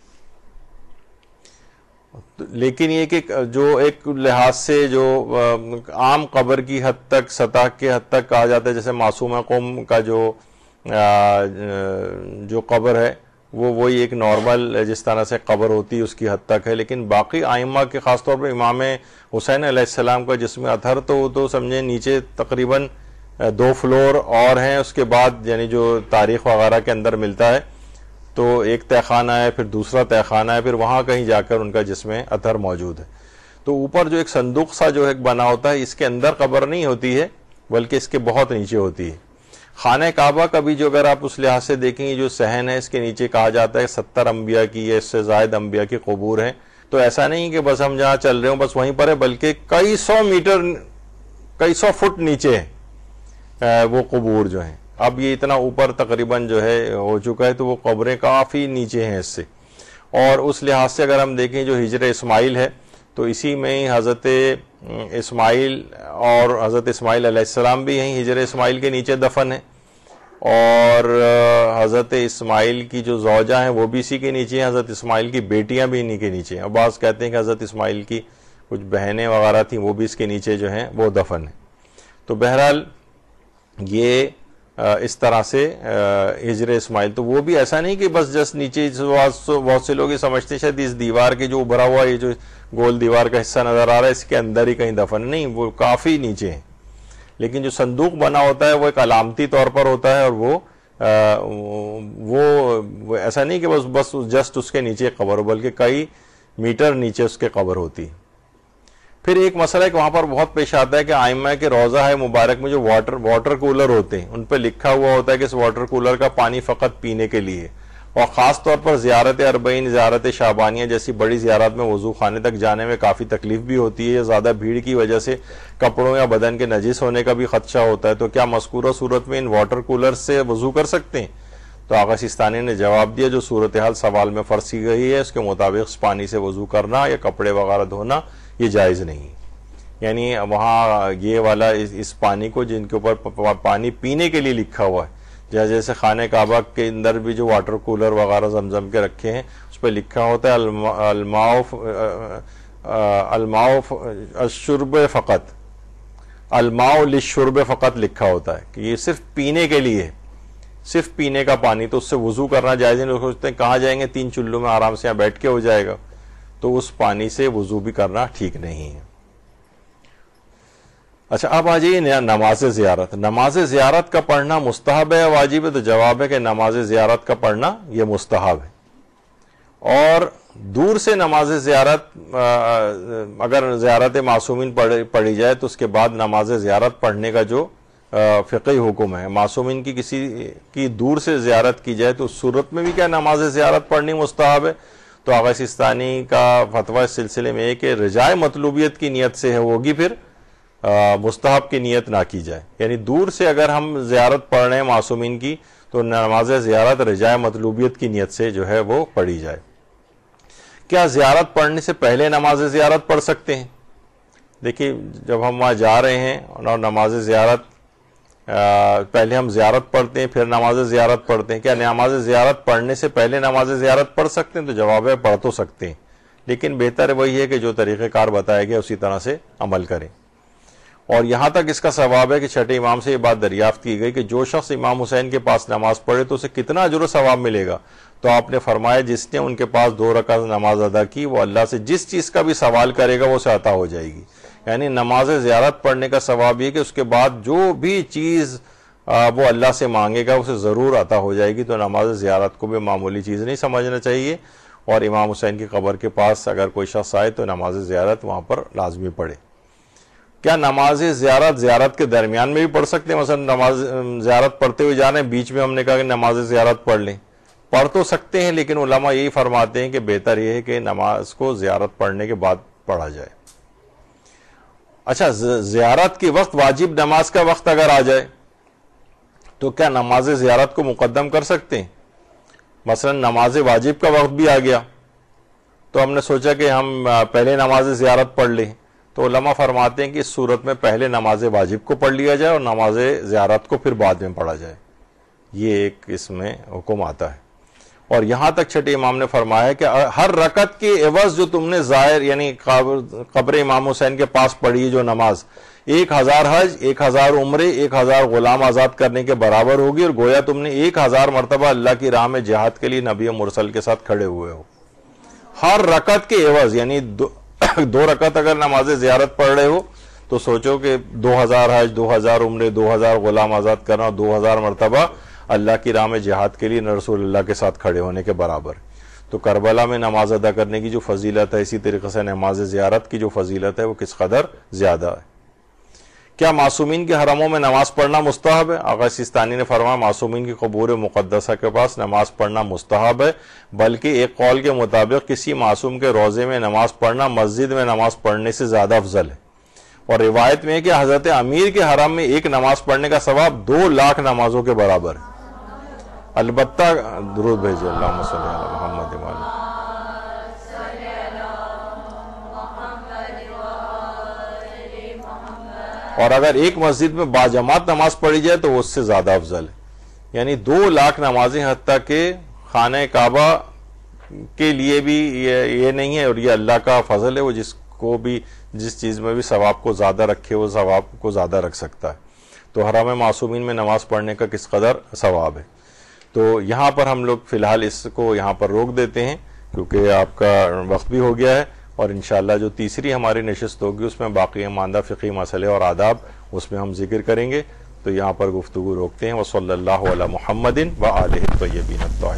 لیکن یہ کہ جو ایک لحاظ سے جو عام قبر کی حد تک سطح کے حد تک کہا جاتا ہے، جیسے معصومہ قوم کا جو جو قبر ہے وہ وہی ایک نارمل جس طرح سے قبر ہوتی ہے اس کی حد تک ہے، لیکن باقی ائمہ کے خاص طور پر امام حسین علیہ السلام کا جسم اطہر تو وہ تو سمجھیں نیچے تقریباً دو فلور اور ہیں، اس کے بعد یعنی جو تاریخ وغیرہ کے اندر ملتا ہے تو ایک تہہ خانہ ہے، پھر دوسرا تہہ خانہ ہے، پھر وہاں کہیں جا کر ان کا جسم اطہر موجود ہے۔ تو اوپر جو ایک صندوق سا جو ایک بنا ہوتا ہے، اس کے اندر قبر نہیں ہوتی ہے بلکہ اس کے بہت نیچے ہوتی ہے۔ خانہ کعبہ کا بھی جو اگر آپ اس لحاظ سے دیکھیں گے، جو صحن ہے اس کے نیچے کہا جاتا ہے ستر انبیاء کی یا اس سے زائد انبیاء کی قبور ہیں، تو ایسا نہیں کہ بس ہم جہاں چل رہے ہوں بس وہیں پر ہے، بلکہ کئی سو میٹر کئی سو فٹ نیچے ہیں وہ قبور جو ہیں۔ اب یہ اتنا اوپر تقریباً جو ہے ہو چکا ہے، تو وہ قبریں کافی نیچے ہیں اس سے۔ اور اس لحاظ سے اگر ہم دیکھیں جو ہجر اسماعیل ہے تو اسی میں ہی حضرت اسماعیل اور حضرت اسماعیل علیہ السلام بھی یہیں ہجر اسماعیل کے نیچے دفن ہیں، اور حضرت اسماعیل کی جو زوجہ ہیں وہ بھی اسی کے نیچے ہیں، حضرت اسماعیل کی بیٹیاں بھی انہی کے نیچے ہیں، اور بعض کہتے ہیں کہ حضرت اسماعیل کی کچھ بہنیں وغیرہ تھیں وہ بھی اس کے نیچے جو ہیں وہ دفن ہیں۔ تو بہرحال یہ اس طرح سے ہجر اسماعیل، تو وہ بھی ایسا نہیں کہ بس جس نیچے، بہت سے لوگ یہ سمجھتے ہیں شاید اس دیوار کے جو ابھرا ہوا یہ جو گول دیوار کا حصہ نظر آ رہا ہے اس کے اندر ہی کہیں دفن، نہیں، وہ کافی نیچے ہیں۔ لیکن جو صندوق بنا ہوتا ہے وہ ایک علامتی طور پر ہوتا ہے، اور وہ وہ ایسا نہیں کہ بس بس جسٹ اس کے نیچے قبر ہو، بلکہ کئی میٹر نیچے اس کے قبر ہوتی. پھر ایک مسئلہ ہے کہ وہاں پر بہت پیش آتا ہے کہ ائمہ کے روضہ ہے مبارک میں جو واٹر واٹر کولر ہوتے ہیں ان پہ لکھا ہوا ہوتا ہے کہ اس واٹر کولر کا پانی فقط پینے کے لیے، اور خاص طور پر زیارت اربعین، زیارت شعبانیہ جیسی بڑی زیارات میں وضو خانے تک جانے میں کافی تکلیف بھی ہوتی ہے، زیادہ بھیڑ کی وجہ سے کپڑوں یا بدن کے نجس ہونے کا بھی خدشہ ہوتا ہے. تو کیا مذکورہ صورت میں ان واٹر کولر سے وضو کر سکتے ہیں؟ تو آقا سیستانی نے جواب دیا جو صورتحال سوال میں فرض کی گئی ہے اس کے مطابق اس پانی سے وضو کرنا یا کپڑے وغیرہ دھونا یہ جائز نہیں. یعنی وہاں یہ والا اس پانی کو جن کے اوپر پانی پینے کے لیے لکھا ہوا ہے، جیسے خانہ کعبہ کے اندر بھی جو واٹر کولر وغیرہ زمزم کے رکھے ہیں اس پہ لکھا ہوتا ہے الماء الماء الشرب فقط، الماء للشرب فقط لکھا ہوتا ہے کہ یہ صرف پینے کے لیے، صرف پینے کا پانی. تو اس سے وضو کرنا جائز نہیں. لوگ سوچتے ہیں کہاں جائیں گے، تین چلوں میں آرام سے یہاں بیٹھ کے ہو جائے گا. تو اس پانی سے وضو بھی کرنا ٹھیک نہیں ہے. اچھا اب آ جائیے نماز زیارت. نماز زیارت کا پڑھنا مستحب ہے یا واجب ہے؟ تو جواب ہے کہ نماز زیارت کا پڑھنا یہ مستحب ہے. اور دور سے نماز زیارت اگر زیارت معصومین پڑھی جائے تو اس کے بعد نماز زیارت پڑھنے کا جو فقہی حکم ہے، معصومین کی کسی کی دور سے زیارت کی جائے تو اس صورت میں بھی کیا نماز زیارت پڑھنی مستحب ہے؟ تو آقا سیستانی کا فتویٰ اس سلسلے میں ہے کہ رجائے مطلوبیت کی نیت سے ہے ہوگی، پھر مستحب کی نیت نہ کی جائے. یعنی دور سے اگر ہم زیارت پڑھ رہے ہیں معصومین کی تو نماز زیارت رجائے مطلوبیت کی نیت سے جو ہے وہ پڑھی جائے. کیا زیارت پڑھنے سے پہلے نماز زیارت پڑھ سکتے ہیں؟ دیکھیے جب ہم وہاں جا رہے ہیں اور نماز زیارت پہلے ہم زیارت پڑھتے ہیں پھر نماز زیارت پڑھتے ہیں، کیا نماز زیارت پڑھنے سے پہلے نماز زیارت پڑھ سکتے ہیں؟ تو جواب ہے پڑھ تو سکتے ہیں، لیکن بہتر وہی ہے کہ جو طریقہ کار بتایا گیا اسی طرح سے عمل کریں. اور یہاں تک اس کا ثواب ہے کہ چھٹے امام سے یہ بات دریافت کی گئی کہ جو شخص امام حسین کے پاس نماز پڑھے تو اسے کتنا اجر و ثواب ملے گا؟ تو آپ نے فرمایا جس نے ان کے پاس دو رکعت نماز ادا کی وہ اللہ سے جس چیز کا بھی سوال کرے گا وہ اسے عطا ہو جائے گی. یعنی نماز زیارت پڑھنے کا ثواب یہ کہ اس کے بعد جو بھی چیز وہ اللہ سے مانگے گا اسے ضرور عطا ہو جائے گی. تو نماز زیارت کو بھی معمولی چیز نہیں سمجھنا چاہیے، اور امام حسین کی قبر کے پاس اگر کوئی شخص آئے تو نماز زیارت وہاں پر لازمی پڑھے. کیا نماز زیارت زیارت کے درمیان میں بھی پڑھ سکتے ہیں؟ مثلا نماز زیارت پڑھتے ہوئے جا رہے ہیں، بیچ میں ہم نے کہا کہ نماز زیارت پڑھ لیں. پڑھ تو سکتے ہیں، لیکن علماء یہی فرماتے ہیں کہ بہتر یہ ہے کہ نماز کو زیارت پڑھنے کے بعد پڑھا جائے. اچھا زیارت کے وقت واجب نماز کا وقت اگر آ جائے تو کیا نماز زیارت کو مقدم کر سکتے ہیں؟ مثلا نماز واجب کا وقت بھی آ گیا تو ہم نے سوچا کہ ہم پہلے نماز زیارت پڑھ لیں. تو علماء فرماتے ہیں کہ اس صورت میں پہلے نماز واجب کو پڑھ لیا جائے اور نماز زیارت کو پھر بعد میں پڑھا جائے. یہ ایک اس میں حکم آتا ہے. اور یہاں تک چھٹے امام نے فرمایا کہ ہر رکعت کے عوض جو تم نے ظاہر یعنی قبر امام حسین کے پاس پڑھی جو نماز ایک ہزار حج، ایک ہزار عمرے، ایک ہزار غلام آزاد کرنے کے برابر ہوگی، اور گویا تم نے ایک ہزار مرتبہ اللہ کی راہ میں جہاد کے لیے نبی مرسل کے ساتھ کھڑے ہوئے ہو. ہر رکعت کے عوض یعنی دو, دو رکعت اگر نماز زیارت پڑھ رہے ہو تو سوچو کہ دو ہزار حج، دو ہزار عمرے، دو ہزار غلام آزاد کرنا، دو ہزار مرتبہ اللہ کی راہ میں جہاد کے لیے رسول اللہ کے ساتھ کھڑے ہونے کے برابر. تو کربلا میں نماز ادا کرنے کی جو فضیلت ہے اسی طریقے سے نماز زیارت کی جو فضیلت ہے وہ کس قدر زیادہ ہے. کیا معصومین کے حرموں میں نماز پڑھنا مستحب ہے؟ آقا سیستانی نے فرمایا معصومین کی قبور مقدسہ کے پاس نماز پڑھنا مستحب ہے، بلکہ ایک قول کے مطابق کسی معصوم کے روضے میں نماز پڑھنا مسجد میں نماز پڑھنے سے زیادہ افضل ہے. اور روایت میں ہے کہ حضرت امیر کے حرم میں ایک نماز پڑھنے کا ثواب دو لاکھ نمازوں کے برابر ہے. البتہ درود بھیجیے اللہم صلی علی محمد و علی. اور اگر ایک مسجد میں باجماعت نماز پڑھی جائے تو وہ اس سے زیادہ افضل ہے. یعنی دو لاکھ نمازیں، حتیٰ کہ خانہ کعبہ کے لیے بھی یہ نہیں ہے، اور یہ اللہ کا فضل ہے، وہ جس کو بھی جس چیز میں بھی ثواب کو زیادہ رکھے وہ ثواب کو زیادہ رکھ سکتا ہے. تو حرم معصومین میں نماز پڑھنے کا کس قدر ثواب ہے. تو یہاں پر ہم لوگ فی الحال اس کو یہاں پر روک دیتے ہیں کیونکہ آپ کا وقت بھی ہو گیا ہے، اور انشاءاللہ جو تیسری ہماری نشست ہوگی اس میں باقی ماندہ فقہی مسئلے اور آداب اس میں ہم ذکر کریں گے. تو یہاں پر گفتگو روکتے ہیں. وصلی اللہ علی محمد و آلہ الطیبین الطاہرین.